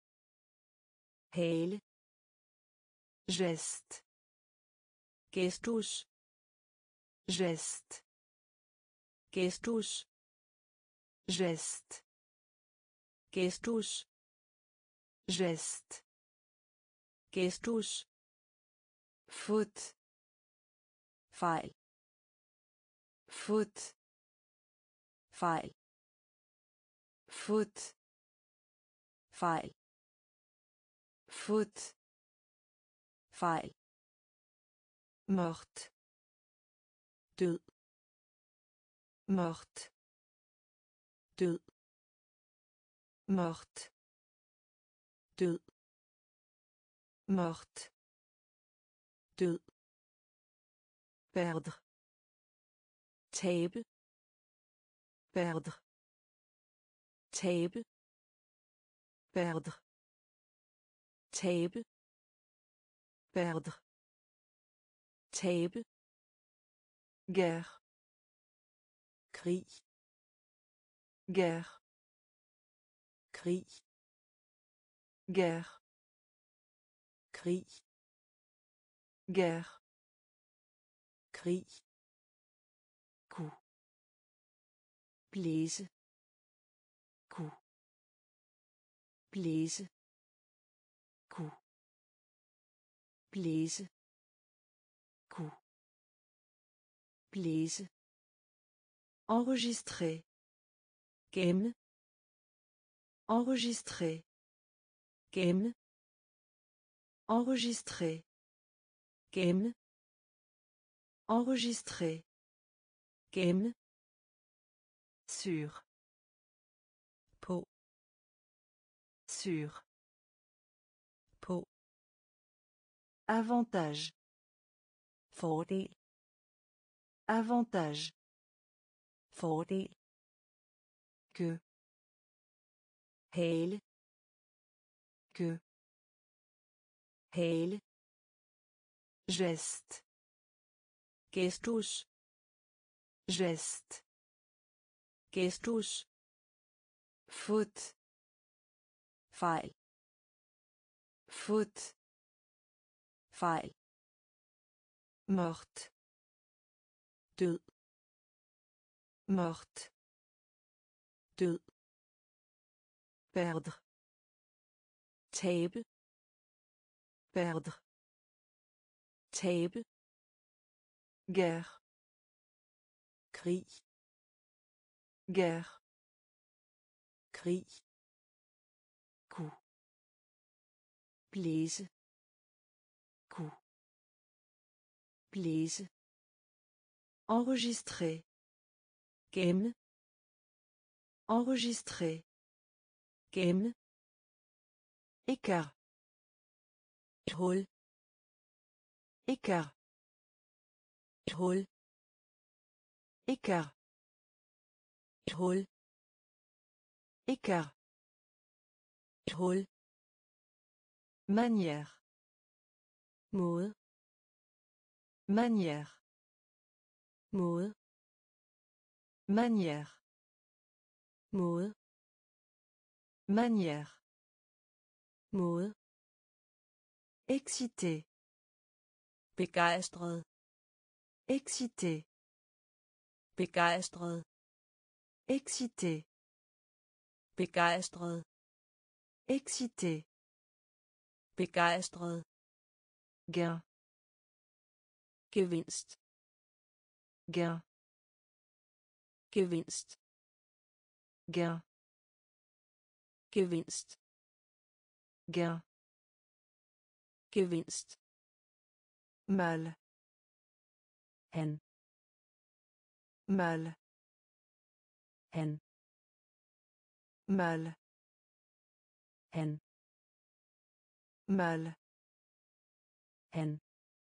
Hale. Geste. Gestus. Geste. Gestus. Geste. Gestus. Geste. Gestus. Faute. Fejl. Faute. Fejl. Faute. Fejl. Faute. Fejl. Morte. Død. Morte. Død. Morte. Død. Morte. Død. Perdre. Tabe. Perdre. Tabe. Perdre. Tabe. Perdre. Tabe. Guerre. Krig. Guerre. Krig. Guerre. Krig. Guerre. Krig. Coup. Blæse. Coup. Blæse. Coup. Blæse. Coup. Blæse. Enregistrer. Gemme. Enregistrer. Gemme. Enregistrer. Gemme. Enregistrer. Gemme. Sur. På. Sur. På. Avantage. Fordel. Avantage. Fordel. Que. Hale. Que. Hale. Geste. Gestus. Geste. Gestus. Faute. Fejl. Faute. Fejl. Morte. Død. Morte. Død. Perdre. Tabe. Perdre. Tabe. Guerre. Krig. Guerre. Krig. Coup. Blæse. Coup. Blæse. Enregistrer. Gemme. Enregistrer. Gemme. Écart. hul, Écart. hul, Écart. hul, Écart. hul, Manière. måde, Manière. måde, Manière. måde, Manière. måde, Excité. begejstret, Excité. begejstret, Excité. begejstret, Excité. begejstret, Gain. gevinst, Gain. gevinst, Gain. gevinst, Gain. gevinst, Mal. han, Mal. han, Mal. han, Mal. han,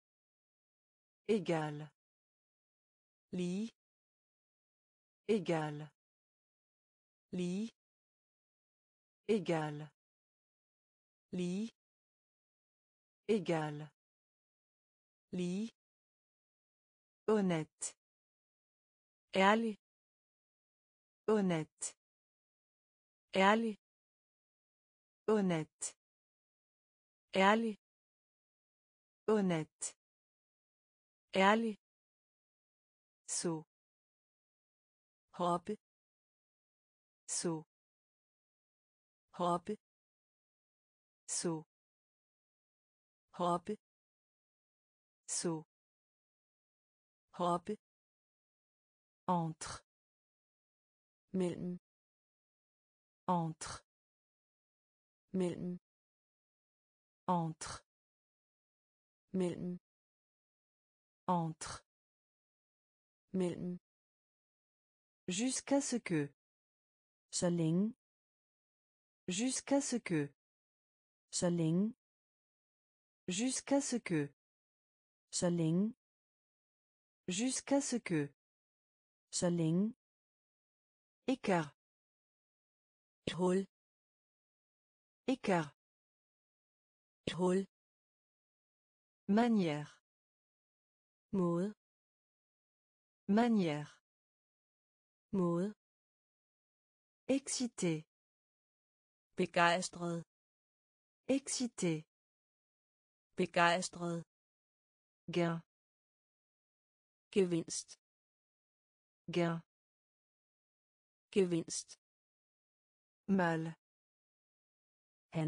Égal. lige, Égal. lige, Égal. lige, Égal. lige, Honnête. ærlig, Honnête. ærlig, Honnête. ærlig, Honnête. ærlig, Saut. hoppe, Saut. hoppe, Saut. hoppe, Saut. hoppe, Entre. mellem, Entre. mellem, Entre. mellem, Entre. mellem, Jusqu'à ce que. så længe, Jusqu'à ce que. så længe, Jusqu'à ce que. så længe, Jusqu'à ce que. så længe, Écart. hul, Écart. hul, Manière. måde, Manière. måde, Excité. begejstret, Excité. begejstret, Gain. gevinst, Gain. gevinst, Mal. han,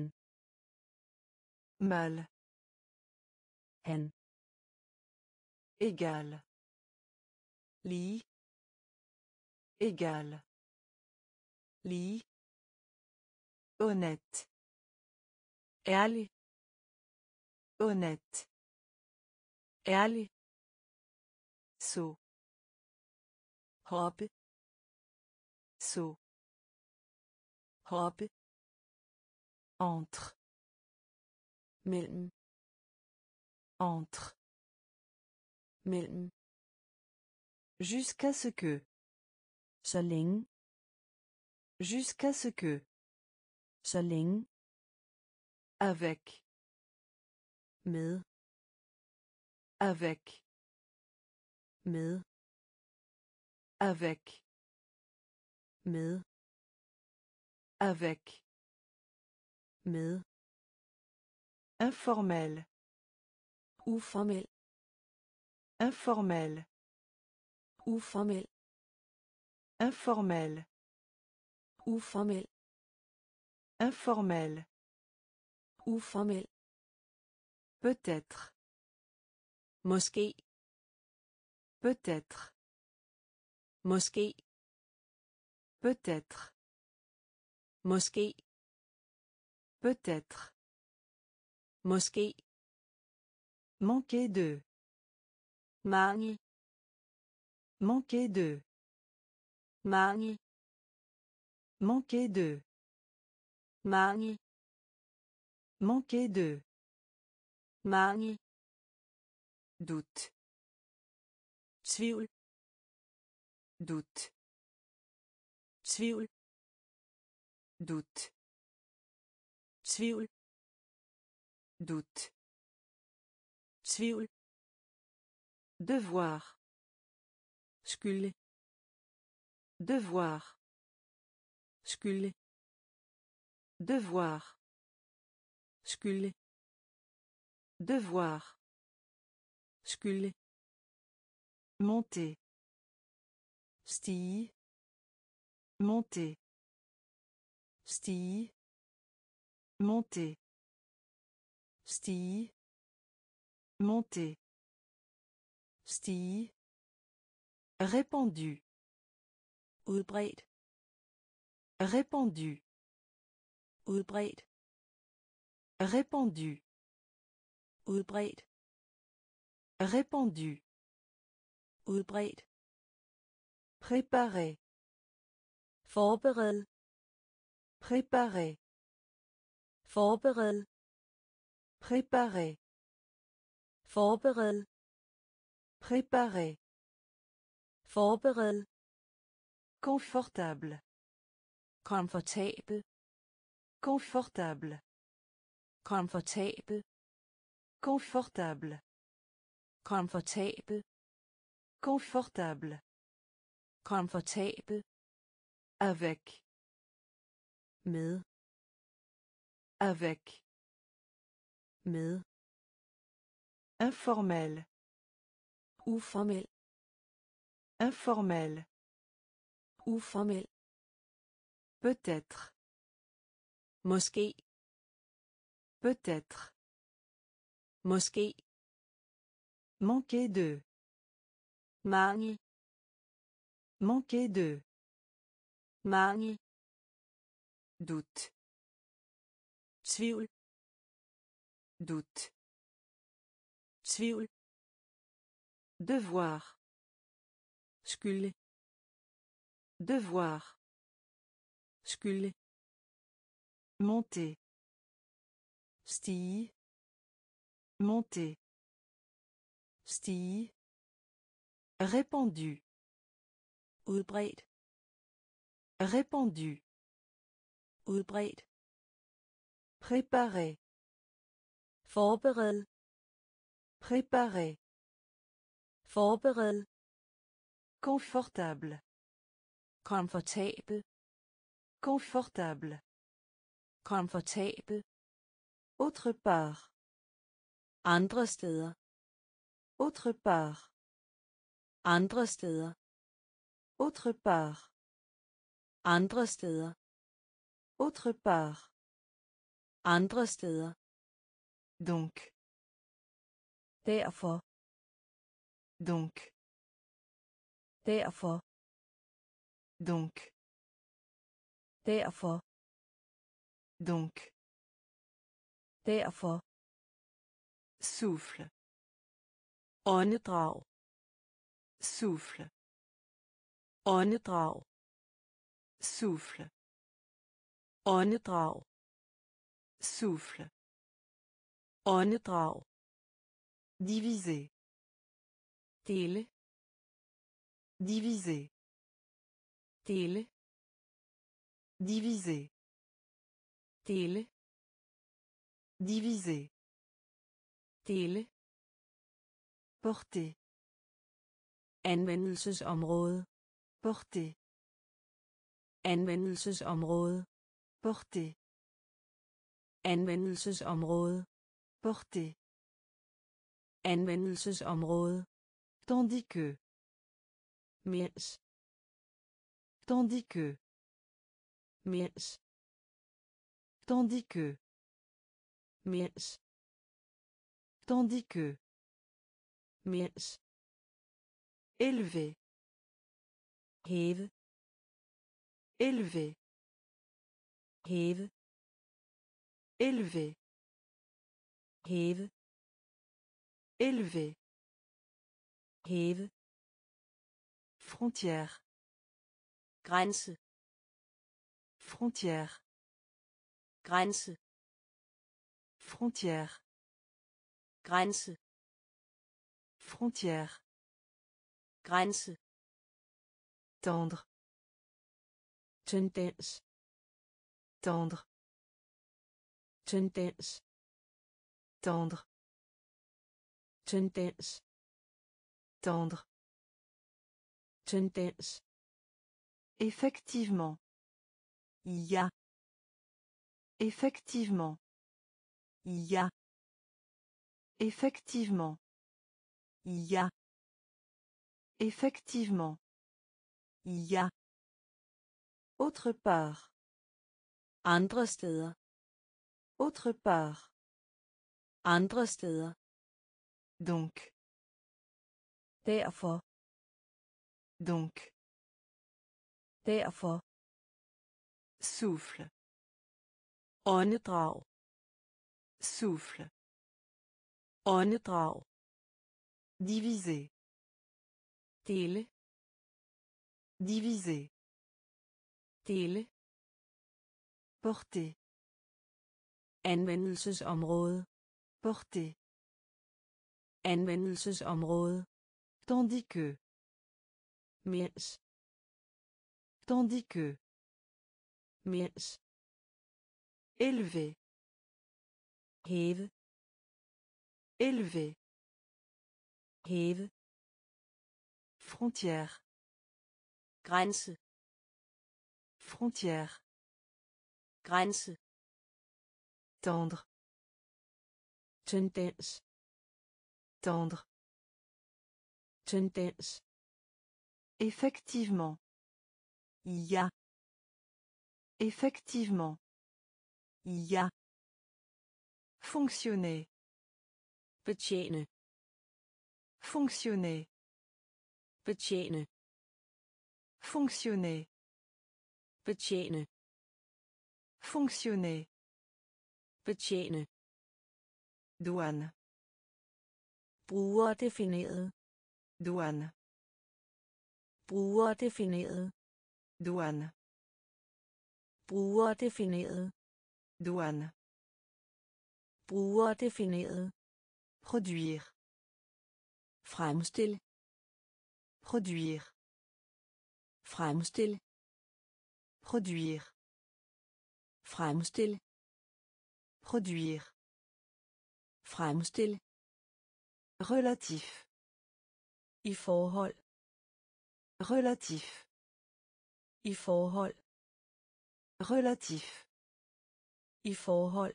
Mal. han, Égal. lige, Égal. lige, Honnête. ærlig, Honnête. ærlig, Saut. hoppe, Saut. hoppe, Entre. mellem, Entre. mellem, Jusqu'à ce que. så længe, Jusqu'à ce que. så længe, Avec. med, Avec. med, Avec. med, Avec. med, Informel. uformel, Informel. uformel, Informel. uformel, Informel. uformel, Peut-être. måske, Peut-être. måske, Peut-être. måske, Peut-être. måske, Manquer de. mangel, Manquer de. mangel, Manquer de. mangel, Manquer de. mangel, Doute. tvivl, Doute. tvivl, Doute. tvivl, Doute. tvivl, Devoir. skylde, Devoir. skylde, Devoir. skylde, Devoir. skylde, Monter. stige, Monter. stige, Monter. stige, Monter. stige, Répandu. udbredt, Répandu. udbredt, Répandu. udbredt, Répandu. udbredt, Préparer. forbered, Préparer. forbered, Préparer. forbered, Préparer. forbered, Confortable. komfortabel, Confortable. komfortabel, Confortable. komfortabel, Confortable. komfortabel, Avec. med, Avec. med, Informel. uformel, Informel. uformel, Peut-être. måske, Peut-être. måske, Manquer de. mangel, Manquer de. mangel, Doute. tvivl, Doute. tvivl, Devoir. skylde, Devoir. skylde, Monter. stige, Monter. stige, Répandu. udbredt, Répandu. udbredt, Préparer. forbered, Préparer. forbered, Confortable. komfortabel, Confortable. komfortabel, Autre part. andre steder, Autre part. andre steder, Autre part. andre steder, Autre part. andre steder, Donc. derfor, Donc. derfor, Donc. derfor, Donc. derfor, Souffle. åndedrag, Souffle. åndedrag, Souffle. åndedrag, Souffle. åndedrag, Diviser. dele, Diviser. dele, Diviser. dele, Diviser. dele, Porter. anvendelsesområde, Porter. anvendelsesområde, Porter. anvendelsesområde, Porter. anvendelsesområde, Tandis que. mens, Tandis que. mens, Tandis que. mens, Tandis que. mens, Élevé. hæve, Élevé. hæve, Élevé. hæve, Élevé. hæve, Frontière. grænse, Frontière. grænse, Frontière. Grænse. Frontière. Grænse. Tendre. Tendens. Tendre. Tendens. Tendre. Tendens. Tendre. Tendens. Effectivement. Ja. Effectivement. Ja. Effectivement. Ja. Effectivement. Ja. Autre part. Andre steder. Autre part. Andre steder. Donc. Derfor. Donc. Derfor. Souffle. Åndedrag. Souffle. Åndedrag. Diviser. Dele. Diviser. Dele. Porter. Anvendelsesområde. Porter. Anvendelsesområde. Tandis que. Mens. Tandis que. Mens. Élevé. Hæve. Élevé. Hæve. Frontière. Grænse. Frontière. Grænse. Tendre. Tendens. Tendre. Tendens. Effectivement. Ja. Effectivement. Ja. Fonctionner. Betjene. Fonctionner. Betjene. Fonctionner. Betjene. Fonctionner. Betjene. Douane. Brugerdefineret. Douane. Brugerdefineret. Douane. Brugerdefineret. Douane. Brugerdefineret. Produire. Fremstil. Produire. Fremstil. Produire. Fremstil. Produire. Fremstil. Relatif. I forhold. Relatif. I forhold. Relatif. I forhold.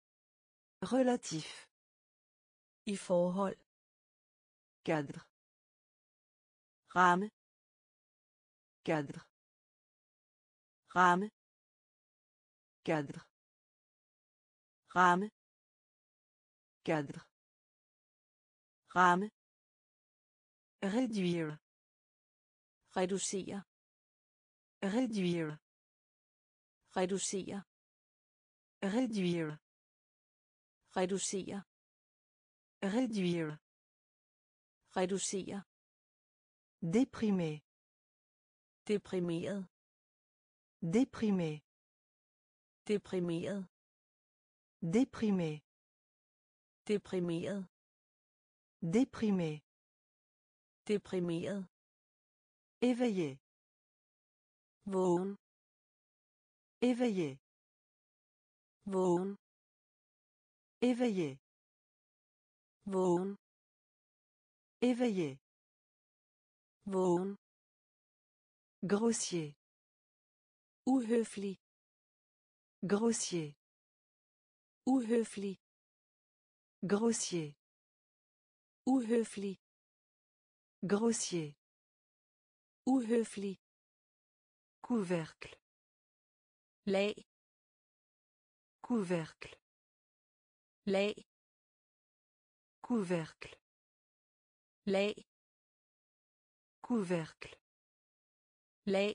Relatif. I forhold. Cadre. Ramme. Cadre. Ramme. Cadre. Ramme. Cadre. Ramme. Réduire. Reducere. Réduire. Reducere. Réduire. Reducere. Réduire. Reducere. Déprimé. Deprimeret. Déprimé. Deprimeret. Déprimé. Deprimeret. Déprimé. Deprimeret. Éveillé. Vågen. Éveillé. Vågen. Éveillé. Vågen. Éveillé. Vågen. Grossier. Uhøflig. Grossier. Uhøflig. Grossier. Uhøflig. Grossier. Uhøflig. Couvercle. Lag. Couvercle. Lag. Couvercle. Lag. Couvercle. Lag.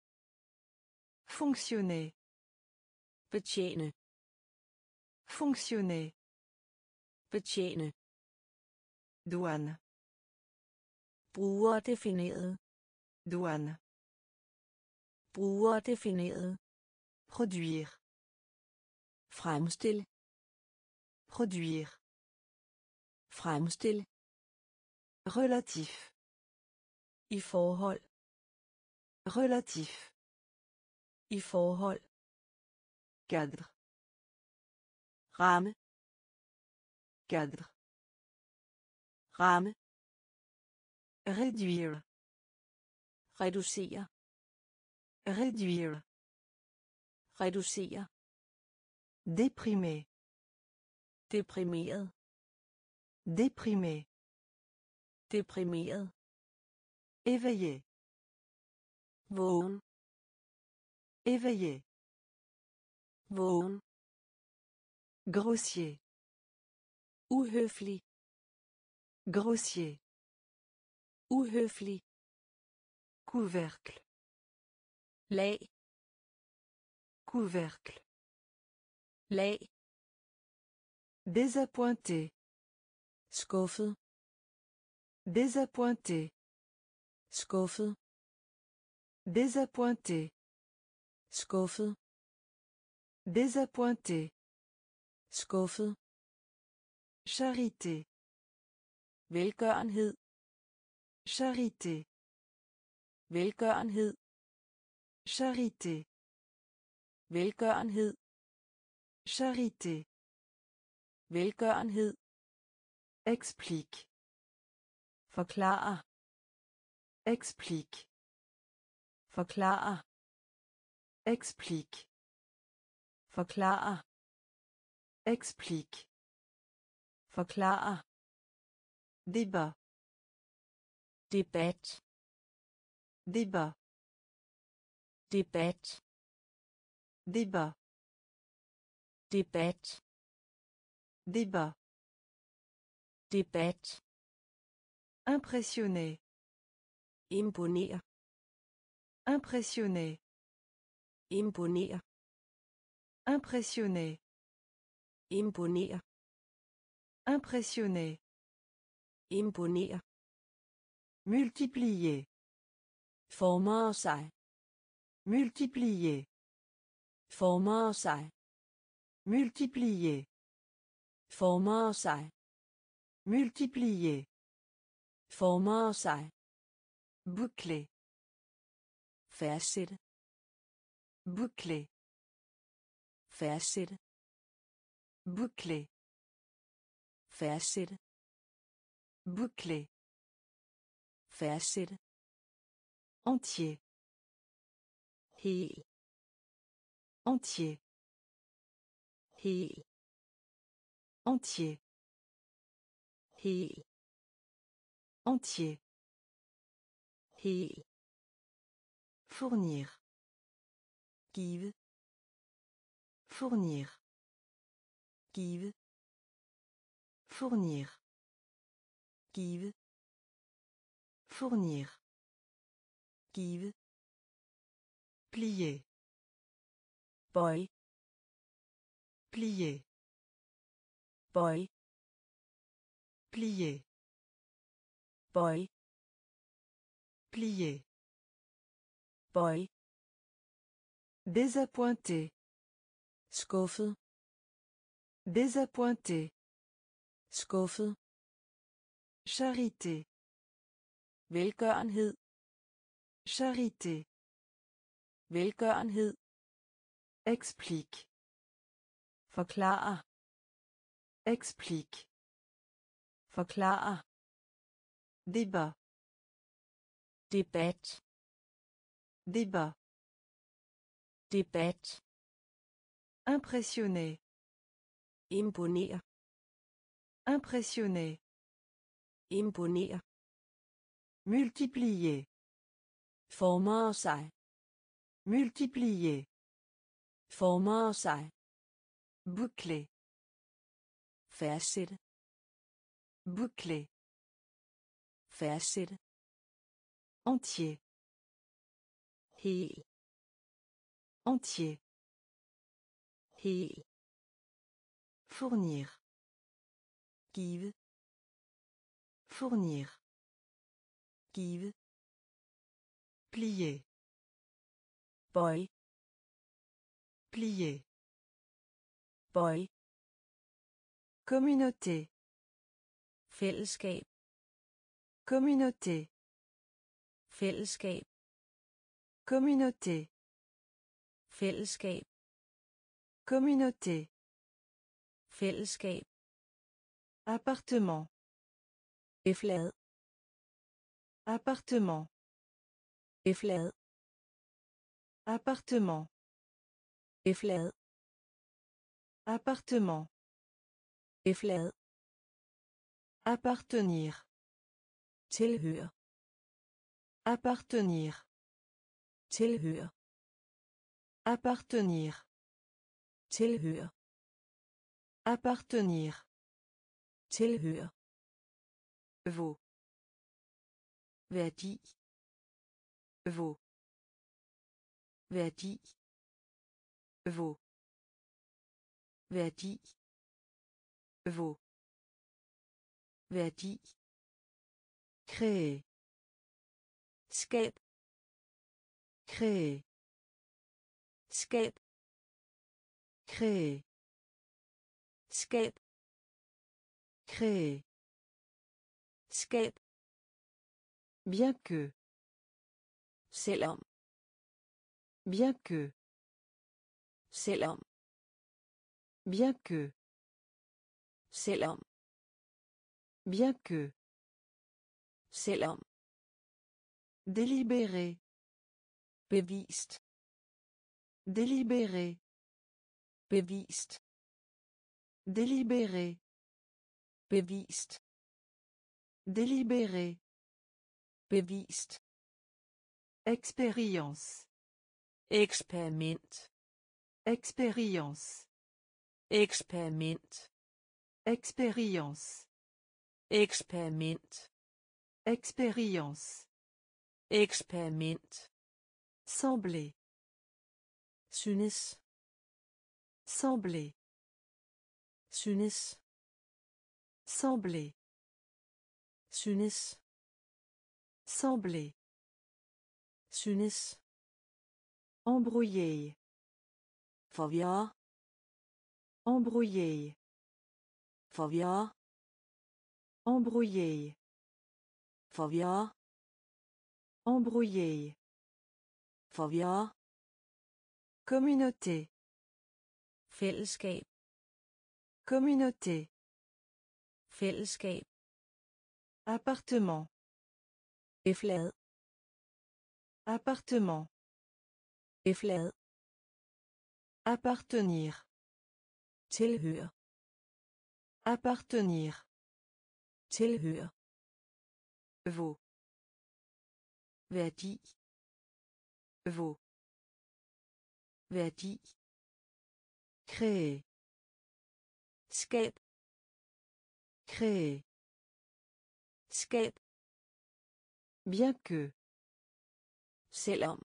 Fonctionner. Betjene. Fonctionner. Betjene. Douane. Brugerdefineret. Douane. Brugerdefineret. Produire. Fremstil. Produire. Fremstille. Relatif. I forhold. Relatif. I forhold. Cadre. Ramme. Cadre. Ramme. Réduire. Reducere. Réduire. Reducere. Déprimé. Deprimeret. Déprimé. Deprimeret. Éveillé. Vågen. Éveillé. Vågen. Grossier. Uhøflig. Grossier. Uhøflig. Couvercle. Lag. Couvercle. Lag. Désappointé. Skuffet. Désappointé. Skuffet. Désappointé. Skuffet. Désappointé. Skuffet. Charité. Velgørenhed. Charité. Velgørenhed. Charité. Velgørenhed. Charité. Velgørenhed. Explique. Forklare. Explique. Forklare. Explique. Forklare. Explique. Forklare. Débat. Debat. Débat. Debat. Débat. Debat. Débat. Debat. Impressionné. Imponer. Impressionné. Imponer. Impressionné. Imponer. Impressionné. Imponer. Multiplier. Formere sig. Multiplier. Formere sig. Multiplier. Formere sig. Multiplier. Formere sig. Boucler. Fastsætte. Boucler. Fastsætte. Boucler. Fastsætte. Boucler. Fastsætte. Entier. Hel. Entier. Hel. Entier. Hel. Entier. Hel. Fournir. Give. Fournir. Give. Fournir. Give. Fournir. Give. Plier. Bøj. Plier. Bøj. Plier. Bøj. Plier. Bøj. Désappointé. Skuffet. Désappointé. Skuffet. Charité. Velgørenhed. Charité. Velgørenhed. Explique. Forklare. Explique. Forklare. Débat. Debat. Débat. Debat. Impressionné. Imponer. Impressionné. Imponer. Multiplier. Formere sig. Multiplier. Formere sig. Boucler. Fastsætte. Boucler. Fastsætte. Entier. Hel. Entier. Hel. Fournir. Give. Fournir. Give. Plier. Bøj. Plier. Bøj. Communauté. Fællesskab. Communauté. Fællesskab. Communauté. Fællesskab. Communauté. Fællesskab. Appartement. Eflad. Appartement. Eflad. Appartement. Eflad. Appartement. Eflad. Appartenir. Tilhør. Appartenir. Tilhør. Appartenir. Tilhør. Appartenir. Tilhør. Vaut. Værdi. Vaut. Værdi. Vaut. Værdi. Vaut. Værdi. Créer. Skab. Créer. Skab. Créer. Skab. Créer. Skab. Bien que. Selvom. Bien que. Selvom. Bien que. Selvom. Bien que. Selvom. Délibéré. Bevist. Délibéré. Bevist. Délibéré. Bevist. Délibéré. Bevist. Expérience. Eksperiment. Expérience. Eksperiment. Expérience. Eksperiment. Expérience. Eksperiment. Sembler. Synes. Sembler. Synes. Sembler. Synes. Sembler. Synes. Embrouiller. Forvirre. Embrouiller. Forvirre. Embrouiller. Forvirre. Embrouiller. Forvirre. Communauté. Fællesskab. Communauté. Fællesskab. Appartement. Eflad. Appartement. Eflad. Appartenir. Tilhør. Appartenir. Tilhør. Vaut. Værdi. Vaut. Værdi. Créer. Skab. Créer. Skab. Bien que. Selvom.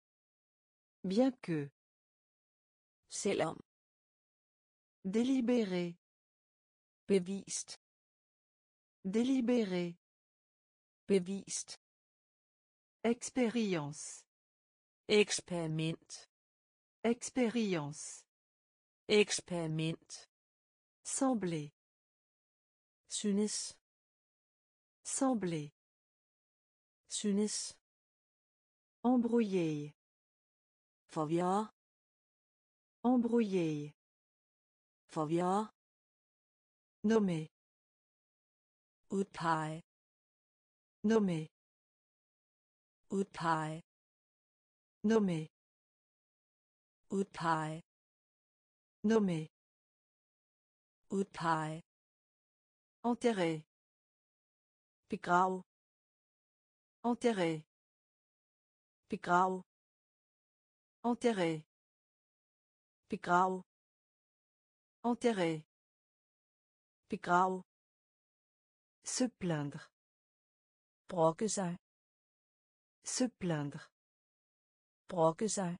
Bien que. Selvom. Délibéré. Bevist. Délibéré. Bevist. Expérience. Eksperiment. Expérience. Eksperiment. Sembler. Synes. Sembler. Synes. Embrouiller. Forvirre. Embrouiller. Forvirre. Nommer. Udpege. Nommer. Udpege. Nommer. Udpege. Nommer. Udpege. Enterrer. Begrav. Enterrer. Begrav. Enterrer. Begrav. Enterrer. Begrav. Se plaindre. Brokke sig. Se plaindre. Brokke sig.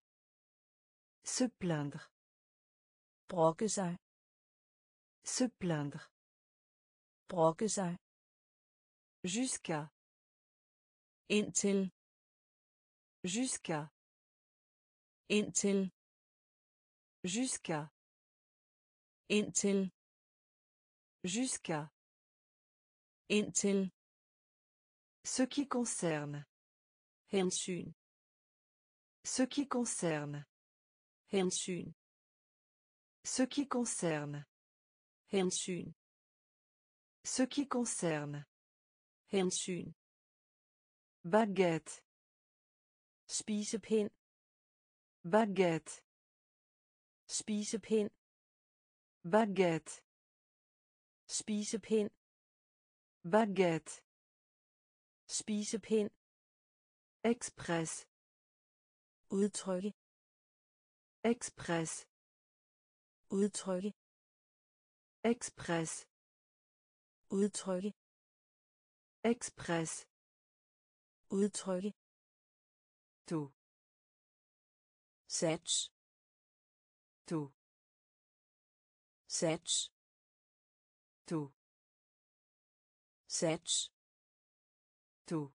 Se plaindre. Brokke sig. Se plaindre. Brokke sig. Jusqu'à. Indtil. Jusqu'à. Indtil. Jusqu'à. Indtil. Jusqu'à. Indtil. Ce qui concerne. Hensyn. Ce qui concerne. Hensyn. Ce qui concerne. Hensyn. Ce qui concerne. Hensyn. Baguette. Spisepind. Baguette. Spisepind. Baguette. Spisepind. Baguette. Spisepind. Express. Udtrykke. Express. Udtrykke. Express. Udtrykke. Express. Udtrykke. Tout. Sats. Tout. Sats. Tout. Sats. Tout.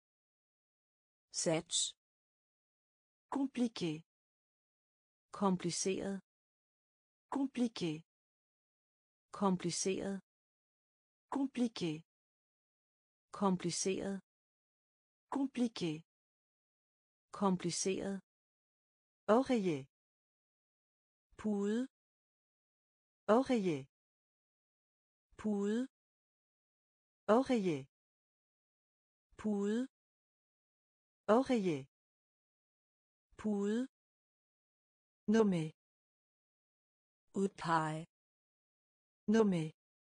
Sats. Compliqué. Kompliceret. Compliqué. Kompliceret. Compliqué. Kompliceret. Compliqué. Kompliceret. Oreiller. Pude. Oreiller. Pude. Oreiller. Pude. Oreiller. Pude. Nommer. Udpege. Nommer.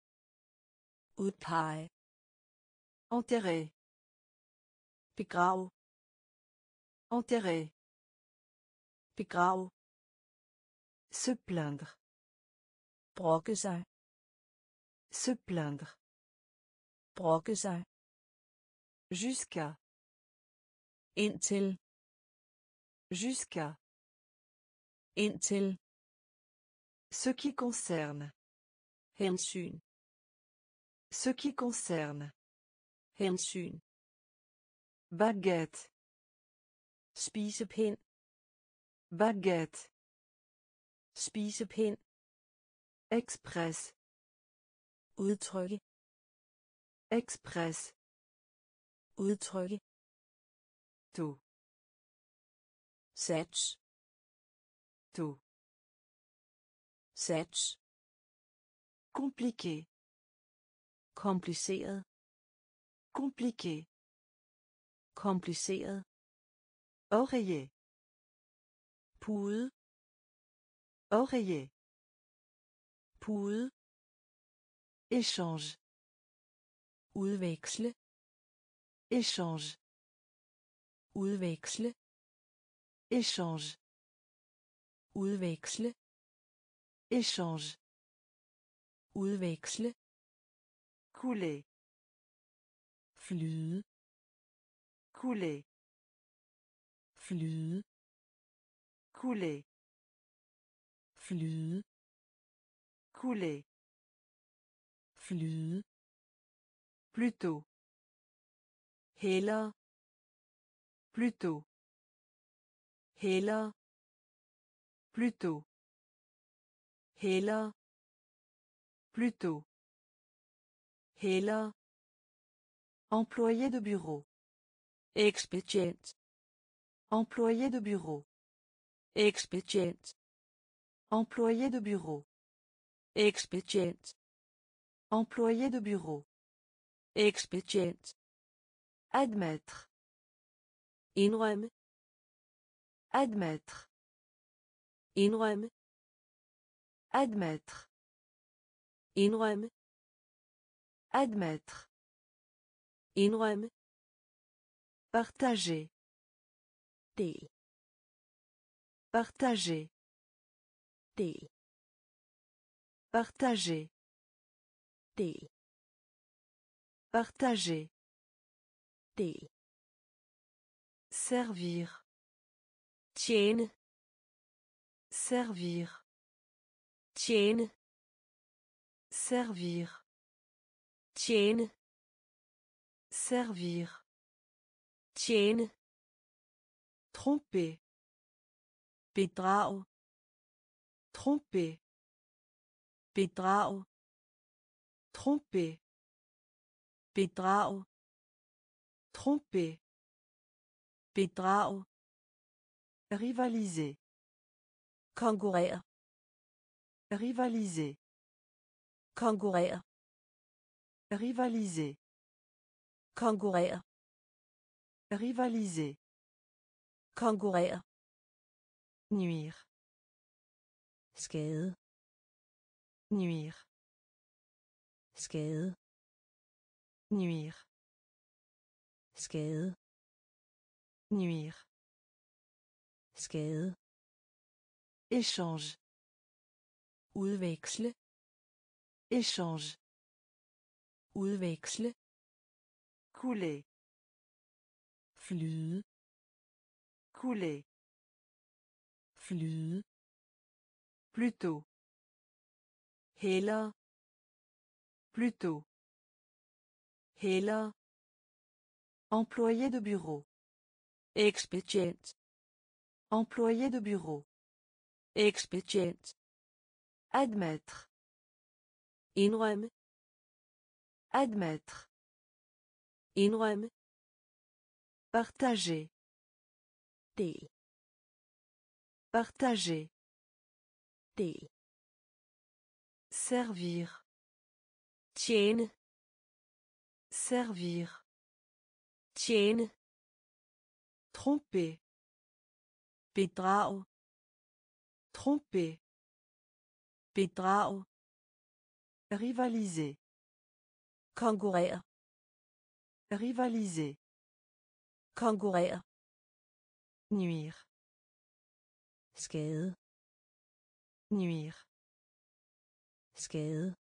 Udpege. Enterrer. Begrav. Enterrer. Begrav. Se plaindre. Brokke sig. Se plaindre. Brokke sig. Jusqu'à. Indtil. Jusqu'à. Indtil. Ce qui concerne. Hensyn. Ce qui concerne. Hensyn. Baguette. Spisepind. Baguette. Spisepind. Express. Udtrykke. Express. Udtrykke. Tout. Sats. Tout. Sats. Compliqué. Kompliceret. Compliqué. Kompliceret. Oreiller. Pude. Oreiller. Pude. Échange. Udveksle. Échange. Udveksle. Échange. Udveksle. Échange. Udveksle. Couler. Flyde. Couler. Flyde. Couler. Flyde. Couler. Flyde. Plutôt. Hellere. Plutôt. Hellere. Plutôt. Hellere. Plutôt. Hellere. Employé de bureau. Ekspedient. Employé de bureau. Ekspedient. Employé de bureau. Ekspedient. Employé de bureau. Ekspedient. Admettre. Indrømme. Admettre. Indrømme. Admettre. Indrømme. Admettre. Indrømme. Partager. Del. Partager. Del. Partager. Del. Partager. Del. Servir. Tjene. Servir. Tjene. Servir. Tjene. Servir. Tjene. Tromper. Bedrag. Tromper. Bedrag. Tromper. Bedrag. Tromper. Bedrag. Rivaliser. Konkurrere. Rivaliser. Konkurrere. Rivaliser. Konkurrere. Rivaliser. Konkurrere. Nuire. Skade. Nuire. Skade. Nuire. Skade. Nuire. Skade. Échange. Udveksle. Échange. Udveksle. Couler. Flyde. Couler. Flyde. Plutôt. Hellere. Plutôt. Hellere. Employé de bureau. Ekspedient. Employé de bureau. Ekspedient. Admettre. Indrømme. Admettre. Indrømme. Partager. Del. Partager. Del. Servir. Tjene. Servir. Tjene. Tromper. Bedrag. Tromper. Bedrag. Rivaliser. Konkurrere. Rivaliser. Konkurrere. Nuire. Skade. Nuire. Skade.